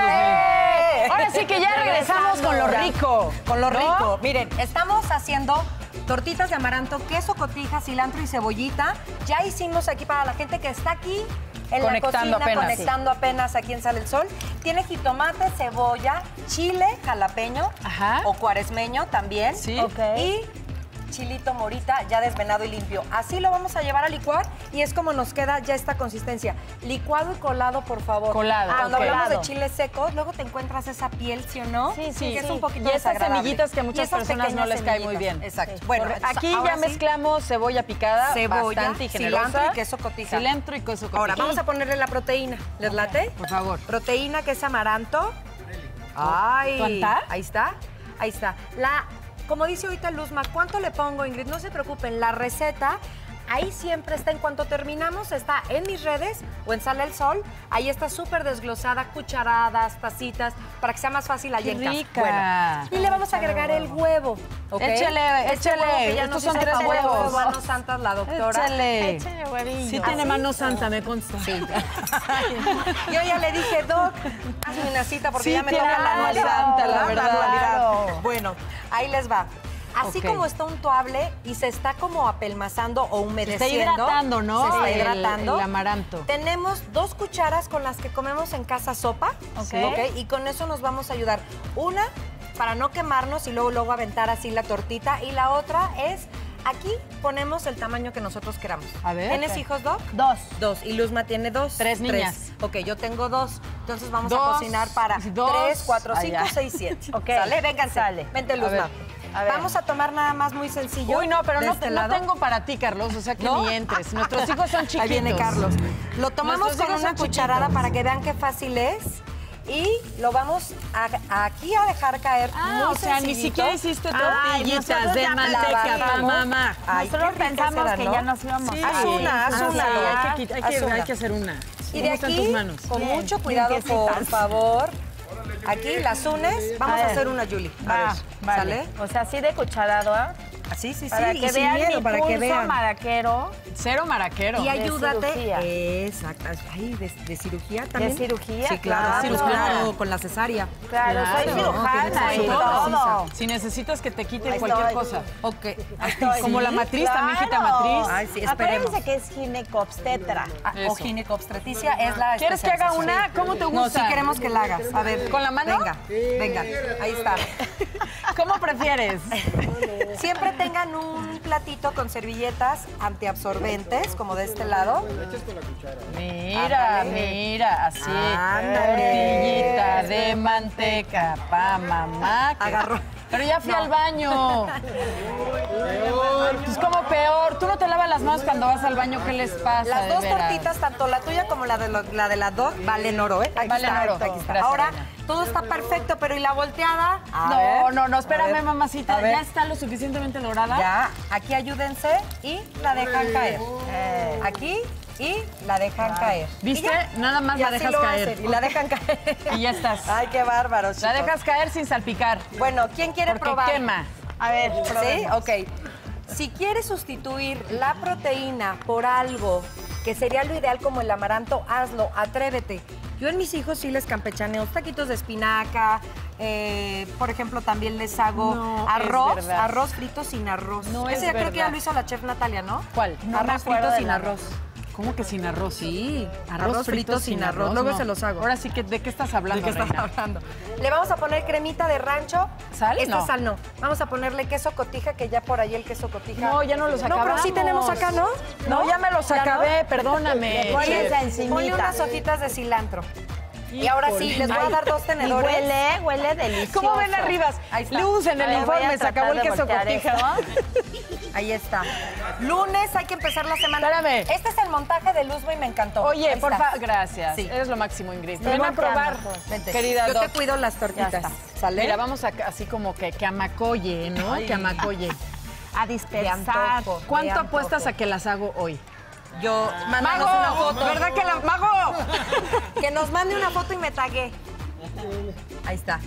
¡Eh! Ahora sí que ya regresamos con lo rico. Con lo ¿no? rico. Miren, estamos haciendo tortitas de amaranto, queso cotija, cilantro y cebollita. Ya hicimos aquí para la gente que está aquí en conectando la cocina, apenas, conectando sí. apenas aquí en Sale el Sol. Tiene jitomate, cebolla, chile jalapeño Ajá. o cuaresmeño también. Sí. Okay. Y chilito morita ya desvenado y limpio. Así lo vamos a llevar a licuar y es como nos queda ya esta consistencia. Licuado y colado, por favor. Colado. Ah, cuando okay. hablamos de chiles secos, luego te encuentras esa piel, ¿sí o no? Sí, sí. Que es sí. un poquito y esas desagradable. semillitas que a muchas personas no les cae muy bien. Exacto. Bueno, aquí ya sí. mezclamos cebolla picada, cebolla, bastante y generosa. cilantro y queso cotija. Cilantro y queso cotija. Ahora, vamos a ponerle la proteína. ¿Les late? Por favor. Proteína que es amaranto. Ay. ¿Cuánta? Ahí está. Ahí está. La... Como dice ahorita Luzma, ¿cuánto le pongo, Ingrid? No se preocupen, la receta ahí siempre está. En cuanto terminamos, está en mis redes o en Sale el Sol. Ahí está súper desglosada, cucharadas, tacitas, para que sea más fácil allá en casa. rica! Bueno, y le vamos a agregar el huevo, ¿ok? Échale, este échale. Huevo que ya Estos nos son hizo tres favor, huevos. Manos santas, la doctora. Échale. Échale huevillo. Sí tiene ¿Así? mano santa, me consta. Sí. Yo ya le dije, Doc, hazme una cita porque sí, ya me toca la anualidad. santa, la verdad. anualidad. Bueno, ahí les va. Así okay. como está untuable y se está como apelmazando o humedeciendo. Se está hidratando, ¿no? Se está el, hidratando. El amaranto. Tenemos dos cucharas con las que comemos en casa sopa. Okay. ok. Y con eso nos vamos a ayudar. Una, para no quemarnos y luego, luego aventar así la tortita. Y la otra es... Aquí ponemos el tamaño que nosotros queramos. A ver. ¿Tienes okay. hijos, Doc? Dos. Dos. Y Luzma tiene dos. Tres niñas. Tres. Ok, yo tengo dos. Entonces vamos dos, a cocinar para dos, tres, cuatro, ah, cinco, ya. seis, siete. Ok. ¿Sale? Vénganse. Sale. Vente, Luzma. A ver. A ver. Vamos a tomar nada más muy sencillo. Uy, no, pero de no, este no lado. tengo para ti, Carlos, o sea que ¿No? ni entres. Nuestros hijos son chiquitos. Ahí viene Carlos. Lo tomamos Nuestros con hijos una son cucharada chiquitos. para que vean qué fácil es. Y lo vamos a, aquí a dejar caer Ah, muy o sea, ni sencillito. siquiera hiciste Ay, tortillitas nosotros de ya manteca la para mamá. Ay, Nosotros qué rica pensamos será, que ¿no? ya nos íbamos Sí. a Haz una, haz Ah, una. sí, Hay que, hay que- Haz una. hay que hacer una. Y de ¿Cómo están aquí, tus manos? con Bien, mucho cuidado, limpiecitas. por favor. Aquí las unes. Vamos A a, ver. hacer una, Julie. A Ah, ver, vale. ¿sale? O sea, así de cucharado, ¿ah? Así, sí, sí. Para y que sin vean miedo, mi para que pulso vean. maraquero. Cero maraquero. Y de ayúdate. cirugía. Exacto. Ay, de, de cirugía también. ¿De cirugía? Sí, claro. Claro. Pues claro, con la cesárea. Claro, soy Claro, cirujana tiene y que ser todo. Si necesitas que te quiten Ahí cualquier estoy. cosa. Ok. Estoy. Como la matriz, también quita Claro. matriz. Ay, sí, esperemos. Acuérdense que es ginecobstetra. Ah, o Eso. ginecobstetricia es la ¿Quieres que haga especialización. una? ¿Cómo te No, gusta? sí queremos que la hagas. A ver. ¿Con la mano? Venga, venga. Ahí está. ¿Cómo prefieres? Siempre tengan un platito con servilletas antiabsorbentes, como de este lado. Mira, Ándale. mira, así. Ándale. Tortillita de manteca pa' mamá. que- Agarró. Pero ya fui No. al baño. Pues como peor. Tú no te lavas las manos cuando vas al baño. ¿Qué les pasa? Las de dos veras? tortitas, tanto la tuya como la de, lo- la, de la Doc, valen oro, ¿eh? Aquí Valen está, oro. aquí está. Gracias, Ahora, reina. todo está perfecto, pero ¿y la volteada? A No, ver, no, no, a espérame, ver, mamacita. a ver. Ya está lo suficientemente lograda. Ya, aquí ayúdense y la dejan caer. Eh, Aquí, y la dejan Ay. caer. ¿Viste? Y ya. Nada más Y la así dejas lo caer. hacen, y la dejan caer. Y ya estás. Ay, qué bárbaro, chicos. La dejas caer sin salpicar. Bueno, ¿quién quiere Porque probar? quema. A ver, ¿sí? probemos. Ok. Si quieres sustituir la proteína por algo que sería lo ideal como el amaranto, hazlo, atrévete. Yo en mis hijos sí les campechaneo taquitos de espinaca, eh, por ejemplo, también les hago No, arroz, es verdad. arroz frito sin arroz. No Ese es ya creo que ya verdad. lo hizo la chef Natalia, ¿no? ¿Cuál? No arroz frito sin arroz. ¿Cómo que sin arroz? Sí, arroz, frito, sin arroz. Luego no. se los hago. Ahora sí que, ¿de qué estás hablando, ¿De qué estás reina? hablando? Le vamos a poner cremita de rancho. ¿Sal? Esta No. sal no. Vamos a ponerle queso cotija, que ya por ahí el queso cotija. No, ya no los No, pero acabamos. sí tenemos acá, ¿no? No, ya me los ¿Ya no? acabé, perdóname. Le pones Chef. encimita. Ponle unas hojitas de cilantro. Y ahora sí, les voy a Ay, dar dos tenedores. y huele, huele delicioso. ¿Cómo ven arriba? Ahí está. Luz en el A ver, voy a informe, se acabó el tratar de queso voltear cotija. Ahí está. Lunes hay que empezar la semana. Espérame. Este es el montaje de Luzma y me encantó. Oye, Ahí por está. favor, gracias. Sí. Eres lo máximo, Ingrid. Estoy Ven a volteando, probar, pues. Vente. querida Yo Doc. te cuido las tortitas. Ya está. ¿Sale? Mira, vamos a, así como que, que amacolle, ¿no? Ay. Que amacolle. A De dispersar. antojo, de ¿Cuánto antojo. apuestas a que las hago hoy? Yo, mándanos ¡Mago! una foto. ¿Verdad que la... ¡Mago! Que nos mande una foto y me tagué. Ahí está.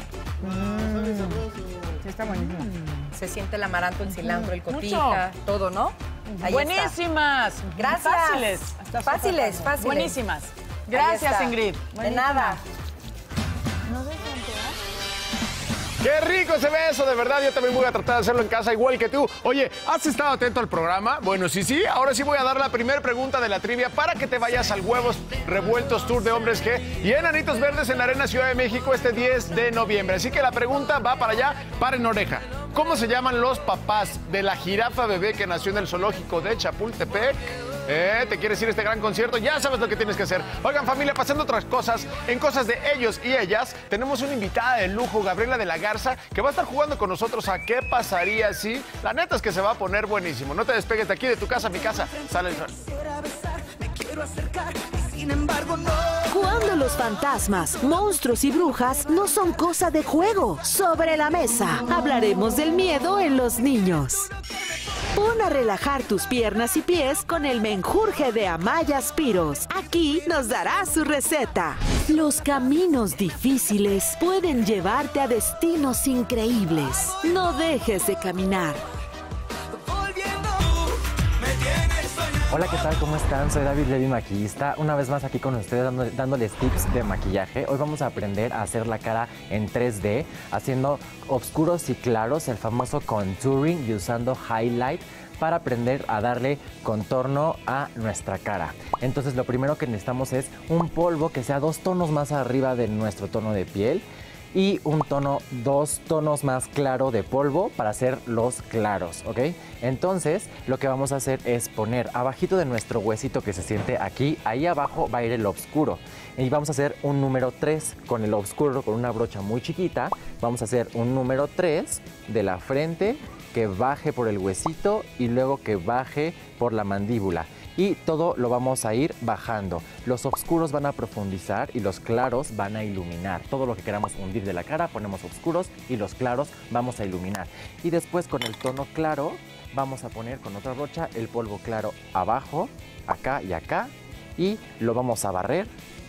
Sí, está buenísimo. Se siente el amaranto, el cilantro, el Mucho. cotija, todo, ¿no? Ahí Buenísimas. está. Gracias. Fáciles. Hasta Fáciles, súper fáciles. Buenísimas. Ahí Gracias, está. Ingrid. De Buenísima. nada. ¡Qué rico se ve eso! De verdad, yo también voy a tratar de hacerlo en casa igual que tú. Oye, ¿has estado atento al programa? Bueno, sí, sí. Ahora sí voy a dar la primera pregunta de la trivia para que te vayas al Huevos Revueltos Tour de Hombres G y Enanitos Verdes en la Arena Ciudad de México este diez de noviembre. Así que la pregunta va para allá, paren oreja. ¿Cómo se llaman los papás de la jirafa bebé que nació en el zoológico de Chapultepec? ¿Eh? ¿Te quieres ir a este gran concierto? Ya sabes lo que tienes que hacer. Oigan, familia, pasando otras cosas, en cosas de ellos y ellas, tenemos una invitada de lujo, Gabriela de la Garza, que va a estar jugando con nosotros a qué pasaría si. La neta es que se va a poner buenísimo. No te despegues de aquí, de tu casa a mi casa. Sale el sol. Cuando los fantasmas, monstruos y brujas no son cosa de juego. Sobre la mesa hablaremos del miedo en los niños. Pon a relajar tus piernas y pies con el menjurje de Amaya Spiros. Aquí nos dará su receta. Los caminos difíciles pueden llevarte a destinos increíbles. No dejes de caminar. Hola, ¿qué tal? ¿Cómo están? Soy David Levy, maquillista. Una vez más aquí con ustedes dando- dándoles tips de maquillaje. Hoy vamos a aprender a hacer la cara en tres D, haciendo oscuros y claros, el famoso contouring y usando highlight para aprender a darle contorno a nuestra cara. Entonces lo primero que necesitamos es un polvo que sea dos tonos más arriba de nuestro tono de piel y un tono, dos tonos más claro de polvo para hacer los claros, ¿ok? Entonces, lo que vamos a hacer es poner abajito de nuestro huesito que se siente aquí, ahí abajo va a ir el oscuro. Y vamos a hacer un número tres con el oscuro, con una brocha muy chiquita. Vamos a hacer un número tres de la frente que baje por el huesito y luego que baje por la mandíbula. Y todo lo vamos a ir bajando. Los oscuros van a profundizar y los claros van a iluminar. Todo lo que queramos hundir de la cara ponemos oscuros y los claros vamos a iluminar. Y después con el tono claro vamos a poner con otra brocha el polvo claro abajo, acá y acá. Y lo vamos a barrer.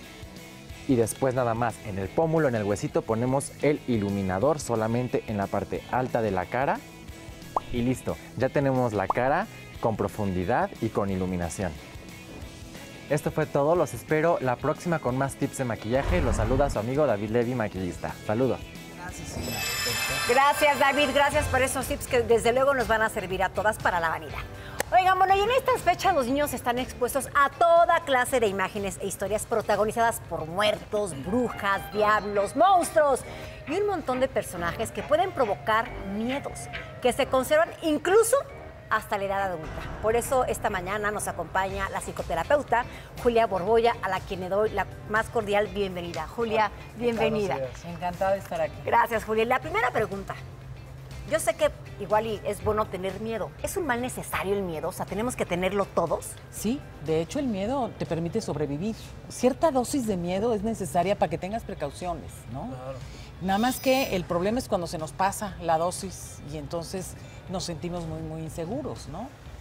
Y después nada más en el pómulo, en el huesito, ponemos el iluminador solamente en la parte alta de la cara. Y listo, ya tenemos la cara con profundidad y con iluminación. Esto fue todo, los espero la próxima con más tips de maquillaje. Los saluda su amigo David Levy, maquillista. Saludos. Gracias, David, gracias por esos tips que desde luego nos van a servir a todas para la vanidad. Oigan, bueno, y en estas fechas los niños están expuestos a toda clase de imágenes e historias protagonizadas por muertos, brujas, diablos, monstruos y un montón de personajes que pueden provocar miedos, que se conservan incluso hasta la edad adulta. Por eso esta mañana nos acompaña la psicoterapeuta Julia Borbolla, a la quien le doy la más cordial bienvenida. Julia, bienvenida. Encantada de estar aquí. Gracias, Julia. La primera pregunta. Yo sé que igual y es bueno tener miedo. ¿Es un mal necesario el miedo? O sea, ¿tenemos que tenerlo todos? Sí, de hecho el miedo te permite sobrevivir. Cierta dosis de miedo es necesaria para que tengas precauciones, ¿no? Claro. Nada más que el problema es cuando se nos pasa la dosis y entonces nos sentimos muy, muy inseguros, ¿no?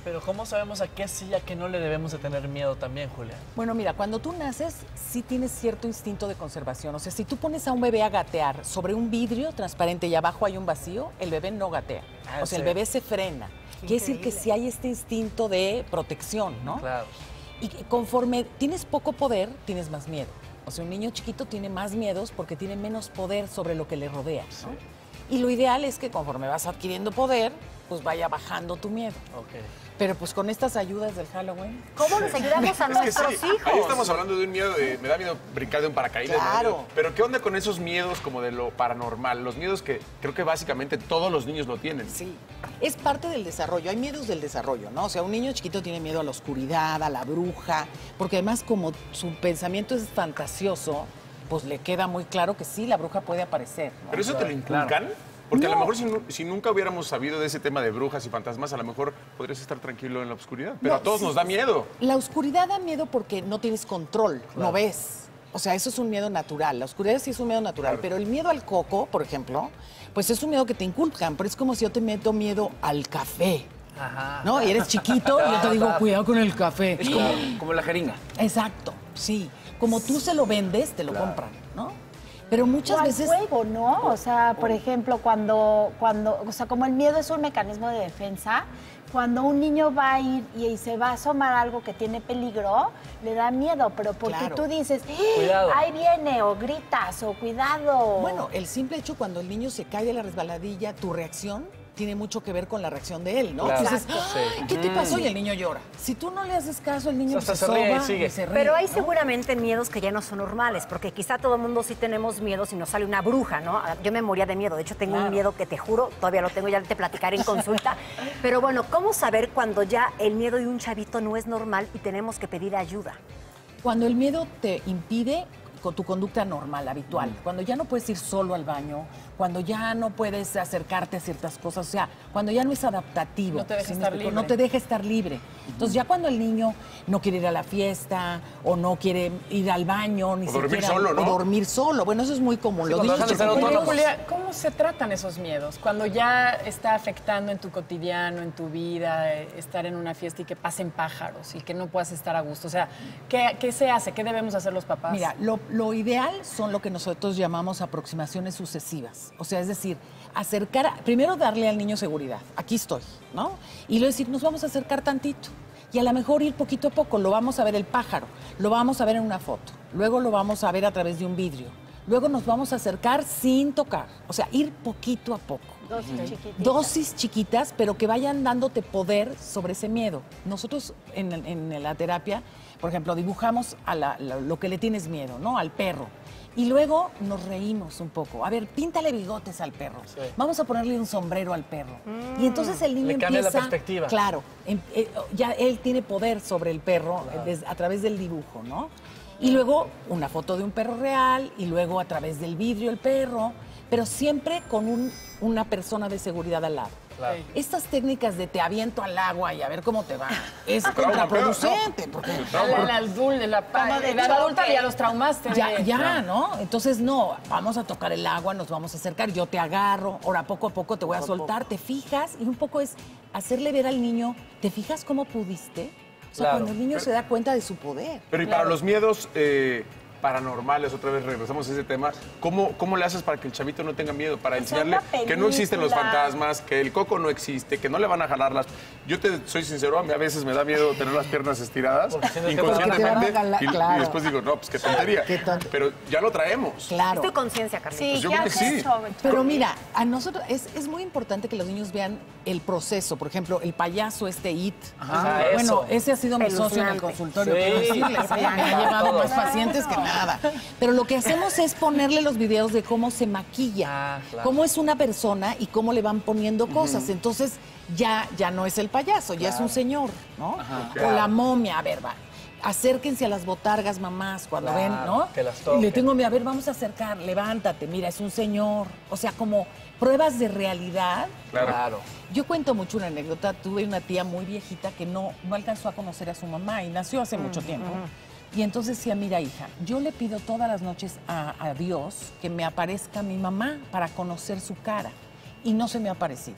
Pero ¿cómo sabemos a qué sí y a qué no le debemos de tener miedo también, Julia? Bueno, mira, cuando tú naces, sí tienes cierto instinto de conservación. O sea, si tú pones a un bebé a gatear sobre un vidrio transparente y abajo hay un vacío, el bebé no gatea. Ah, o sea, sí. el bebé se frena. Qué Quiere decir que increíble. sí hay este instinto de protección, ¿no? Claro. Y conforme tienes poco poder, tienes más miedo. O sea, un niño chiquito tiene más miedos porque tiene menos poder sobre lo que le rodea, ¿no? Y lo ideal es que conforme vas adquiriendo poder, pues vaya bajando tu miedo. Ok. Pero pues con estas ayudas del Halloween... ¿Cómo nos ayudamos a Es que nuestros sí, hijos? ahí estamos hablando de un miedo de, me da miedo brincar de un paracaídas. Claro. me da miedo. Pero ¿qué onda con esos miedos como de lo paranormal? Los miedos que creo que básicamente todos los niños lo tienen. Sí. Es parte del desarrollo, hay miedos del desarrollo, ¿no? O sea, un niño chiquito tiene miedo a la oscuridad, a la bruja, porque además como su pensamiento es fantasioso, pues le queda muy claro que sí, la bruja puede aparecer, ¿no? ¿Pero eso te lo inculcan? Porque a lo mejor si, nu- si nunca hubiéramos sabido de ese tema de brujas y fantasmas, a lo mejor podrías estar tranquilo en la oscuridad. Pero No, a todos sí, nos da sí. miedo. La oscuridad da miedo porque no tienes control, no ves. O sea, eso es un miedo natural. La oscuridad sí es un miedo natural, Claro. pero el miedo al coco, por ejemplo, pues es un miedo que te inculcan, pero es como si yo te meto miedo al café. Ajá. ¿No? Y eres chiquito y yo te digo, cuidado con el café. Es como, como la jeringa. Exacto, sí. Como tú se lo vendes, te lo compran, ¿no? Pero muchas O al veces... fuego, ¿no? O sea, por ejemplo, cuando, cuando, o sea, como el miedo es un mecanismo de defensa, cuando un niño va a ir y, y se va a asomar algo que tiene peligro, le da miedo, pero porque Claro. tú dices, Cuidado. ahí viene, o gritas, o cuidado. Bueno, el simple hecho cuando el niño se cae de la resbaladilla, tu reacción tiene mucho que ver con la reacción de él, ¿no? Claro. Entonces, Exacto. ¡ay! Sí. ¿Qué te Mm. pasó? Y el niño llora. Si tú no le haces caso, el niño Hasta se, se ríe y soba sigue. y se ríe. Pero hay ¿no? seguramente miedos que ya no son normales, porque quizá todo el mundo sí tenemos miedo si nos sale una bruja, ¿no? Yo me moría de miedo, de hecho tengo Claro. un miedo que te juro, todavía lo tengo, ya te platicaré en consulta. Pero bueno, ¿cómo saber cuando ya el miedo de un chavito no es normal y tenemos que pedir ayuda? Cuando el miedo te impide con tu conducta normal, habitual, cuando ya no puedes ir solo al baño, cuando ya no puedes acercarte a ciertas cosas, o sea, cuando ya no es adaptativo. No te deja ¿sí me estar explico? libre. No te deja estar libre. Entonces ya cuando el niño no quiere ir a la fiesta o no quiere ir al baño, ni O dormir siquiera... solo, ¿no? O dormir solo. Bueno, eso es muy común. Sí, Los cuando niños dejan de ser chiquitos- autónomos. Julia, ¿cómo se tratan esos miedos? Cuando ya está afectando en tu cotidiano, en tu vida, eh, estar en una fiesta y que pasen pájaros y que no puedas estar a gusto. O sea, ¿qué, qué se hace? ¿Qué debemos hacer los papás? Mira, lo, lo ideal son lo que nosotros llamamos aproximaciones sucesivas. O sea, es decir, acercar, a- primero darle al niño seguridad. Aquí estoy, ¿no? Y luego decir, nos vamos a acercar tantito. Y a lo mejor ir poquito a poco. Lo vamos a ver el pájaro, lo vamos a ver en una foto, luego lo vamos a ver a través de un vidrio. Luego nos vamos a acercar sin tocar. O sea, ir poquito a poco. Dosis chiquititas. Dosis chiquitas, pero que vayan dándote poder sobre ese miedo. Nosotros en, el- en la terapia, por ejemplo, dibujamos a la- la- lo que le tienes miedo, ¿no? Al perro. Y luego nos reímos un poco. A ver, píntale bigotes al perro. Sí. Vamos a ponerle un sombrero al perro. Y entonces el niño Le cambia la empieza... perspectiva. Claro. em- eh, ya él tiene poder sobre el perro eh, des- a través del dibujo, ¿no? Y luego una foto de un perro real y luego a través del vidrio el perro, pero siempre con un- una persona de seguridad al lado. Claro. Estas técnicas de te aviento al agua y a ver cómo te va es Trauma, contraproducente. Porque El adulto, la, Como de edad adulta choque. ya los traumaste. ya, de- ya, ¿no? Entonces, no, vamos a tocar el agua, nos vamos a acercar, yo te agarro, ahora poco a poco te voy a soltar, te fijas, y un poco es hacerle ver al niño, ¿te fijas cómo pudiste? O sea, Claro. cuando el niño se da cuenta de su poder. Pero y para los miedos eh, paranormales, otra vez regresamos a ese tema, ¿cómo, ¿cómo le haces para que el chavito no tenga miedo? Para Pues enseñarle una que no existen los película. fantasmas, que el coco no existe, que no le van a jalar las... Yo te soy sincero, a mí a veces me da miedo tener las piernas estiradas Porque sientes que inconscientemente te van a jalar, y, y claro. después digo, no, pues qué tontería. Qué tonto. Pero ya lo traemos. Claro. Es tu conciencia, Carlita. Sí, Pues yo ya creo que has sí. hecho. Pero mira, a nosotros es, es muy importante que los niños vean el proceso. Por ejemplo, el payaso, este It. Ajá, bueno, eso. ese ha sido mi socio en el Espeluznante. consultorio. Sí. quiero decirles, ¿eh? Me ha llevado Todos. más pacientes que nada. Pero lo que hacemos es ponerle los videos de cómo se maquilla, Ah, claro. cómo es una persona y cómo le van poniendo cosas. Entonces, ya, ya no es el payaso, ya es un señor, ¿no? O la momia, a ver, va. Acérquense a las botargas, mamás, cuando Claro, ven, ¿no? que las Y le toquen. tengo miedo, a ver, vamos a acercar, levántate, mira, es un señor. O sea, como pruebas de realidad. Claro. Yo cuento mucho una anécdota. Tuve una tía muy viejita que no, no alcanzó a conocer a su mamá y nació hace mucho tiempo. Y entonces decía, mira, hija, yo le pido todas las noches a, a Dios que me aparezca mi mamá para conocer su cara. Y no se me ha aparecido.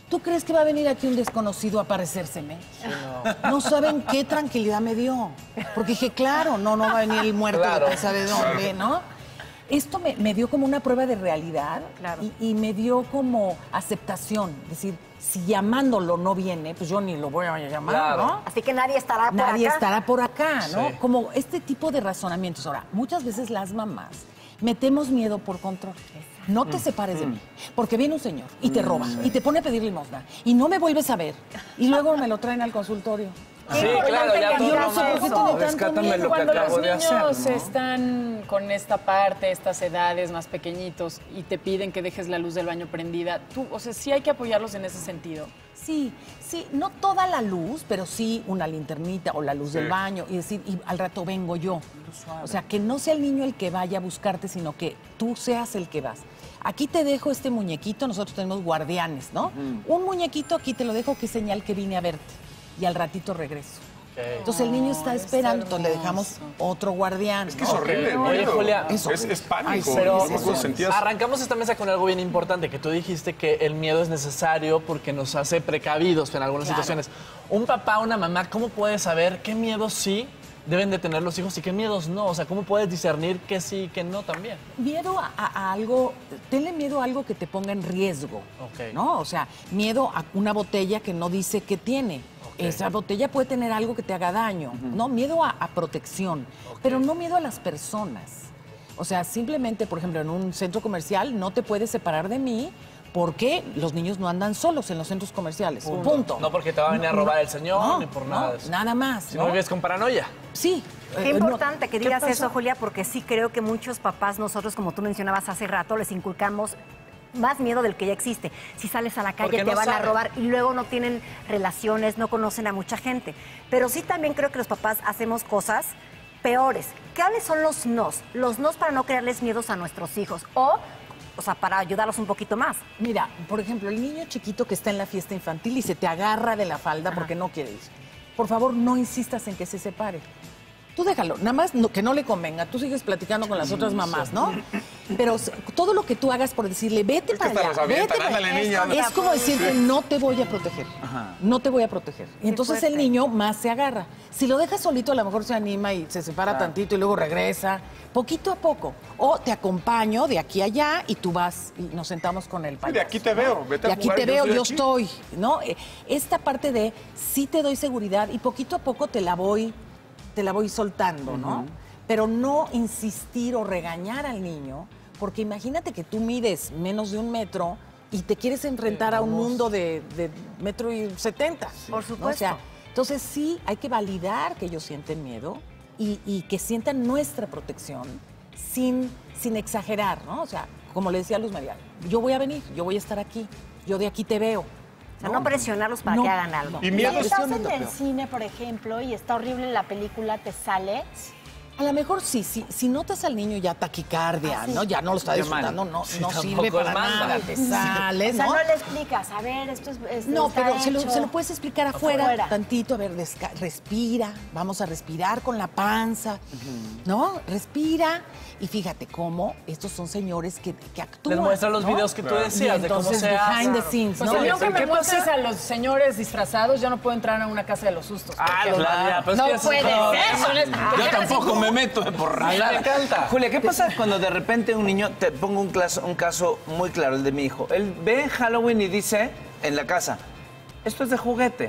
¿Tú crees que va a venir aquí un desconocido a aparecérseme? Sí, no. No saben qué tranquilidad me dio. Porque dije, claro, no, no va a venir el muerto Claro. de quién sabe dónde, ¿no? Esto me, me dio como una prueba de realidad y, y me dio como aceptación. Es decir, si llamándolo no viene, pues yo ni lo voy a llamar, Claro. ¿no? Así que nadie estará por Nadie acá. estará por acá, ¿no? Sí. Como este tipo de razonamientos. Ahora, muchas veces las mamás metemos miedo por control. No te separes de mí, porque viene un señor y te roba y te pone a pedir limosna y no me vuelves a ver y luego me lo traen al consultorio. Sí, claro, ya todo Yo no sé por qué tiene tanto Rescátame miedo. lo que Cuando los acabo de niños hacer, ¿no? están con esta parte, estas edades más pequeñitos y te piden que dejes la luz del baño prendida, tú, o sea, sí hay que apoyarlos en ese sentido. Sí, sí, no toda la luz, pero sí una linternita o la luz Sí. del baño y decir, y al rato vengo yo. O sea, que no sea el niño el que vaya a buscarte, sino que tú seas el que vas. Aquí te dejo este muñequito, nosotros tenemos guardianes, ¿no? Un muñequito aquí te lo dejo, que es señal que vine a verte y al ratito regreso. Entonces el niño está esperando, entonces le dejamos otro guardián. Es que es horrible el Oye, miedo. Julia, Es, es pánico. Ay, pero ¿Cómo lo sentías? arrancamos esta mesa con algo bien importante, que tú dijiste que el miedo es necesario porque nos hace precavidos en algunas Claro. situaciones. Un papá, una mamá, ¿cómo puede saber qué miedos sí deben de tener los hijos y qué miedos no? O sea, ¿cómo puedes discernir qué sí y qué no también? Miedo a, a algo, tenle miedo a algo que te ponga en riesgo, ¿no? O sea, miedo a una botella que no dice qué tiene. Esa botella puede tener algo que te haga daño, ¿no? Miedo a, a protección, pero no miedo a las personas. O sea, simplemente, por ejemplo, en un centro comercial no te puedes separar de mí porque los niños no andan solos en los centros comerciales. Punto. No porque te va a venir a robar No, el señor no, ni por no, nada de eso. nada más. Si no vives con paranoia. Sí. Qué Eh, no. importante que ¿Qué digas pasó? eso, Julia, porque sí creo que muchos papás, nosotros, como tú mencionabas hace rato, les inculcamos más miedo del que ya existe. Si sales a la calle Porque te no van a saben. robar y luego no tienen relaciones, no conocen a mucha gente. Pero sí también creo que los papás hacemos cosas peores. ¿Cuáles son los nos? Los nos para no crearles miedos a nuestros hijos o, o sea, para ayudarlos un poquito más. Mira, por ejemplo, el niño chiquito que está en la fiesta infantil y se te agarra de la falda porque no quiere ir. Por favor, no insistas en que se separe. Tú déjalo, nada más no- que no le convenga. Tú sigues platicando con las otras mamás, ¿no? Pero s- todo lo que tú hagas por decirle, vete que para hasta allá, los avientan, vete para ándale, allá. niña, Es, ándale. como decirte, Sí. no te voy a proteger. No te voy a proteger. Y entonces el niño más se agarra. Si lo dejas solito, a lo mejor se anima y se separa Claro. tantito y luego regresa, poquito a poco. O te acompaño de aquí a allá y tú vas y nos sentamos con el payaso. de aquí te veo, vete De a aquí jugar, te yo veo, estoy yo aquí. estoy, ¿no? Eh, Esta parte de sí te doy seguridad y poquito a poco te la voy, te la voy soltando, ¿no? Pero no insistir o regañar al niño, porque imagínate que tú mides menos de un metro y te quieres enfrentar a un mundo de, de metro y setenta. Por ¿no? supuesto. O sea, entonces sí hay que validar que ellos sienten miedo y, y que sientan nuestra protección sin, sin exagerar, ¿no? O sea, como le decía a Luz María, yo voy a venir, yo voy a estar aquí, yo de aquí te veo. O sea, no presionarlos para No. que hagan algo. Si estás en el cine, por ejemplo, y está horrible la película, ¿te sale? A lo mejor sí, sí, si notas al niño ya taquicardia, Ah, sí. ¿no? Ya no lo está Ya disfrutando, mal. no, Sí, no tampoco sirve es para manda. nada, te Sí. sales, O sea, ¿no? no le explicas, a ver, esto es... esto No, está pero se lo, hecho. se lo puedes explicar afuera, Afuera. tantito, a ver, desca- respira, vamos a respirar con la panza, ¿no? Respira y fíjate cómo estos son señores que, que actúan. Les muestra los ¿no? videos que tú decías Y de cómo entonces, se hace. behind the scenes, Pues ¿no? a mí aunque me ¿Qué muestres pasa? a los señores disfrazados, yo no puedo entrar a una casa de los sustos. Ah, porque- claro, pero es no que eso- puede no, ser. son es- Yo déjame tampoco sin- me meto de por A mí me encanta. Julia, ¿qué pasa cuando de repente un niño, te pongo un, caso, un caso muy claro, el de mi hijo, él ve Halloween y dice en la casa, esto es de juguete,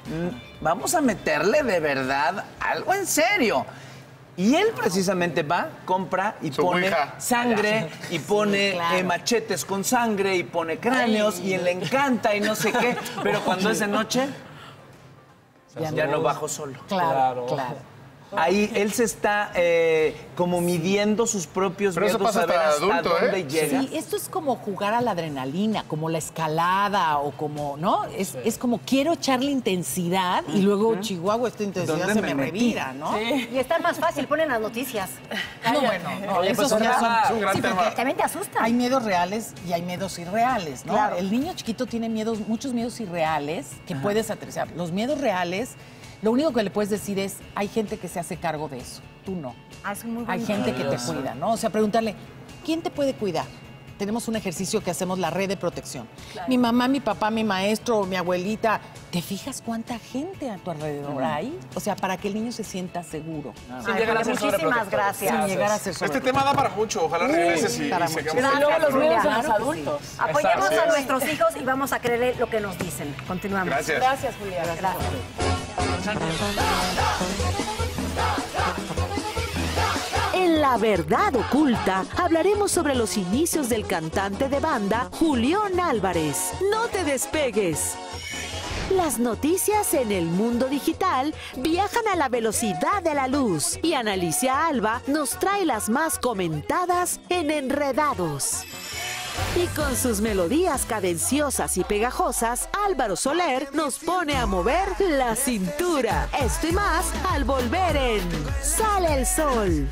mm, vamos a meterle de verdad algo en serio. Y él precisamente va, compra y Su pone ouija. sangre y pone Sí, claro. eh, machetes con sangre y pone cráneos y él le encanta y no sé qué, pero cuando es de noche, ya, Ya no no. bajo solo. Claro, claro. Ahí él se está eh, como midiendo sus propios Pero eso miedos pasa a ver hasta hasta adulto, dónde ¿eh? llega. Sí, esto es como jugar a la adrenalina, como la escalada o como, ¿no? Es, es como quiero echarle intensidad y luego, Chihuahua, esta intensidad ¿Dónde se me me, metí? revira, ¿no? Y está más fácil, ponen las noticias. No, bueno, no, Oye, esos pues, ya un son- tema- es un gran sí, tema. porque También te asustan. hay miedos reales y hay miedos irreales, ¿no? Claro. El niño chiquito tiene miedos, muchos miedos irreales que puedes aterrizar. Los miedos reales, lo único que le puedes decir es, hay gente que se hace cargo de eso, tú no. Ah, es muy Hay bonito. gente que te cuida, ¿no? O sea, preguntarle, ¿quién te puede cuidar? tenemos un ejercicio que hacemos, la red de protección. Claro. Mi mamá, mi papá, mi maestro, mi abuelita, ¿te fijas cuánta gente a tu alrededor uh-huh. hay? O sea, para que el niño se sienta seguro. No. Sin Ay, llegar a ser muchísimas gracias. Sin llegar a ser Este tema da para mucho, ojalá regreses y, y para sigamos. Pero luego los miedos a los adultos. Sí. Apoyemos Exacto. a nuestros hijos y vamos a creerle lo que nos dicen. Continuamos. Gracias. Gracias, Julia. Gracias. Gracias. En La Verdad Oculta hablaremos sobre los inicios del cantante de banda Julián Álvarez. No te despegues. Las noticias en el mundo digital viajan a la velocidad de la luz y Analicia Alba nos trae las más comentadas en Enredados. Y con sus melodías cadenciosas y pegajosas, Álvaro Soler nos pone a mover la cintura. Esto y más al volver en Sale el Sol.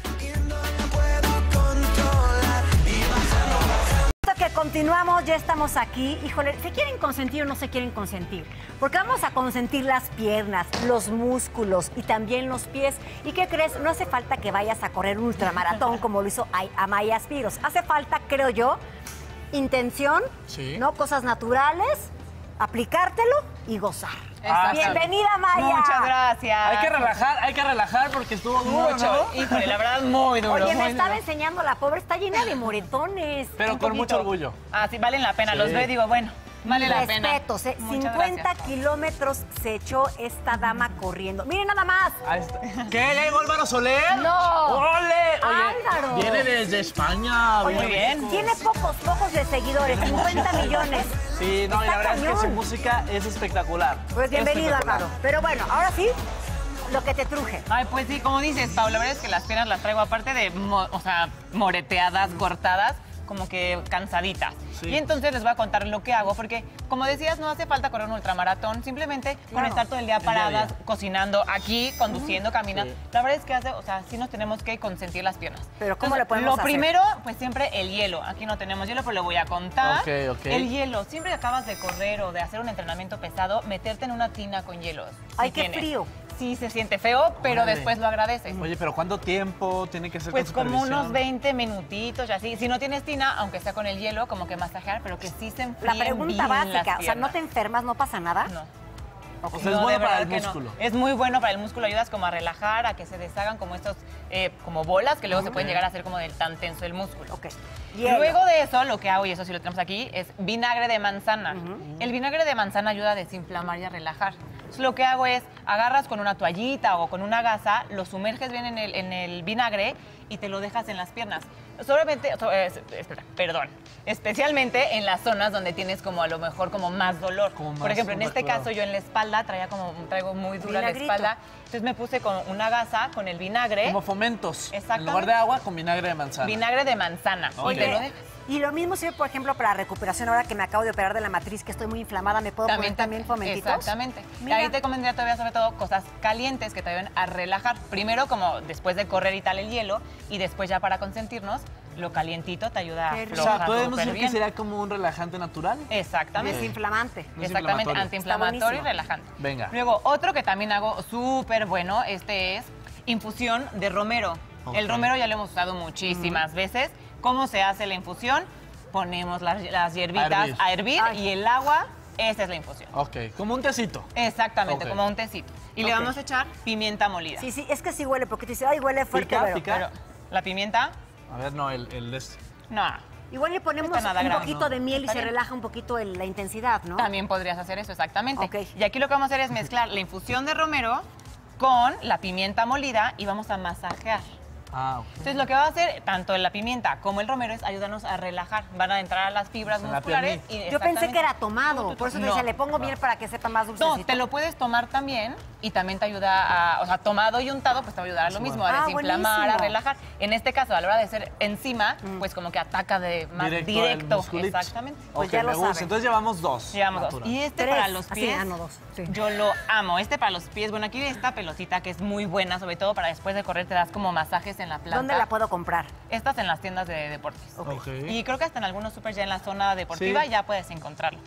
Que continuamos, ya estamos aquí. Híjole, ¿se quieren consentir o no se quieren consentir? Porque vamos a consentir las piernas, los músculos y también los pies. ¿Y qué crees? No hace falta que vayas a correr un ultramaratón como lo hizo Amaya Spiros. Hace falta, creo yo, intención, sí. ¿no? Cosas naturales, aplicártelo y gozar. Ah, Bienvenida, Maya. Muchas gracias. Hay que relajar, hay que relajar porque estuvo duro, mucho. ¿no? Híjole, la verdad, muy duro. Oye, me muy estaba duro. enseñando, la pobre está llena de moretones. Pero con mucho orgullo. Ah, sí, valen la pena. Sí. Los veo y digo, bueno, vale la pena. Respetos, ¿eh? cincuenta kilómetros se echó esta dama corriendo. Miren nada más. Ahí está. ¿Qué? ¿Ya llegó Álvaro Soler? No. ¡Ole! Oye, Álvaro. Viene desde España. Oye, muy bien. Tiene pocos, pocos de seguidores, cincuenta millones. Sí, no, está y la verdad cañón. es que su música es espectacular. Pues bienvenido, Álvaro. Pero bueno, ahora sí, lo que te truje. Ay, pues sí, como dices, Pau, la verdad es que las piernas las traigo aparte de, mo o sea, moreteadas, cortadas, como que cansaditas. Sí. Y entonces les voy a contar lo que hago, porque como decías, no hace falta correr un ultramaratón, simplemente claro. con estar todo el día paradas, el día día. cocinando, aquí, conduciendo, uh, caminando. Sí. La verdad es que hace, o sea, sí nos tenemos que consentir las piernas. Pero ¿cómo entonces, le podemos Lo hacer? primero, pues siempre el hielo. Aquí no tenemos hielo, pero lo voy a contar. Okay, okay. El hielo. Siempre que acabas de correr o de hacer un entrenamiento pesado, meterte en una tina con hielos. Ay, si qué tienes. frío. Sí, se siente feo, pero Madre. después lo agradeces. Oye, pero ¿cuánto tiempo tiene que ser Pues con como unos veinte minutitos y así. Si no tienes tina, aunque sea con el hielo, como que masajear, pero que sí se enfríen. La pregunta básica, o sea, ¿no te enfermas, no pasa nada? No. Okay. O sea, es no, bueno para el músculo. No. Es muy bueno para el músculo, ayudas como a relajar, a que se deshagan como estos, eh, como bolas, que luego okay. se pueden llegar a hacer como del tan tenso el músculo. Okay. Luego de eso, lo que hago, y eso sí lo tenemos aquí, es vinagre de manzana. Uh-huh. El vinagre de manzana ayuda a desinflamar y a relajar. Entonces, lo que hago es, agarras con una toallita o con una gasa, lo sumerges bien en el, en el vinagre y te lo dejas en las piernas. Solamente, eh, espera, perdón, especialmente en las zonas donde tienes como a lo mejor como más dolor. Como más Por ejemplo, en este caso yo en la espalda traía como, traigo muy dura Vinagrito. la espalda, entonces me puse con una gasa con el vinagre. Como fomentos. Exactamente. En lugar de agua, con vinagre de manzana. Vinagre de manzana. Okay. Y te lo dejas. Y lo mismo sirve, por ejemplo, para recuperación. Ahora que me acabo de operar de la matriz, que estoy muy inflamada, ¿me puedo también, poner también fomentitos? Exactamente. Mira. Ahí te convendría todavía, sobre todo, cosas calientes que te ayuden a relajar. Primero, como después de correr y tal, el hielo. Y después ya para consentirnos, lo calientito te ayuda a aflojar. O sea, ¿podemos decir bien. que sería como un relajante natural? Exactamente. Desinflamante. Exactamente, antiinflamatorio y relajante. Venga. Luego, otro que también hago súper bueno, este es infusión de romero. Okay. El romero ya lo hemos usado muchísimas mm. veces. ¿Cómo se hace la infusión? Ponemos las, las hierbitas a hervir, a hervir y el agua, esa es la infusión. Ok, como un tecito. Exactamente, okay. como un tecito. Y okay. le vamos a echar pimienta molida. Sí, sí, es que sí huele, porque te dice, ay, huele fuerte, pica, pero... Pica. pero... ¿La pimienta? A ver, no, el... el este. No. Igual le ponemos un grande. poquito no. de miel y se relaja un poquito el, la intensidad, ¿no? También podrías hacer eso, exactamente. Okay. Y aquí lo que vamos a hacer es mezclar la infusión de romero con la pimienta molida y vamos a masajear. Ah, okay. Entonces lo que va a hacer tanto la pimienta como el romero es ayudarnos a relajar. Van a entrar a las fibras en musculares. Y yo pensé que era tomado, por eso te no, decía, le pongo miel no. para que sepa más dulcecito. No, te lo puedes tomar también y también te ayuda a, o sea, tomado y untado, pues te va a ayudar a lo mismo, a desinflamar, buenísimo. a relajar. En este caso, a la hora de ser encima, mm. pues como que ataca de más directo. directo. Exactamente. Pues okay, ya lo sabes. Entonces llevamos dos. Llevamos natural. dos. Y este Tres. para los pies, Así, ah, no, dos. Sí. yo lo amo. Este para los pies, bueno, aquí esta pelotita que es muy buena, sobre todo para después de correr te das como masajes en la planta. ¿Dónde la puedo comprar? Estas en las tiendas de deportes. Okay. Y creo que hasta en algunos súper ya en la zona deportiva sí. ya puedes encontrarlo.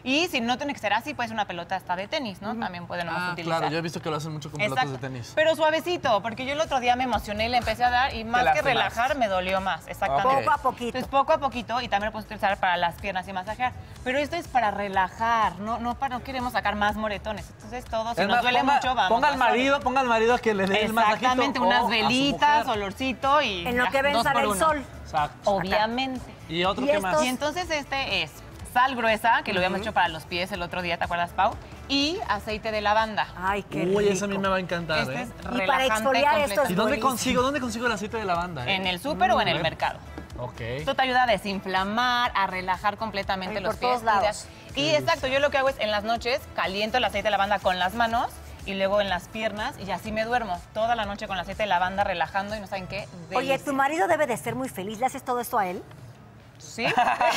Y si no tiene que ser así, puede ser una pelota hasta de tenis, ¿no? También podemos Ah, utilizar. claro, yo he visto que lo hacen mucho con pelotas Exacto. de tenis. Pero suavecito, porque yo el otro día me emocioné y le empecé a dar y más que lastimaste. relajar me dolió más, exactamente. Ok. Poco a poquito. Entonces poco a poquito y también lo puedes utilizar para las piernas y masajear. Pero esto es para relajar, no, no, para, no queremos sacar más moretones. Entonces todo, si Es nos más, duele ponga, mucho, vamos. Ponga al más suave. marido, ponga al marido que le dé el masajito. Exactamente, o unas a su velitas, mujer. olorcito y En lo ya, que ven dos sale por el uno. sol. Exacto. Obviamente. ¿Y otro ¿Y qué estos? más? Y entonces este es sal gruesa, que lo habíamos hecho para los pies el otro día, ¿te acuerdas, Pau? Y aceite de lavanda. Ay, qué Uy, rico. ese a mí me va a encantar, Este ¿eh? es Y para relajante exfoliar esto completo. es ¿Y dónde buenísimo. consigo, dónde consigo el aceite de lavanda? eh? En el súper o en el Mm, mercado. Ok. Esto te ayuda a desinflamar, a relajar completamente Ay, los por pies. todos lados. Y, y exacto, yo lo que hago es en las noches caliento el aceite de lavanda con las manos y luego en las piernas y así me duermo toda la noche con el aceite de lavanda relajando y no saben qué. Oye, delicia. tu marido debe de ser muy feliz. ¿Le haces todo esto a él? ¿Sí?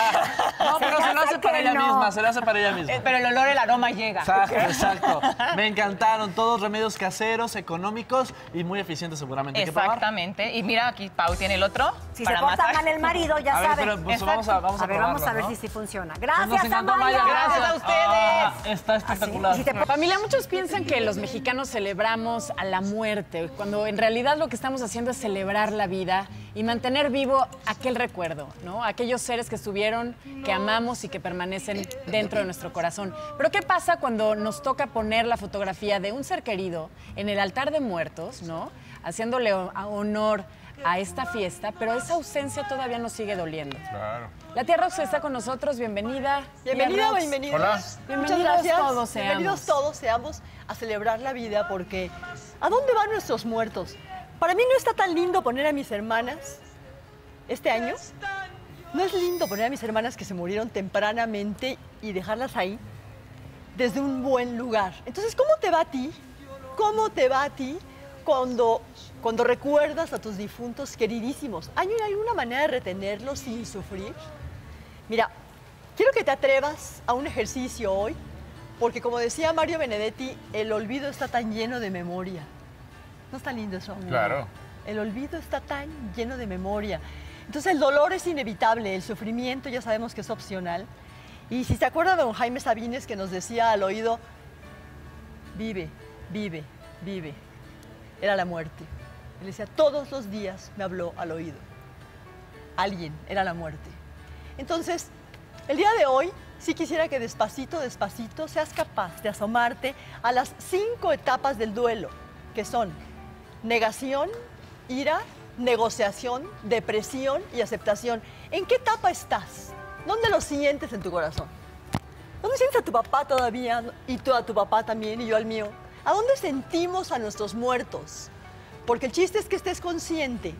No, pero se lo hace para ella misma, se lo hace para ella misma. Eh, Pero el olor, el aroma llega. Exacto, exacto. Me encantaron. Todos remedios caseros, económicos y muy eficientes seguramente. ¿Hay que probar? Exactamente. Y mira, aquí Pau tiene el otro. Si para se porta masaje. mal el marido, ya A ver, saben. pero, pues, Exacto. vamos a- vamos a ver, vamos probarlo, a ver ¿no? si sí funciona. Pues Gracias, nos encantó, Amaya. Maya. Gracias a ustedes. Ah, está espectacular. Si te Familia, muchos piensan que los mexicanos celebramos a la muerte, cuando en realidad lo que estamos haciendo es celebrar la vida y mantener vivo aquel recuerdo, ¿no? Aquellos seres que estuvieron, que amamos y que permanecen dentro de nuestro corazón. Pero ¿qué pasa cuando nos toca poner la fotografía de un ser querido en el altar de muertos, ¿no? Haciéndole honor a esta fiesta, pero esa ausencia todavía nos sigue doliendo. Claro. La tía Rox está con nosotros, bienvenida. Bienvenida, Tía Rox. bienvenidos. Hola. Muchas Bienvenidos gracias. todos seamos. Bienvenidos todos seamos a celebrar la vida porque ¿a dónde van nuestros muertos? Para mí no está tan lindo poner a mis hermanas este año. No es lindo poner a mis hermanas que se murieron tempranamente y dejarlas ahí desde un buen lugar. Entonces, ¿cómo te va a ti? ¿Cómo te va a ti cuando, cuando recuerdas a tus difuntos queridísimos? ¿Hay alguna manera de retenerlos sin sufrir? Mira, quiero que te atrevas a un ejercicio hoy, porque como decía Mario Benedetti, el olvido está tan lleno de memoria. ¿No está lindo eso? Claro. El olvido está tan lleno de memoria. Entonces el dolor es inevitable, el sufrimiento ya sabemos que es opcional. Y si se acuerda de don Jaime Sabines que nos decía al oído, vive, vive, vive. Era la muerte. Él decía, todos los días me habló al oído. Alguien, era la muerte. Entonces, el día de hoy, sí quisiera que despacito, despacito, seas capaz de asomarte a las cinco etapas del duelo, que son negación, ira, negociación, depresión y aceptación. ¿En qué etapa estás? ¿Dónde lo sientes en tu corazón? ¿Dónde sientes a tu papá todavía? Y tú a tu papá también, y yo al mío. ¿A dónde sentimos a nuestros muertos? Porque el chiste es que estés consciente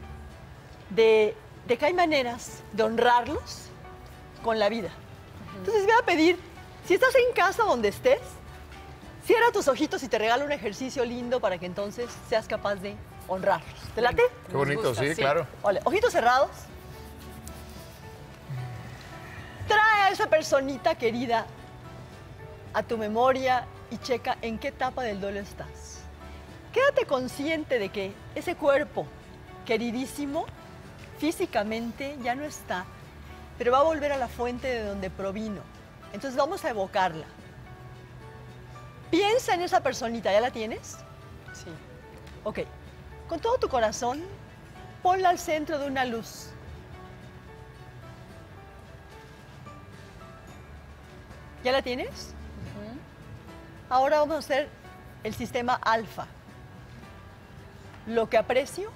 de, de que hay maneras de honrarlos con la vida. Entonces voy a pedir, si estás en casa donde estés, cierra tus ojitos y te regalo un ejercicio lindo para que entonces seas capaz de honrarlos. ¿Te late? Qué bonito, sí, claro. Vale, ojitos cerrados. Trae a esa personita querida a tu memoria y checa en qué etapa del duelo estás. Quédate consciente de que ese cuerpo queridísimo físicamente ya no está, pero va a volver a la fuente de donde provino. Entonces vamos a evocarla. Piensa en esa personita, ¿ya la tienes? Sí. Ok. Con todo tu corazón, ponla al centro de una luz. ¿Ya la tienes? Ahora vamos a hacer el sistema alfa. Lo que aprecio,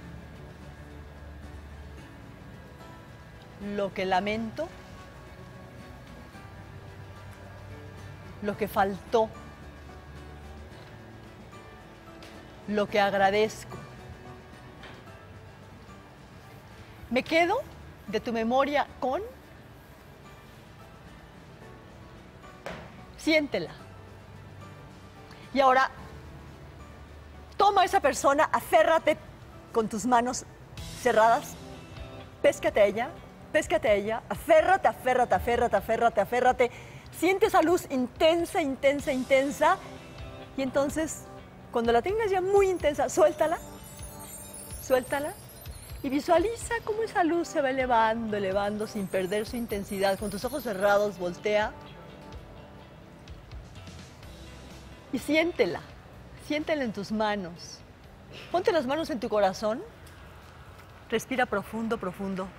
lo que lamento, lo que faltó, lo que agradezco. Me quedo de tu memoria con, siéntela. Y ahora, toma a esa persona, aférrate con tus manos cerradas, péscate a ella, péscate a ella, aférrate, aférrate, aférrate, aférrate, aférrate. Siente esa luz intensa, intensa, intensa. Y entonces, cuando la tengas ya muy intensa, suéltala, suéltala. Y visualiza cómo esa luz se va elevando, elevando sin perder su intensidad. Con tus ojos cerrados, voltea y siéntela, siéntela en tus manos. Ponte las manos en tu corazón, respira profundo, profundo.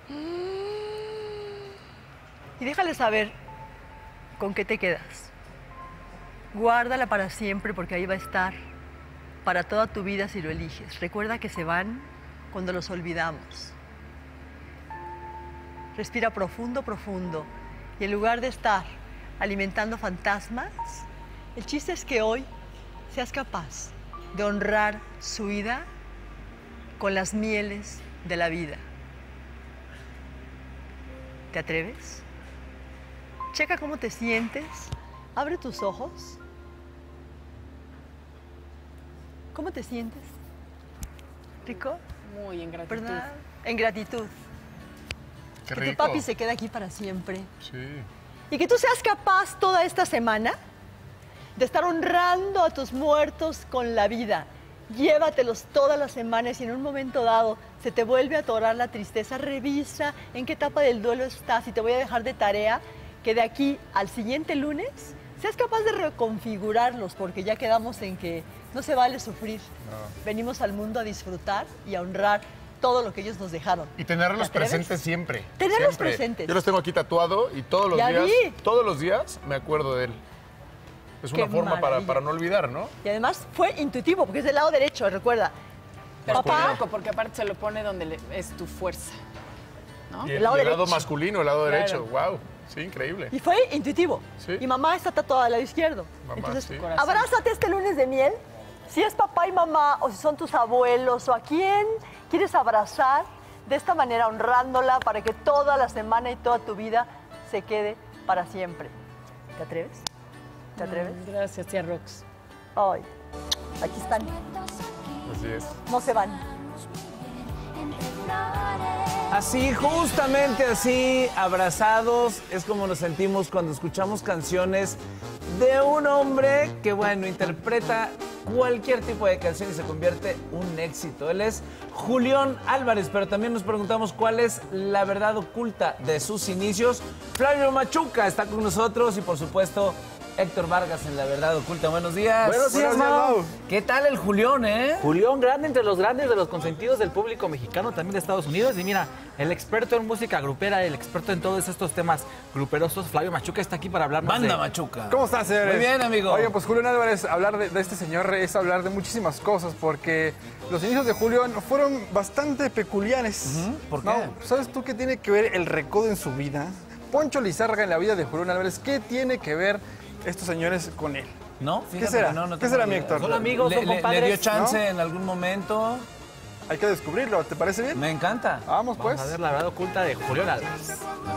Y déjale saber con qué te quedas. Guárdala para siempre porque ahí va a estar, para toda tu vida si lo eliges. Recuerda que se van cuando los olvidamos. Respira profundo, profundo. Y en lugar de estar alimentando fantasmas, el chiste es que hoy seas capaz de honrar su vida con las mieles de la vida. ¿Te atreves? Checa cómo te sientes. Abre tus ojos. ¿Cómo te sientes? ¿Rico? Muy en gratitud. ¿Verdad? En gratitud. Qué que rico. tu papi se quede aquí para siempre. Sí. Y que tú seas capaz toda esta semana de estar honrando a tus muertos con la vida. Llévatelos todas las semanas y en un momento dado se te vuelve a atorar la tristeza. Revisa en qué etapa del duelo estás y te voy a dejar de tarea que de aquí al siguiente lunes seas capaz de reconfigurarlos porque ya quedamos en que no se vale sufrir. No. Venimos al mundo a disfrutar y a honrar todo lo que ellos nos dejaron. Y tenerlos ¿Te atreves? presentes siempre. Tenerlos siempre. presentes. Yo los tengo aquí tatuado y todos los Ya días, vi. todos los días me acuerdo de él. Es una Qué forma para, maravilla. para no olvidar, ¿no? Y además fue intuitivo porque es del lado derecho, recuerda. Pero Papá. qué loco, porque aparte se lo pone donde le- es tu fuerza. ¿no? Y el, El lado y el lado derecho. masculino, el lado Claro. derecho. Wow. Sí, increíble. Y fue intuitivo. Sí. Y mamá está tatuada al lado izquierdo. Mamá, Entonces, sí. abrázate este lunes de miel. Si es papá y mamá, o si son tus abuelos, o a quién quieres abrazar, de esta manera honrándola para que toda la semana y toda tu vida se quede para siempre. ¿Te atreves? ¿Te atreves? Mm, Gracias, tía Rox. Ay, aquí están. Así es. No se van. Así, justamente así, abrazados, es como nos sentimos cuando escuchamos canciones de un hombre que, bueno, interpreta cualquier tipo de canción y se convierte en un éxito. Él es Julián Álvarez, pero también nos preguntamos cuál es la verdad oculta de sus inicios. Flavio Machuca está con nosotros y, por supuesto, Héctor Vargas en La Verdad Oculta. Buenos días. Buenos días, Mau. ¿Qué tal el Julián, eh? Julián, grande entre los grandes de los consentidos del público mexicano, también de Estados Unidos. Y mira, el experto en música grupera, el experto en todos estos temas gruperosos, Flavio Machuca, está aquí para hablarnos Banda de... Machuca. ¿Cómo estás, señores? Muy bien, amigo. Oye, Pues Julián Álvarez, hablar de, de este señor es hablar de muchísimas cosas, porque los inicios de Julián fueron bastante peculiares. ¿Por qué? No, ¿sabes tú qué tiene que ver el recodo en su vida? Poncho Lizárraga en la vida de Julián Álvarez, ¿qué tiene que ver estos señores con él? ¿No? ¿Qué Fíjate será? que no, no ¿Qué tengo será, ni mi idea. Héctor? Son amigos, son compadres. ¿Le dio chance ¿No? en algún momento? Hay que descubrirlo, ¿te parece bien? Me encanta. Vamos, pues. Vamos a ver la verdad oculta de Julián Álvarez.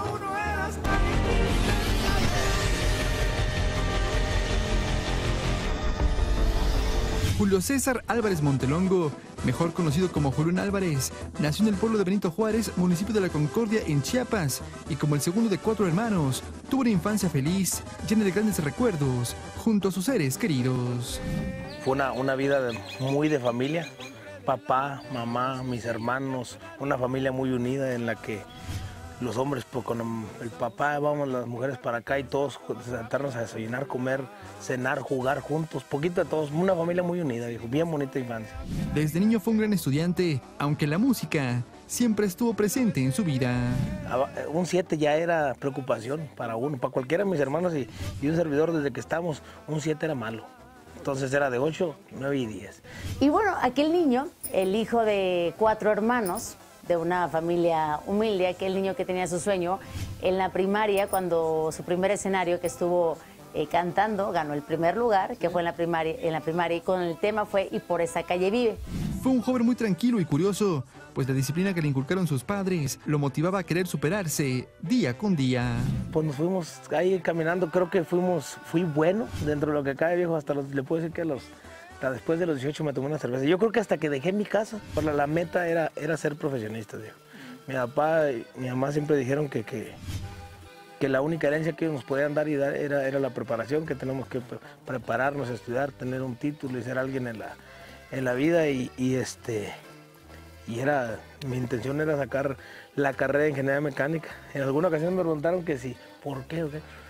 Julio César Álvarez Montelongo, mejor conocido como Julián Álvarez, nació en el pueblo de Benito Juárez, municipio de La Concordia, en Chiapas, y como el segundo de cuatro hermanos, tuvo una infancia feliz, llena de grandes recuerdos, junto a sus seres queridos. Fue una, una vida de- muy de familia, papá, mamá, mis hermanos, una familia muy unida en la que los hombres, pues, con el papá, vamos las mujeres para acá y todos sentarnos a desayunar, comer, cenar, jugar juntos, poquito de todos, una familia muy unida, viejo, bien bonita infancia. Desde niño fue un gran estudiante, aunque la música siempre estuvo presente en su vida. Un siete ya era preocupación para uno, para cualquiera de mis hermanos y, y un servidor desde que estábamos, un siete era malo. Entonces era de ocho, nueve y diez. Y bueno, aquel niño, el hijo de cuatro hermanos, de una familia humilde, aquel niño que tenía su sueño, en la primaria, cuando su primer escenario que estuvo eh, cantando, ganó el primer lugar, que fue en la primaria, en la primaria, y con el tema fue "Y por esa calle vive". Fue un joven muy tranquilo y curioso, pues la disciplina que le inculcaron sus padres lo motivaba a querer superarse día con día. Pues nos fuimos ahí caminando, creo que fuimos, fui bueno dentro de lo que cae, viejo, hasta los, le puedo decir que a los, hasta después de los dieciocho me tomé una cerveza. Yo creo que hasta que dejé mi casa, por la, la meta era, era ser profesionista, viejo. Mi papá y mi mamá siempre dijeron que, que, que la única herencia que nos podían dar y dar era, era la preparación, que tenemos que pre- prepararnos, estudiar, tener un título y ser alguien en la, en la vida y, y este... Y era, mi intención era sacar la carrera de ingeniería mecánica. En alguna ocasión me preguntaron que sí, ¿por qué? ¿O qué?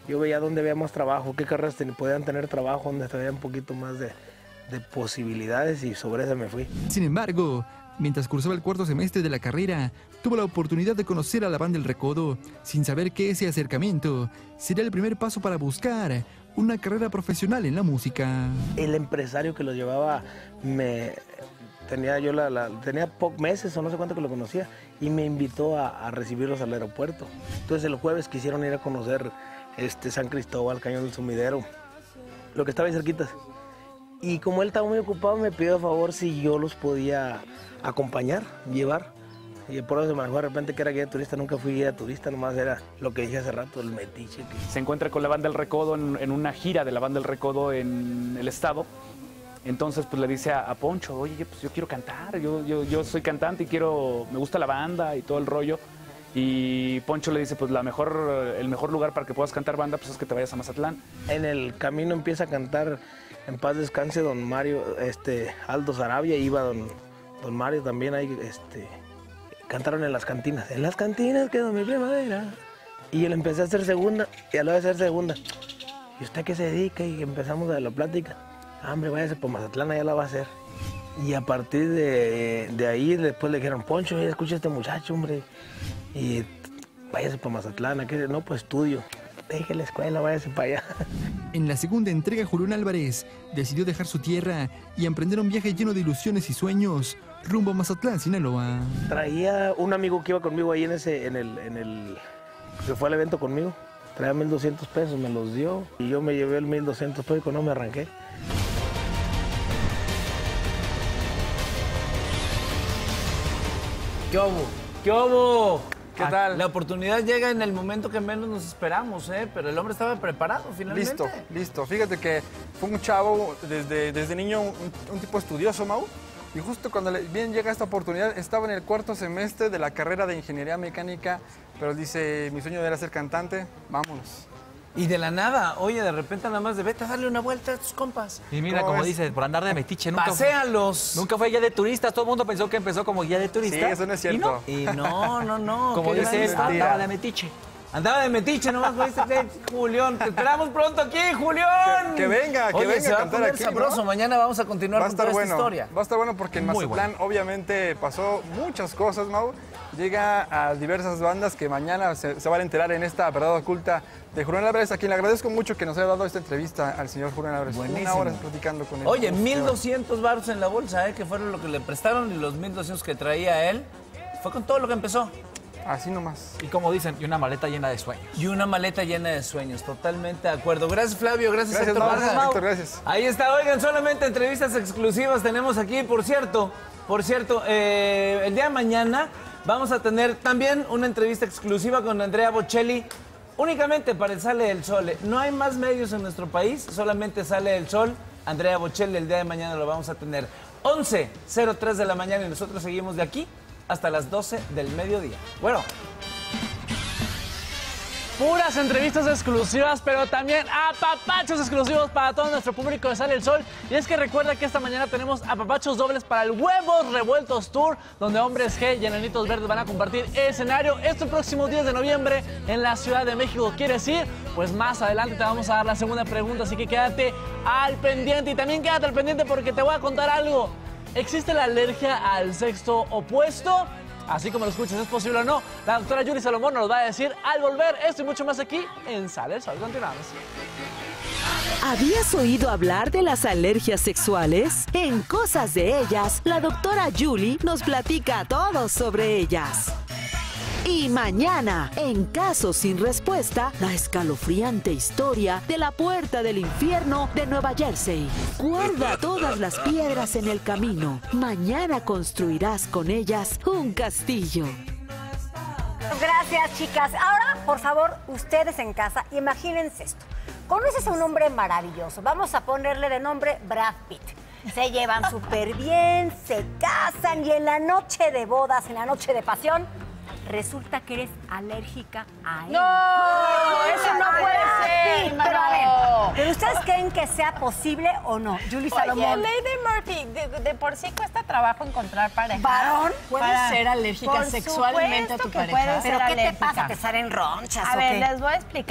Yo veía dónde había más trabajo, qué carreras ten- podían tener trabajo, donde había un poquito más de, de posibilidades y sobre eso me fui. Sin embargo, mientras cursaba el cuarto semestre de la carrera, tuvo la oportunidad de conocer a la banda El Recodo, sin saber que ese acercamiento sería el primer paso para buscar una carrera profesional en la música. El empresario que lo llevaba, me tenía yo la, la- tenía pocos meses o no sé cuánto que lo conocía y me invitó a, a recibirlos al aeropuerto. Entonces el jueves quisieron ir a conocer este, San Cristóbal, Cañón del Sumidero, lo que estaba ahí cerquitas. Y como él estaba muy ocupado, me pidió a favor si yo los podía acompañar, llevar. Y por eso se me manejó de repente que era guía de turista, nunca fui guía de turista, nomás era lo que dije hace rato, el metiche. Que... Se encuentra con la banda El Recodo en, en una gira de la banda El Recodo en el estado. Entonces pues le dice a, a Poncho, oye, pues yo quiero cantar, yo, yo, yo soy cantante y quiero, me gusta la banda y todo el rollo. Y Poncho le dice, pues la mejor, el mejor lugar para que puedas cantar banda pues es que te vayas a Mazatlán. En el camino empieza a cantar, en paz descanse, don Mario, este, Aldo Sarabia, iba don, don Mario también ahí, este, cantaron en las cantinas, en las cantinas quedó mi primavera. Y él empecé a hacer segunda, y a la vez hacer segunda. ¿Y usted qué se dedica? Y empezamos a la plática. Ah, hombre, váyase por Mazatlán, allá la va a hacer. Y a partir de, de ahí, después le dijeron, Poncho, mira, escucha a este muchacho, hombre. Y váyase para Mazatlán, ¿a qué? No, pues estudio. Deje la escuela, váyase para allá. En la segunda entrega, Julián Álvarez decidió dejar su tierra y emprender un viaje lleno de ilusiones y sueños rumbo a Mazatlán, Sinaloa. Traía un amigo que iba conmigo ahí en ese, en el, en el, que fue al evento conmigo. Traía mil doscientos pesos, me los dio. Y yo me llevé el mil doscientos pesos y con no me arranqué. ¿Qué hubo? ¿Qué hubo? ¿Qué tal? La oportunidad llega en el momento que menos nos esperamos, ¿eh? Pero el hombre estaba preparado finalmente. Listo, listo. Fíjate que fue un chavo desde, desde niño, un, un tipo estudioso, Mau. Y justo cuando le, bien llega esta oportunidad, estaba en el cuarto semestre de la carrera de Ingeniería Mecánica, pero dice, mi sueño era ser cantante, vámonos. Y de la nada, oye, de repente nada más de vete a darle una vuelta a tus compas. Y mira, como dices, por andar de metiche, nunca Paséalos. Nunca fue guía de turistas. Todo el mundo pensó que empezó como guía de turistas. Sí, eso no es cierto. Y no, no, no. Como qué dice él, gran andaba historia. de metiche. Andaba de metiche, nomás me dice que Julián. Te esperamos pronto aquí, Julián. Que, que venga, que Oye, venga se a va cantar a poner aquí, sabroso. ¿no? Mañana vamos a continuar Va a con estar toda bueno, esta historia. va a estar bueno porque en Muy Mazatlán obviamente pasó muchas cosas, Mau. Llega a diversas bandas que mañana se, se van a enterar en esta verdad oculta de Julián Álvarez, a quien le agradezco mucho que nos haya dado esta entrevista al señor Julián Álvarez. Buenísimo. Una hora platicando con él. Oye, mil doscientos baros en la bolsa, ¿eh? Que fueron lo que le prestaron y los mil doscientos que traía él. Fue con todo lo que empezó. Así nomás. Y como dicen, y una maleta llena de sueños. Y una maleta llena de sueños, totalmente de acuerdo. Gracias, Flavio, gracias, Gracias, Héctor Mau. Vargas. Gracias, Héctor, gracias. Ahí está, oigan, solamente entrevistas exclusivas tenemos aquí. Por cierto, por cierto, eh, el día de mañana vamos a tener también una entrevista exclusiva con Andrea Bocelli, únicamente para el Sale del Sol. No hay más medios en nuestro país, solamente Sale del Sol. Andrea Bocelli, el día de mañana lo vamos a tener once cero tres de la mañana y nosotros seguimos de aquí hasta las doce del mediodía. Bueno. Puras entrevistas exclusivas, pero también apapachos exclusivos para todo nuestro público de Sale el Sol. Y es que recuerda que esta mañana tenemos apapachos dobles para el Huevos Revueltos Tour, donde Hombres G y Enanitos Verdes van a compartir escenario este próximo diez de noviembre en la Ciudad de México. ¿Quieres ir? Pues más adelante te vamos a dar la segunda pregunta, así que quédate al pendiente. Y también quédate al pendiente porque te voy a contar algo. ¿Existe la alergia al sexo opuesto? Así como lo escuchas, ¿es posible o no? La doctora Yuri Salomón nos lo va a decir al volver. Esto y mucho más aquí en Sale el Sol. Continuamos. ¿Habías oído hablar de las alergias sexuales? En Cosas de Ellas, la doctora Yuli nos platica todo sobre ellas. Y mañana, en Casos sin Respuesta, la escalofriante historia de la Puerta del Infierno de Nueva Jersey. Guarda todas las piedras en el camino. Mañana construirás con ellas un castillo. Gracias, chicas. Ahora, por favor, ustedes en casa, imagínense esto. Conoces a un hombre maravilloso. Vamos a ponerle de nombre Brad Pitt. Se llevan súper bien, se casan y en la noche de bodas, en la noche de pasión, resulta que eres alérgica a él. ¡No! ¡Eso no puede ser, Sí, pero a ver, hermano! ¿pero ustedes creen que sea posible o no? Julie Oye, Salomón. Lady Murphy, de, de por sí cuesta trabajo encontrar pareja. ¿Varón? ¿Puedes Para- ser alérgica por sexualmente a supuesto tu que pareja? puedes ser ¿Pero qué te alérgica. pasa? ¿Te salen ronchas A o ver, qué? les voy a explicar.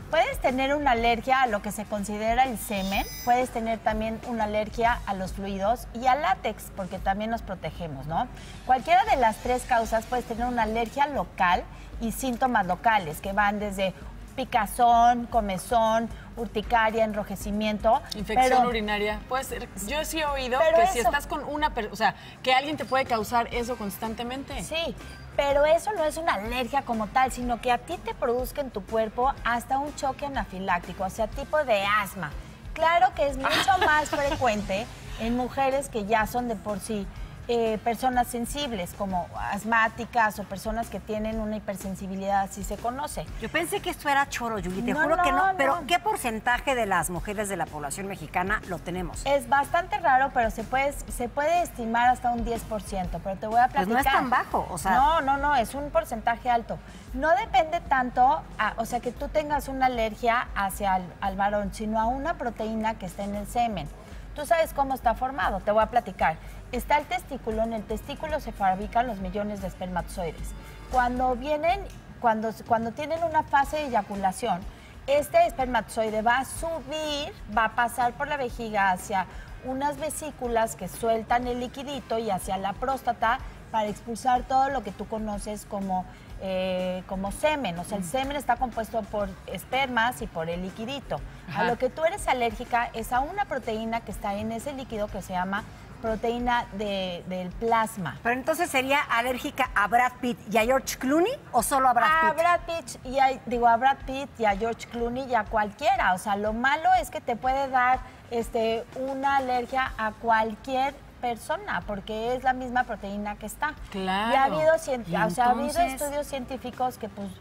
Puedes tener una alergia a lo que se considera el semen, puedes tener también una alergia a los fluidos y al látex, porque también nos protegemos, ¿no? Cualquiera de las tres causas puedes tener una alergia local y síntomas locales que van desde picazón, comezón, urticaria, enrojecimiento. Infección pero, urinaria. Puede ser. Yo sí he oído pero que eso, si estás con una persona, o sea, que alguien te puede causar eso constantemente. Sí, pero eso no es una alergia como tal, sino que a ti te produzca en tu cuerpo hasta un choque anafiláctico, o sea, tipo de asma. Claro que es mucho más frecuente en mujeres que ya son de por sí eh, personas sensibles, como asmáticas o personas que tienen una hipersensibilidad, así se conoce. Yo pensé que esto era choro, Julie, te No, juro que no, no, pero no. ¿qué porcentaje de las mujeres de la población mexicana lo tenemos? Es bastante raro, pero se puede, se puede estimar hasta un diez por ciento, pero te voy a platicar. Pues no es tan bajo, o sea... No, no, no, es un porcentaje alto. No depende tanto, a, o sea, que tú tengas una alergia hacia el al varón, sino a una proteína que está en el semen. Tú sabes cómo está formado, te voy a platicar. Está el testículo, en el testículo se fabrican los millones de espermatozoides. Cuando vienen, cuando, cuando tienen una fase de eyaculación, este espermatozoide va a subir, va a pasar por la vejiga hacia unas vesículas que sueltan el liquidito y hacia la próstata para expulsar todo lo que tú conoces como, eh, como semen. O sea, el semen está compuesto por espermas y por el liquidito. Ajá. A lo que tú eres alérgica es a una proteína que está en ese líquido que se llama proteína de, del plasma. Pero entonces sería alérgica a Brad Pitt y a George Clooney o solo a Brad Pitt? A Brad Pitt y a, digo, a Brad Pitt y a George Clooney y a cualquiera. O sea, lo malo es que te puede dar este, una alergia a cualquier persona, porque es la misma proteína que está. Claro. Y ha habido, ¿Y o sea, ha habido entonces? estudios científicos que pues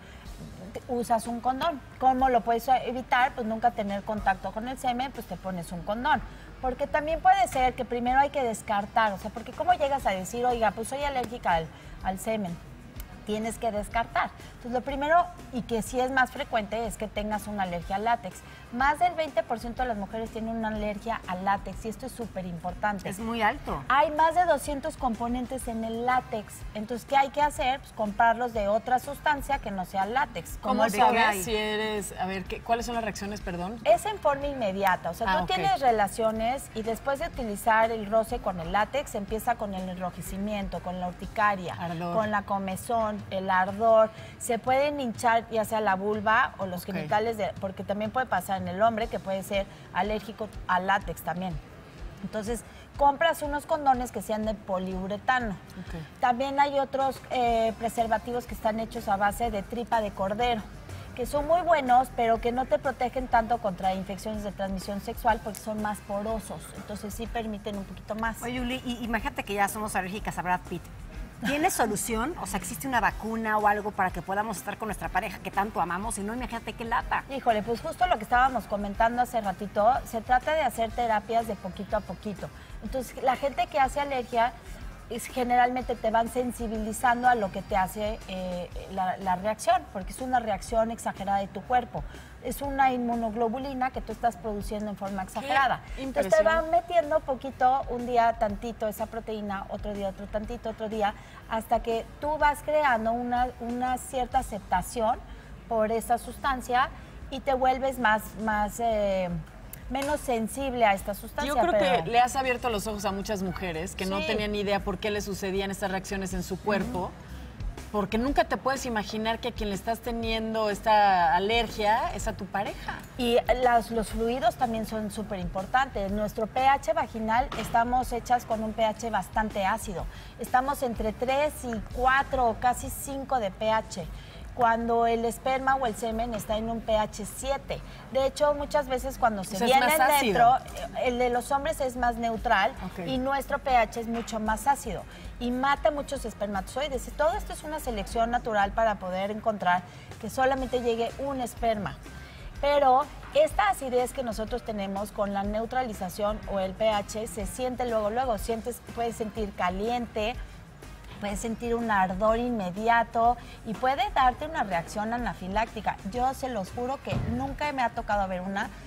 usas un condón. ¿Cómo lo puedes evitar? Pues nunca tener contacto con el semen, pues te pones un condón. Porque también puede ser que primero hay que descartar, o sea, porque ¿cómo llegas a decir, oiga, pues soy alérgica al, al semen? Tienes que descartar. Entonces, lo primero, y que sí es más frecuente, es que tengas una alergia al látex. Más del veinte por ciento de las mujeres tienen una alergia al látex, y esto es súper importante. Es muy alto. Hay más de doscientos componentes en el látex. Entonces, ¿qué hay que hacer? Pues comprarlos de otra sustancia que no sea látex. ¿Cómo el que sabes hay. si eres, a ver, ¿qué, ¿cuáles son las reacciones, perdón? Es en forma inmediata, o sea, Ah, tú ok. tienes relaciones y después de utilizar el roce con el látex, empieza con el enrojecimiento, con la urticaria, Ardor. con la comezón, el ardor. Se pueden hinchar ya sea la vulva o los Ok. genitales, de, porque también puede pasar en el hombre que puede ser alérgico al látex también. Entonces, compras unos condones que sean de poliuretano. También hay otros eh, preservativos que están hechos a base de tripa de cordero, que son muy buenos, pero que no te protegen tanto contra infecciones de transmisión sexual porque son más porosos. Entonces sí permiten un poquito más. Oye, Yuli, y- imagínate que ya somos alérgicas a Brad Pitt. ¿Tiene solución? O sea, ¿existe una vacuna o algo para que podamos estar con nuestra pareja que tanto amamos? Y no, imagínate qué lata. Híjole, pues justo lo que estábamos comentando hace ratito, se trata de hacer terapias de poquito a poquito. Entonces, la gente que hace alergia, es, generalmente te van sensibilizando a lo que te hace eh, la, la reacción, porque es una reacción exagerada de tu cuerpo. Es una inmunoglobulina que tú estás produciendo en forma exagerada. Entonces te van metiendo poquito, un día tantito esa proteína, otro día otro tantito, otro día, hasta que tú vas creando una, una cierta aceptación por esa sustancia y te vuelves más, más eh, menos sensible a esta sustancia. Yo creo pero... que le has abierto los ojos a muchas mujeres que no Sí. tenían ni idea por qué le sucedían estas reacciones en su cuerpo. Porque nunca te puedes imaginar que a quien le estás teniendo esta alergia es a tu pareja. Y las- los fluidos también son súper importantes. Nuestro pH vaginal, estamos hechas con un pH bastante ácido. Estamos entre tres y cuatro o casi cinco de pH. Cuando el esperma o el semen está en un pH siete. De hecho, muchas veces cuando se O sea, es vienen más ácido. dentro, el de los hombres es más neutral Ok. y nuestro pH es mucho más ácido y mata muchos espermatozoides. Y todo esto es una selección natural para poder encontrar que solamente llegue un esperma. Pero esta acidez que nosotros tenemos con la neutralización o el pH se siente luego, luego. Sientes, puedes sentir caliente, puedes sentir un ardor inmediato y puede darte una reacción anafiláctica. Yo se los juro que nunca me ha tocado ver una,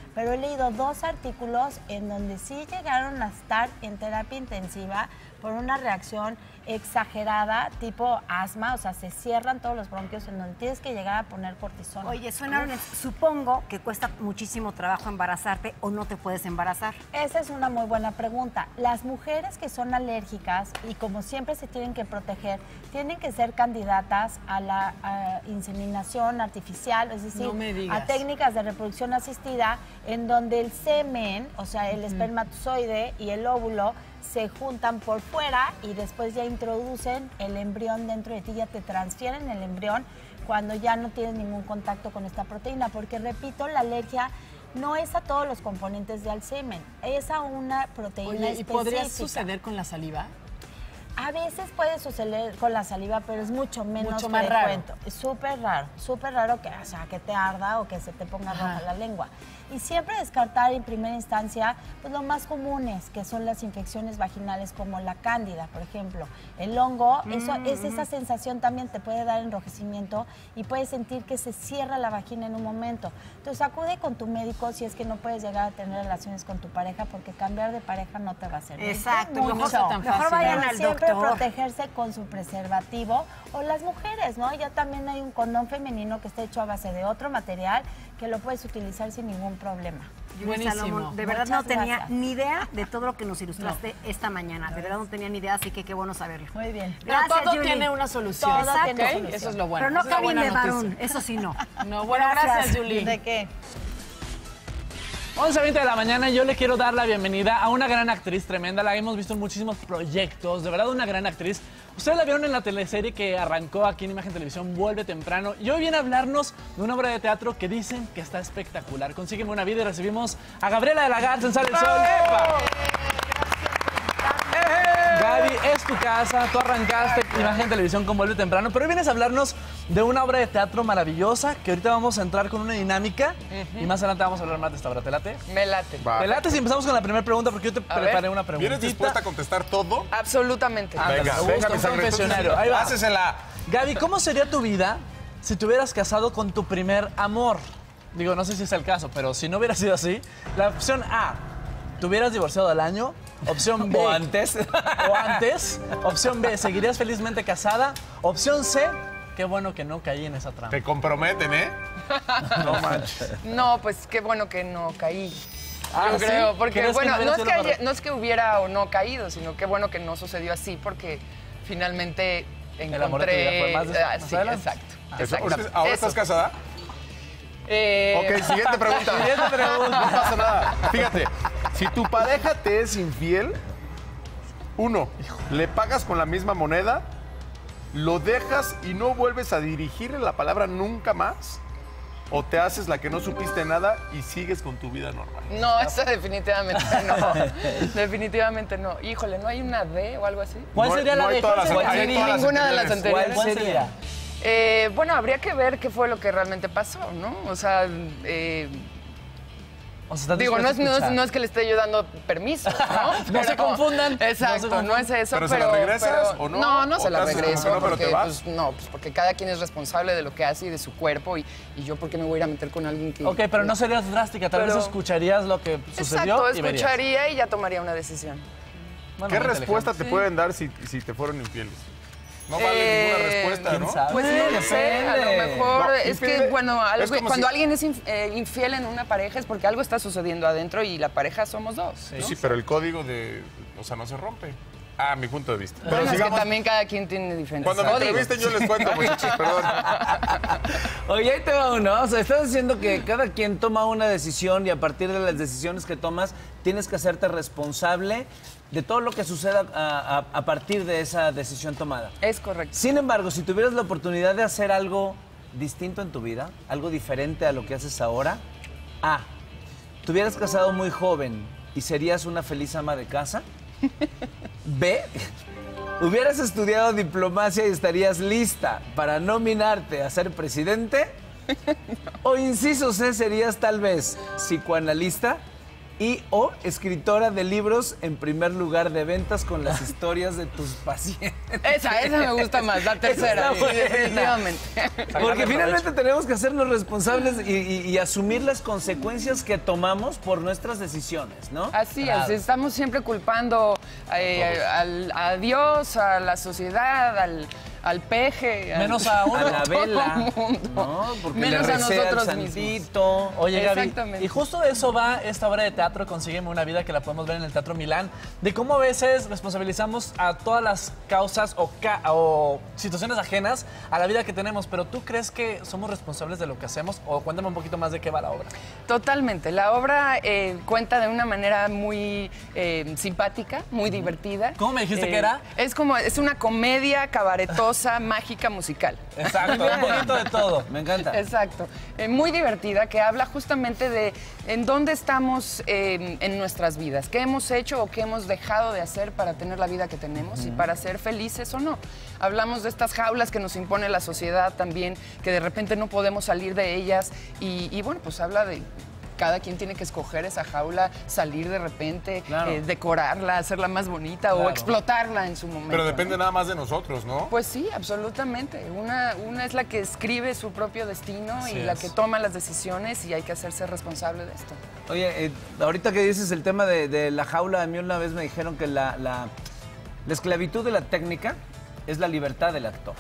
pero he leído dos artículos en donde sí llegaron a estar en terapia intensiva por una reacción exagerada, tipo asma, o sea, se cierran todos los bronquios en donde tienes que llegar a poner cortisona. Oye, suena, supongo que cuesta muchísimo trabajo embarazarte o no te puedes embarazar. Esa es una muy buena pregunta. Las mujeres que son alérgicas y como siempre se tienen que proteger, tienen que ser candidatas a la a inseminación artificial, es decir, No me digas. a técnicas de reproducción asistida en donde el semen, o sea, el espermatozoide y el óvulo se juntan por fuera y después ya introducen el embrión dentro de ti, ya te transfieren el embrión cuando ya no tienes ningún contacto con esta proteína, porque repito, la alergia no es a todos los componentes del semen, es a una proteína Oye, ¿y específica. podría suceder con la saliva? A veces puede suceder con la saliva, pero es mucho menos Mucho más raro. frecuente. Es súper raro, súper raro que, o sea, que te arda o que se te ponga Ajá. roja la lengua. Y siempre descartar en primera instancia pues lo más comunes, que son las infecciones vaginales como la cándida, por ejemplo. El hongo, eso Mm, es esa mm. sensación también te puede dar enrojecimiento y puedes sentir que se cierra la vagina en un momento. Entonces acude con tu médico si es que no puedes llegar a tener relaciones con tu pareja, porque cambiar de pareja no te va a servir. Exacto, Mucho. mejor- mejor Pero vayan al siempre doctor. protegerse con su preservativo, o las mujeres, ¿no? Ya también hay un condón femenino que está hecho a base de otro material que lo puedes utilizar sin ningún problema. Yuri Salomón, de verdad no Muchas tenía gracias. ni idea de todo lo que nos ilustraste esta mañana. De verdad no tenía ni idea, así que qué bueno saberlo. Muy bien. Pero todo tiene una solución. Todo Exacto. tiene Ok, solución. eso es lo bueno. Pero no Esa es la cabin buena de varón, noticia. eso sí no. No, bueno, gracias, Julie. ¿De qué? once veinte de la mañana, yo le quiero dar la bienvenida a una gran actriz tremenda. La hemos visto en muchísimos proyectos, de verdad una gran actriz. Ustedes la vieron en la teleserie que arrancó aquí en Imagen Televisión, Vuelve Temprano. Y hoy viene a hablarnos de una obra de teatro que dicen que está espectacular. Consígueme una vida y recibimos a Gabriela de la Garza en Sale el Sol. Gaby, es tu casa, tú arrancaste Imagen Televisión con Vuelve Temprano, pero hoy vienes a hablarnos de una obra de teatro maravillosa que ahorita vamos a entrar con una dinámica y más adelante vamos a hablar más de esta obra. ¿Te late? Me late. ¿Te late si empezamos con la primera pregunta? Porque yo te A preparé ver. una preguntita. ¿Vienes dispuesta a contestar todo? Absolutamente. Ándale, Venga, me venga, gusta, mi un sangre, confesionario. entonces, Ahí va. hácesela. Gaby, ¿cómo sería tu vida si te hubieras casado con tu primer amor? Digo, no sé si es el caso, pero si no hubiera sido así, la opción A, te hubieras divorciado al año. Opción B. O antes. O antes. Opción B, seguirías felizmente casada. Opción C, qué bueno que no caí en esa trampa. Te comprometen, ¿eh? No manches. No, pues qué bueno que no caí. Ah, Yo ¿sí? creo, porque ¿Crees que bueno, no no hubiera es sido que, lo haya- correcto? no es que hubiera o no caído, sino qué bueno que no sucedió así, porque finalmente encontré... amor de tu vida fue más des- Ah, más sí, adelante. exacto. Ah, Eso, exacto. ¿Ahora Eso. estás casada? Eh, Ok, siguiente pregunta. Siguiente pregunta. No pasa nada. Fíjate, si tu pareja te es infiel, uno, le pagas con la misma moneda, lo dejas y no vuelves a dirigirle la palabra nunca más, o te haces la que no supiste nada y sigues con tu vida normal. No, eso definitivamente no. Definitivamente no. Híjole, ¿no hay una D o algo así? ¿Cuál No hay- sería la no hay de? todas ¿Cuál las- sería? hay Ni todas las ninguna de las anteriores. anteriores. ¿Cuál sería? Eh, bueno, habría que ver qué fue lo que realmente pasó, ¿no? O sea, eh, O sea, ¿estás digo, no es, dispuesta a no, es, escuchar? no es que le esté yo dando permiso, ¿no? No se confundan. Exacto, No se no, es eso, ¿Pero pero... se la regresas pero- o no? No, no ¿O se la te haces como regreso, que no, pero te porque, vas? pues, no, pues porque cada quien es responsable de lo que hace y de su cuerpo, y, y yo, ¿por qué me voy a ir a meter con alguien que... Ok, pero no serías drástica, tal vez Pero- escucharías lo que sucedió Exacto, y verías. escucharía y ya tomaría una decisión. Bueno, ¿Qué muy respuesta te Sí. pueden dar si, si te fueron infieles? No vale Eh, ninguna respuesta, ¿quién ¿no? sabe? Pues no lo sé, a lo Depende. mejor No, es que, infiel- bueno, algo- es como cuando si- alguien es inf- eh, infiel en una pareja es porque algo está sucediendo adentro y la pareja somos dos. ¿no? Sí, pero el código de... O sea, no se rompe. Ah, mi punto de vista. Bueno, Pero es que sigamos. también cada quien tiene diferentes Cuando me códigos. entrevisten yo les cuento, muchachos, perdón. Oye, ahí te va uno. O sea, estás diciendo que cada quien toma una decisión y a partir de las decisiones que tomas tienes que hacerte responsable de todo lo que suceda a, a- a partir de esa decisión tomada. Es correcto. Sin embargo, si tuvieras la oportunidad de hacer algo distinto en tu vida, algo diferente a lo que haces ahora, A, te hubieras casado muy joven y serías una feliz ama de casa. B, hubieras estudiado diplomacia y estarías lista para nominarte a ser presidente. O inciso C, serías tal vez psicoanalista y o escritora de libros en primer lugar de ventas con las historias de tus pacientes. Esa, esa me gusta más, la tercera, sí, definitivamente. Porque finalmente tenemos que hacernos responsables y, y- y asumir las consecuencias que tomamos por nuestras decisiones, ¿no? Así Claro. es, estamos siempre culpando eh, al- a Dios, a la sociedad, al, al peje. al- Menos a uno. a A la vela, todo el mundo. ¿no? Porque Menos le a recé al nosotros mismos. santito. Oye, Gaby, Exactamente. y justo de eso va esta obra de teatro, Consígueme una vida, que la podemos ver en el Teatro Milán, de cómo a veces responsabilizamos a todas las causas o, ca- o situaciones ajenas a la vida que tenemos, pero ¿tú crees que somos responsables de lo que hacemos? O cuéntame un poquito más de qué va la obra. Totalmente. La obra eh, cuenta de una manera muy eh, simpática, muy divertida. ¿Cómo me dijiste Eh, que era? Es como, es una comedia cabaretosa, mágica, musical. Exacto, un poquito de todo. Me encanta. Exacto. Eh, muy divertida, que habla justamente de en dónde estamos eh, en nuestras vidas, qué hemos hecho o qué hemos dejado de hacer para tener la vida que tenemos y para ser felices o no. Hablamos de estas jaulas que nos impone la sociedad también, que de repente no podemos salir de ellas y, y bueno, pues habla de... Cada quien tiene que escoger esa jaula, salir de repente, Claro. eh, decorarla, hacerla más bonita o Claro. explotarla en su momento. Pero ¿no? depende nada más de nosotros, ¿no? Pues sí, absolutamente. Una, una es la que escribe su propio destino Así y la es. que toma las decisiones y hay que hacerse responsable de esto. Oye, eh, ahorita que dices el tema de, de la jaula, a mí una vez me dijeron que la, la, la esclavitud de la técnica es la libertad del actor.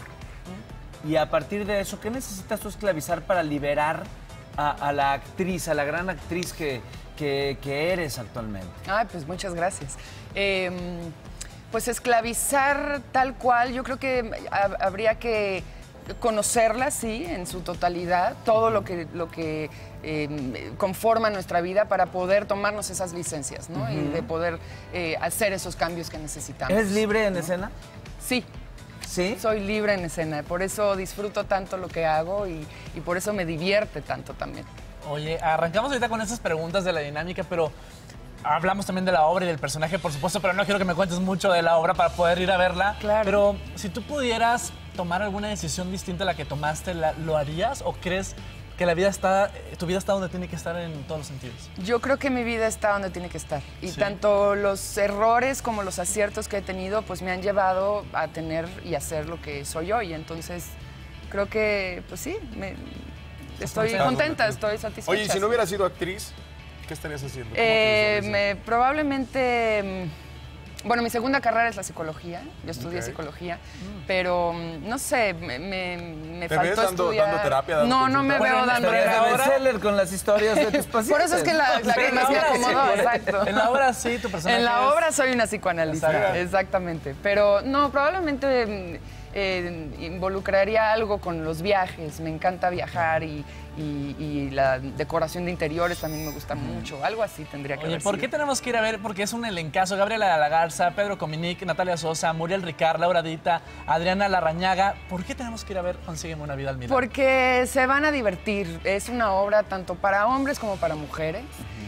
Y a partir de eso, ¿qué necesitas tú esclavizar para liberar a, a la actriz, a la gran actriz que, que, que eres actualmente? Ay, pues muchas gracias. Eh, pues esclavizar tal cual, yo creo que ha- habría que conocerla, sí, en su totalidad, todo lo que, lo que eh, conforma nuestra vida para poder tomarnos esas licencias, ¿no? Y Ujú. de poder eh, hacer esos cambios que necesitamos. ¿Eres libre en ¿no? escena? Sí. ¿Sí? Soy libre en escena, por eso disfruto tanto lo que hago y, y por eso me divierte tanto también. Oye, arrancamos ahorita con esas preguntas de la dinámica, pero hablamos también de la obra y del personaje, por supuesto, pero no quiero que me cuentes mucho de la obra para poder ir a verla. Claro. Pero si tú pudieras tomar alguna decisión distinta a la que tomaste, ¿la- ¿lo harías o crees que la vida está, tu vida está donde tiene que estar en todos los sentidos? Yo creo que mi vida está donde tiene que estar. Y Sí. tanto los errores como los aciertos que he tenido, pues me han llevado a tener y a ser lo que soy hoy. Entonces, creo que, pues sí, me- estoy contenta? contenta, estoy satisfecha. Oye, y si no hubieras sido actriz, ¿qué estarías haciendo? ¿Cómo te Eh, visualizas? me, probablemente... mm, Bueno, mi segunda carrera es la psicología. Yo estudié Ok. psicología, pero mm, no sé, me, me, me ¿Te faltó ves dando- estudiar. dando terapia, dando no, no me consulta? veo Bueno, dando Pero terapia. eres bestseller con las historias de tus pacientes. Por eso es que la, la que Pero más en me la obra acomodó, sí. exacto. En la obra sí, tu personaje En la es- obra soy una psicoanalista, Exacto. exactamente. Pero no, probablemente mm, eh, involucraría algo con los viajes. Me encanta viajar y, y- y la decoración de interiores también me gusta mucho. Algo así tendría que Oye, haber ¿por sido. qué tenemos que ir a ver? Porque es un elencazo. Gabriela de la Garza, Pedro Cominic, Natalia Sosa, Muriel Ricard, Laura Dita, Adriana Larrañaga. ¿Por qué tenemos que ir a ver Consígueme una vida al Milán? Porque se van a divertir. Es una obra tanto para hombres como para mujeres.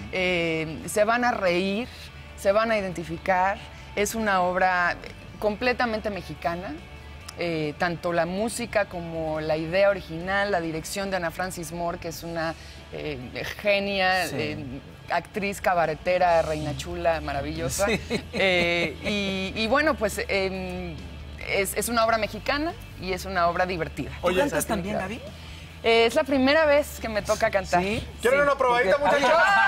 Eh, se van a reír, se van a identificar. Es una obra completamente mexicana. Eh, tanto la música como la idea original, la dirección de Ana Francis Moore, que es una eh, genia, Sí. eh, actriz cabaretera, reina chula, maravillosa. Sí. Eh, y, y bueno, pues eh, es, es una obra mexicana y es una obra divertida. ¿Tú cantas también, Gaby? Eh, es la primera vez que me toca cantar. ¿Sí? ¿Quieren una probadita, muchachos?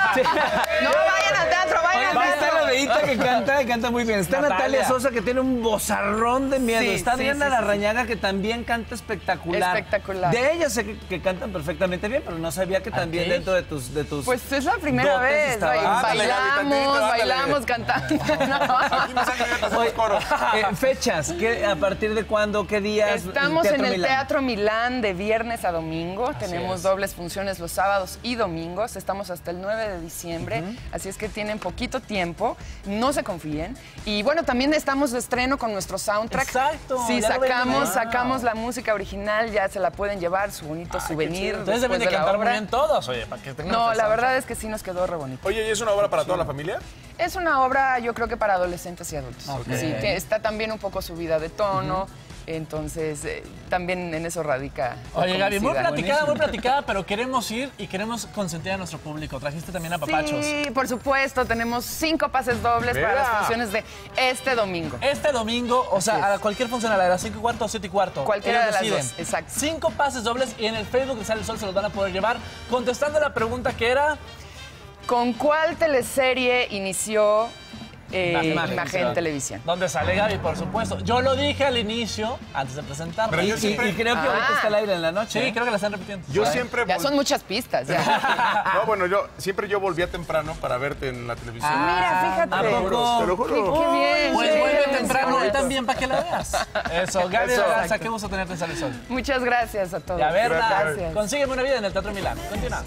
No, vayan al teatro, vayan al Va a estar teatro. la Deita que canta y canta muy bien. Está Natalia, Natalia Sosa que tiene un bozarrón de miedo. Sí, Está sí, Adriana sí, sí, Larrañaga que también canta espectacular. Espectacular. De ellas sé que, que cantan perfectamente bien, pero no sabía que también Ok. dentro de tus, de tus Pues es la primera dotes vez. estaba- ba- Ándale, Gaby, tantito, bailamos, ándale. bailamos cantando. No. Aquí me sacan y hacemos coro. Eh, fechas, ¿qué, ¿a partir de cuándo? ¿Qué días? Estamos en el Milán? Teatro Milán de viernes a domingo. Tenemos dobles funciones los sábados y domingos. Estamos hasta el nueve de diciembre. Así es que tienen poquito tiempo. No se confíen. Y bueno, también estamos de estreno con nuestro soundtrack. Exacto, Sí, ya lo ven, sacamos, wow. sacamos la música original. Ya se la pueden llevar, su bonito souvenir. Entonces deben después de la cantar muy obra. bien todos, oye, para que tengan No, nuestra la verdad soundtrack. es que sí nos quedó re bonito. Oye, y es una obra para toda la familiar? Es una obra, yo creo que para adolescentes y adultos. Okay. Sí, que está también un poco subida de tono. Uh-huh. Entonces, eh, también en eso radica. Oye, Gaby, muy platicada, Buenísimo. muy platicada, pero queremos ir y queremos consentir a nuestro público. Trajiste también a papachos. Sí, por supuesto. Tenemos cinco pases dobles Mira. para las funciones de este domingo. Este domingo, o Así sea, es. a cualquier función, a las cinco y cuarto o siete y cuarto. Cualquiera Ellos de las deciden. dos, exacto. Cinco pases dobles y en el Facebook de Sale el Sol se los van a poder llevar. Contestando la pregunta que era... ¿Con cuál teleserie inició eh, Imagen, Imagen Televisión? Donde sale Gaby, por supuesto. Yo lo dije al inicio, antes de presentar. Pero yo siempre- y creo que ahorita está al aire en la noche, Sí, ¿eh? creo que la están repitiendo. Yo ¿sabes? siempre Ya vol- son muchas pistas. Ya. No, bueno, yo siempre yo volvía temprano para verte en la televisión. Ah, mira, fíjate. Te lo juro, te lo juro. Qué- qué bien. Pues Sí, vuelve sí, temprano sí. hoy también para que la veas. Eso, Gaby Eso. Garza, qué gusto tenerte en Sale el Sol. Muchas gracias a todos. Y a ver, Gracias. consígueme una vida en el Teatro Milán. Continuamos.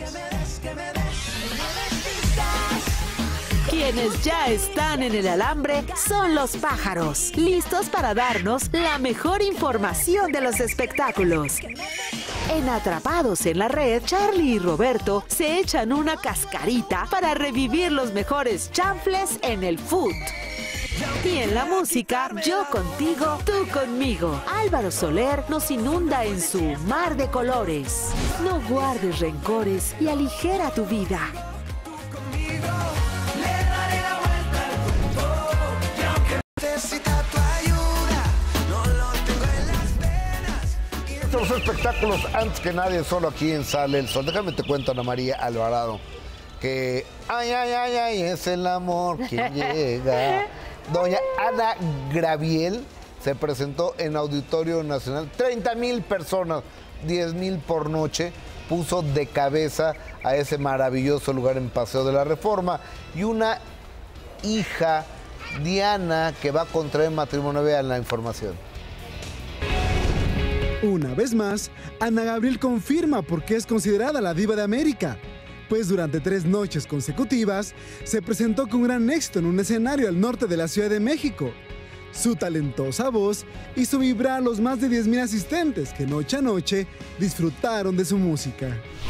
Quienes ya están en el alambre son los pájaros, listos para darnos la mejor información de los espectáculos. En Atrapados en la Red, Charlie y Roberto se echan una cascarita para revivir los mejores chanfles en el foot. Y en la música, yo contigo, tú conmigo. Álvaro Soler nos inunda en su mar de colores. No guardes rencores y aligera tu vida. Los espectáculos antes que nadie, solo aquí en Sale el Sol. Déjame te cuento, Ana María Alvarado, que ay, ay, ay, ay, es el amor que llega. Doña Ana Graviel se presentó en Auditorio Nacional. treinta mil personas, diez mil por noche. Puso de cabeza a ese maravilloso lugar en Paseo de la Reforma. Y una hija, Diana, que va a contraer matrimonio. Vean la información. Una vez más, Ana Gabriel confirma por qué es considerada la diva de América, pues durante tres noches consecutivas se presentó con gran éxito en un escenario al norte de la Ciudad de México. Su talentosa voz hizo vibrar a los más de diez mil asistentes que noche a noche disfrutaron de su música.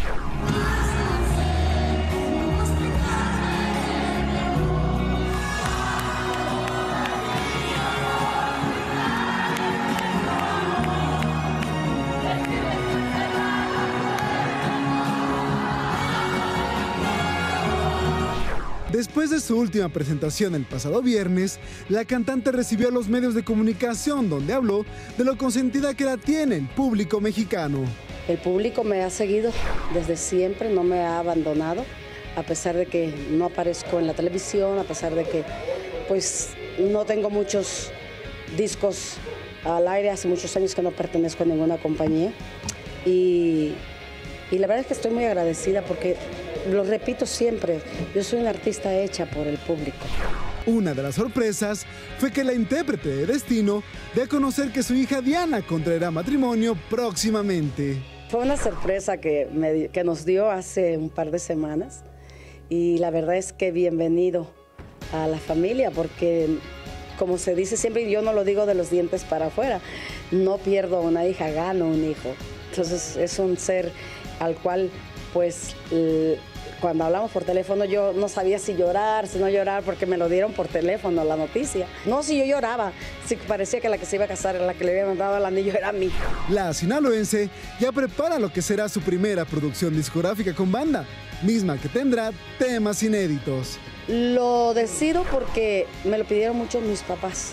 Después de su última presentación el pasado viernes, la cantante recibió a los medios de comunicación donde habló de lo consentida que la tiene el público mexicano. El público me ha seguido desde siempre, no me ha abandonado, a pesar de que no aparezco en la televisión, a pesar de que pues no tengo muchos discos al aire, hace muchos años que no pertenezco a ninguna compañía. Y, y la verdad es que estoy muy agradecida porque, lo repito siempre, yo soy una artista hecha por el público. Una de las sorpresas fue que la intérprete de Destino dio a conocer que su hija Diana contraerá matrimonio próximamente. Fue una sorpresa que, me, que nos dio hace un par de semanas y la verdad es que bienvenido a la familia porque, como se dice siempre, y yo no lo digo de los dientes para afuera, no pierdo una hija, gano un hijo. Entonces es un ser al cual, pues, cuando hablamos por teléfono yo no sabía si llorar, si no llorar, porque me lo dieron por teléfono la noticia. No, si yo lloraba, si parecía que la que se iba a casar, la que le había mandado el anillo era a mí. La sinaloense ya prepara lo que será su primera producción discográfica con banda, misma que tendrá temas inéditos. Lo decido porque me lo pidieron mucho mis papás.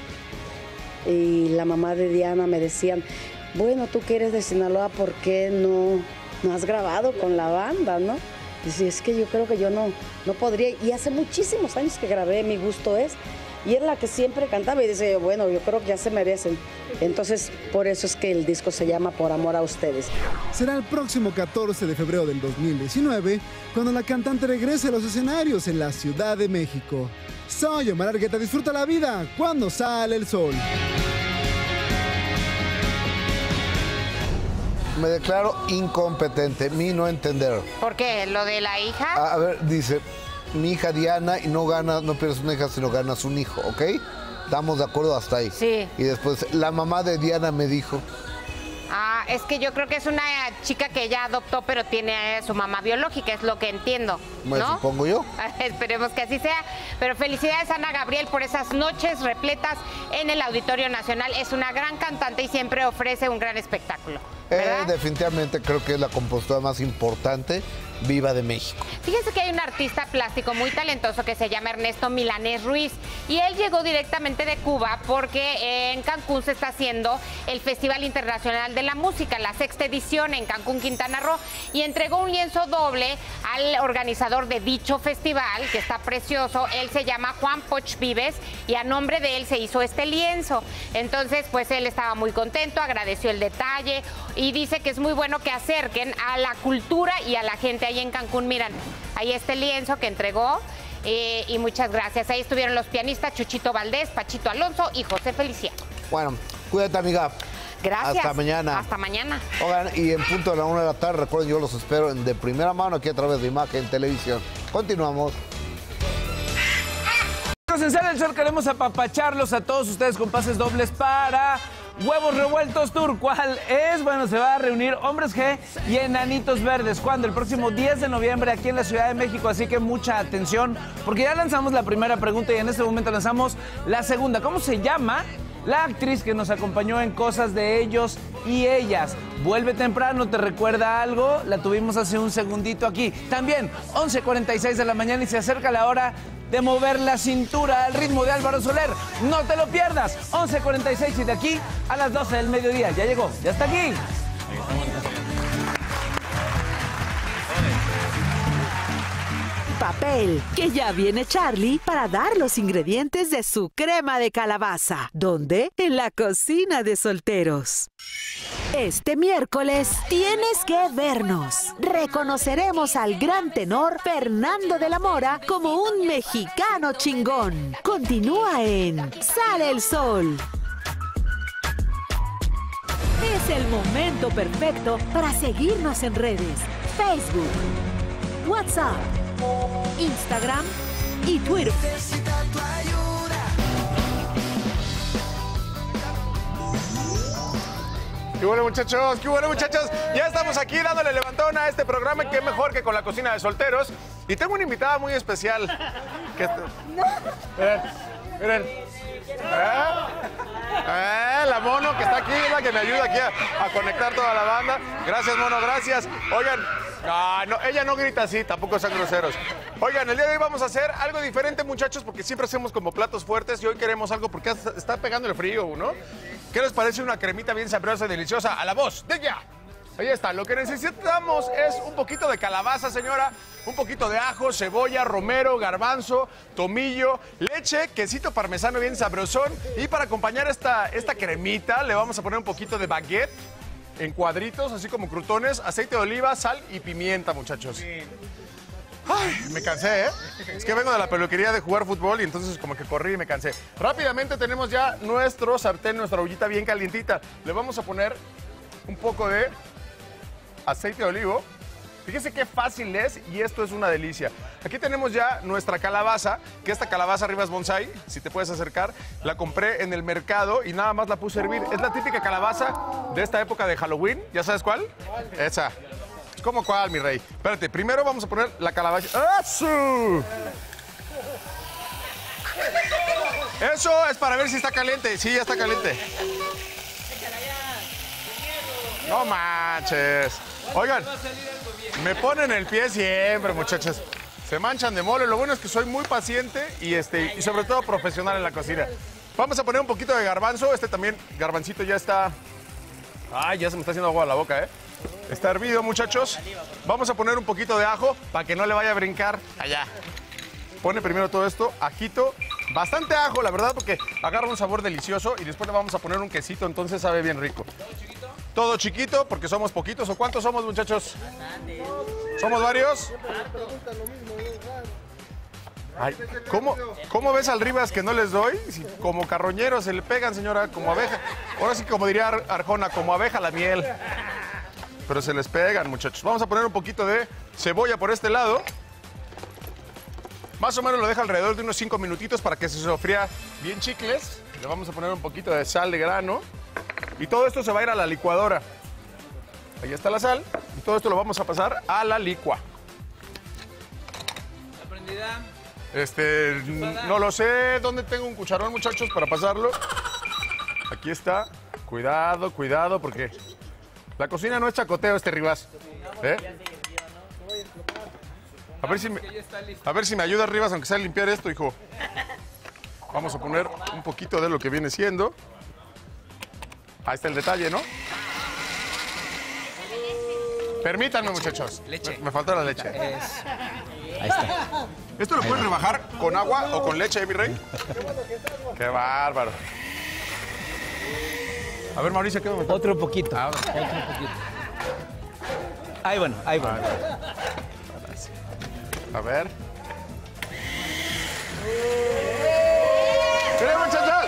Y la mamá de Diana me decían, bueno, tú que eres de Sinaloa, ¿por qué no, no has grabado con la banda, no? Y es que yo creo que yo no, no podría. Y hace muchísimos años que grabé Mi Gusto Es. Y era la que siempre cantaba y decía yo, bueno, yo creo que ya se merecen. Entonces, por eso es que el disco se llama Por Amor a Ustedes. Será el próximo catorce de febrero del dos mil diecinueve cuando la cantante regrese a los escenarios en la Ciudad de México. Soy Omar Argueta, disfruta la vida cuando sale el sol. Me declaro incompetente, mi no entender. ¿Por qué? ¿Lo de la hija? A, a ver, dice, mi hija Diana y no gana, no pierdes una hija, sino ganas un hijo, ¿ok? Estamos de acuerdo hasta ahí. Sí. Y después, la mamá de Diana me dijo. Ah, es que yo creo que es una chica que ya adoptó, pero tiene a su mamá biológica, es lo que entiendo, Me ¿no? supongo yo. Esperemos que así sea. Pero felicidades a Ana Gabriel por esas noches repletas en el Auditorio Nacional. Es una gran cantante y siempre ofrece un gran espectáculo. Eh, definitivamente creo que es la compositora más importante viva de México. Fíjense que hay un artista plástico muy talentoso que se llama Ernesto Milanés Ruiz y él llegó directamente de Cuba porque en Cancún se está haciendo el Festival Internacional de la Música, la sexta edición en Cancún, Quintana Roo, y entregó un lienzo doble al organizador de dicho festival, que está precioso. Él se llama Juan Poch Vives y a nombre de él se hizo este lienzo. Entonces, pues él estaba muy contento, agradeció el detalle y dice que es muy bueno que acerquen a la cultura y a la gente ahí en Cancún. Miran, ahí este lienzo que entregó eh, y muchas gracias. Ahí estuvieron los pianistas Chuchito Valdés, Pachito Alonso y José Feliciano. Bueno, cuídate, amiga. Gracias. Hasta mañana. Hasta mañana. Oigan, y en punto de la una de la tarde, recuerden, yo los espero en de primera mano aquí a través de Imagen Televisión. Continuamos. En Sale el Sol queremos apapacharlos a todos ustedes con pases dobles para Huevos Revueltos Tour. ¿Cuál es? Bueno, se va a reunir Hombres G y Enanitos Verdes. ¿Cuándo? El próximo diez de noviembre aquí en la Ciudad de México. Así que mucha atención, porque ya lanzamos la primera pregunta y en este momento lanzamos la segunda. ¿Cómo se llama la actriz que nos acompañó en Cosas de Ellos y Ellas? Vuelve temprano, ¿te recuerda algo? La tuvimos hace un segundito aquí. También, once cuarenta y seis de la mañana y se acerca la hora de mover la cintura al ritmo de Álvaro Soler. No te lo pierdas. once cuarenta y seis y de aquí a las doce del mediodía. Ya llegó, ya está aquí. Papel, que ya viene Charlie para dar los ingredientes de su crema de calabaza. ¿Dónde? En la cocina de solteros. Este miércoles tienes que vernos. Reconoceremos al gran tenor Fernando de la Mora como un mexicano chingón. Continúa en Sale el Sol. Es el momento perfecto para seguirnos en redes: Facebook, WhatsApp, Instagram y Twitter. ¡Qué bueno, muchachos! ¡Qué bueno, muchachos! Ya estamos aquí dándole levantón a este programa. ¡Qué mejor que con la cocina de solteros! Y tengo una invitada muy especial. Que... Miren, miren. ¿Eh? ¿Eh? La Mono, que está aquí, es la que me ayuda aquí a, a conectar toda la banda. Gracias, Mono, gracias. Oigan, no, no, ella no grita así, tampoco sean groseros. Oigan, el día de hoy vamos a hacer algo diferente, muchachos, porque siempre hacemos como platos fuertes y hoy queremos algo porque está pegando el frío, ¿no? ¿Qué les parece una cremita bien sabrosa y deliciosa? A la voz, de ya. Ahí está, lo que necesitamos es un poquito de calabaza, señora, un poquito de ajo, cebolla, romero, garbanzo, tomillo, leche, quesito parmesano bien sabrosón. Y para acompañar esta, esta cremita le vamos a poner un poquito de baguette en cuadritos, así como crutones, aceite de oliva, sal y pimienta, muchachos. Ay, me cansé, ¿eh? Es que vengo de la peluquería de jugar fútbol y entonces como que corrí y me cansé. Rápidamente tenemos ya nuestro sartén, nuestra ollita bien calientita. Le vamos a poner un poco de aceite de olivo. Fíjese qué fácil es y esto es una delicia. Aquí tenemos ya nuestra calabaza, que esta calabaza Rivas Bonsai, si te puedes acercar, la compré en el mercado y nada más la puse a hervir. Es la típica calabaza de esta época de Halloween. ¿Ya sabes cuál? Esa. ¿Cómo cuál, mi rey? Espérate, primero vamos a poner la calabaza. ¡Eso! Eso es para ver si está caliente. Sí, ya está caliente. No manches. Oigan, me ponen el pie siempre, muchachos. Se manchan de mole. Lo bueno es que soy muy paciente y, este, y sobre todo profesional en la cocina. Vamos a poner un poquito de garbanzo. Este también, garbancito ya está... Ay, ya se me está haciendo agua a la boca, ¿eh? Está hervido, muchachos. Vamos a poner un poquito de ajo para que no le vaya a brincar allá. Pone primero todo esto, ajito. Bastante ajo, la verdad, porque agarra un sabor delicioso. Y después le vamos a poner un quesito, entonces sabe bien rico. Todo chiquito, porque somos poquitos. ¿O cuántos somos, muchachos? ¿Somos varios? Ay, ¿cómo, ¿Cómo ves al Rivas que no les doy? Si como carroñeros se le pegan, señora, como abeja. Ahora sí, como diría Arjona, como abeja la miel. Pero se les pegan, muchachos. Vamos a poner un poquito de cebolla por este lado. Más o menos lo deja alrededor de unos cinco minutitos para que se sofría bien chicles. Le vamos a poner un poquito de sal de grano. Y todo esto se va a ir a la licuadora. Ahí está la sal. Y todo esto lo vamos a pasar a la licua. La prendida. Este, no lo sé. ¿Dónde tengo un cucharón, muchachos, para pasarlo? Aquí está. Cuidado, cuidado, porque la cocina no es chacoteo, este Rivas. ¿Eh? A ver si me, a ver si me ayuda Rivas, aunque sea a limpiar esto, hijo. Vamos a poner un poquito de lo que viene siendo. Ahí está el detalle, ¿no? Permítanme, muchachos. Leche. Me, me faltó la leche. Es... Ahí está. ¿Esto lo pueden rebajar con agua o con leche, eh, mi rey? Qué bárbaro. A ver, Mauricio, ¿qué me falta? Otro poquito. Ah, otro poquito. Ahí bueno, ahí bueno. A ver. ¡Miren, muchachos!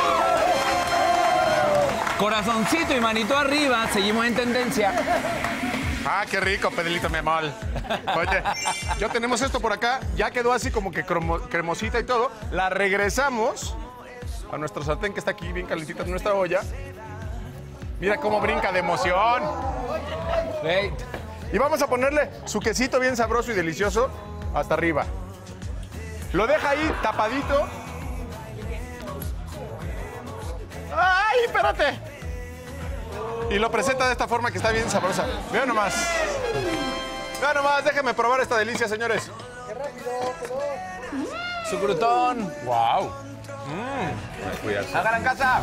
Corazoncito y manito arriba, seguimos en tendencia. Ah, qué rico, Pedrito, mi amor. Oye, ya tenemos esto por acá, ya quedó así como que cromo- cremosita y todo. La regresamos a nuestro sartén que está aquí bien calentita en nuestra olla. Mira cómo brinca de emoción. Hey. Y vamos a ponerle su quesito bien sabroso y delicioso hasta arriba. Lo deja ahí tapadito. ¡Ay, espérate! Y lo presenta de esta forma que está bien sabrosa. Vean nomás. Vean nomás, déjenme probar esta delicia, señores. ¡Qué rápido! Su crutón. ¡Wow! Mmm. ¡Hagan en casa!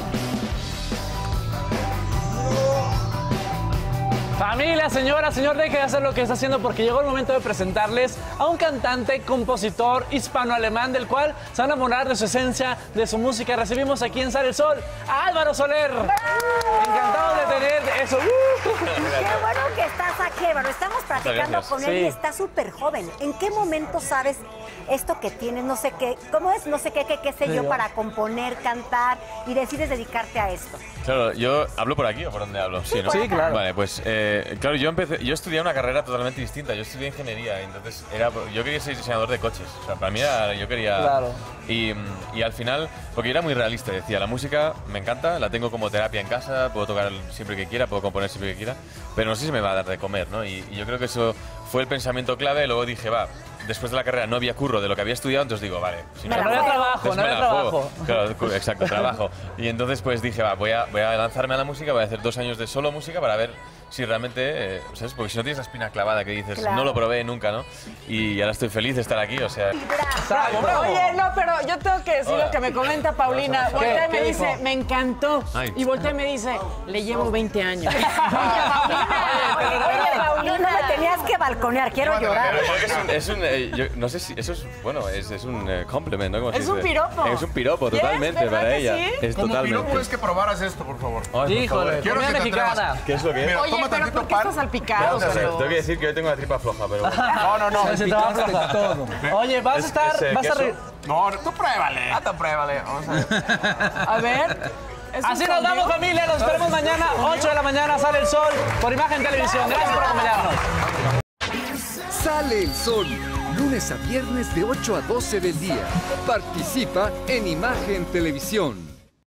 Familia, señora, señor, deje de hacer lo que está haciendo porque llegó el momento de presentarles a un cantante, compositor hispano-alemán del cual se van a enamorar de su esencia, de su música. Recibimos aquí en Sale el Sol a Álvaro Soler. Encantado de tener eso. Qué bueno que estás aquí, Álvaro. Estamos platicando gracias. con él y Sí. está súper joven. ¿En qué momento sabes esto que tienes, no sé qué, cómo es, no sé qué, qué, qué sé Sí, yo, yo. para componer, cantar y decides dedicarte a esto? Claro, yo hablo por aquí o por dónde hablo. Sí, ¿no? Sí, claro. Vale, pues eh, claro, yo empecé, yo estudié una carrera totalmente distinta. Yo estudié ingeniería, entonces era, yo quería ser diseñador de coches. O sea, para mí era, yo quería. Claro. Y, y al final, porque yo era muy realista, decía, la música me encanta, la tengo como terapia en casa, puedo tocar siempre que quiera, puedo componer siempre que quiera, pero no sé si me va a dar de comer, ¿no? Y, y yo creo que eso fue el pensamiento clave. Luego dije, va, después de la carrera no había curro de lo que había estudiado, entonces digo, vale. Si Me la juego. trabajo, pues no me había la juego. trabajo. Claro, cu- exacto, trabajo. Y entonces pues dije, va, voy a, voy a lanzarme a la música, voy a hacer dos años de solo música para ver si realmente, eh, ¿sabes? Porque si no tienes la espina clavada que dices, Claro. no lo probé nunca, ¿no? Y ahora estoy feliz de estar aquí, o sea... Bravo, bravo. Oye, no, pero yo tengo que decir Hola. lo que me comenta Paulina. ¿Qué? Voltea y me ¿Qué dice, dijo? me encantó. Ay. Y voltea y me dice, le llevo veinte años. Oye, Paulina, no me tenías que balconear, quiero llorar. Pero es un, es un, eh, yo no sé si eso es, bueno, es, es un eh, compliment, ¿no? ¿Cómo se Es un dice? piropo. Es un piropo, Yes, totalmente, ¿verdad para que ella. sí? Es Como totalmente. piropo es que probaras esto, por favor. Ay, por Híjole, favor. quiero Comida que te mexicana. atrevas. ¿Qué es lo que es? Mira, Oye, toma pero tantito ¿por qué pan. está salpicado? O sea, Pero- tengo que decir que yo tengo la tripa floja, pero bueno. No, no, no. Se trabaja todo. Oye, vas a Es- estar, es, eh, vas a re- queso. No, tú pruébale. Ah, tú pruébale. Vamos a ver. A ver. ¿es un Así nos vamos, sondeo? familia. Nos esperamos mañana, ocho de la mañana, Sale el Sol, por Imagen Televisión. Gracias por acompañarnos. Sale el Sol, lunes a viernes de ocho a doce del día. Participa en Imagen Televisión.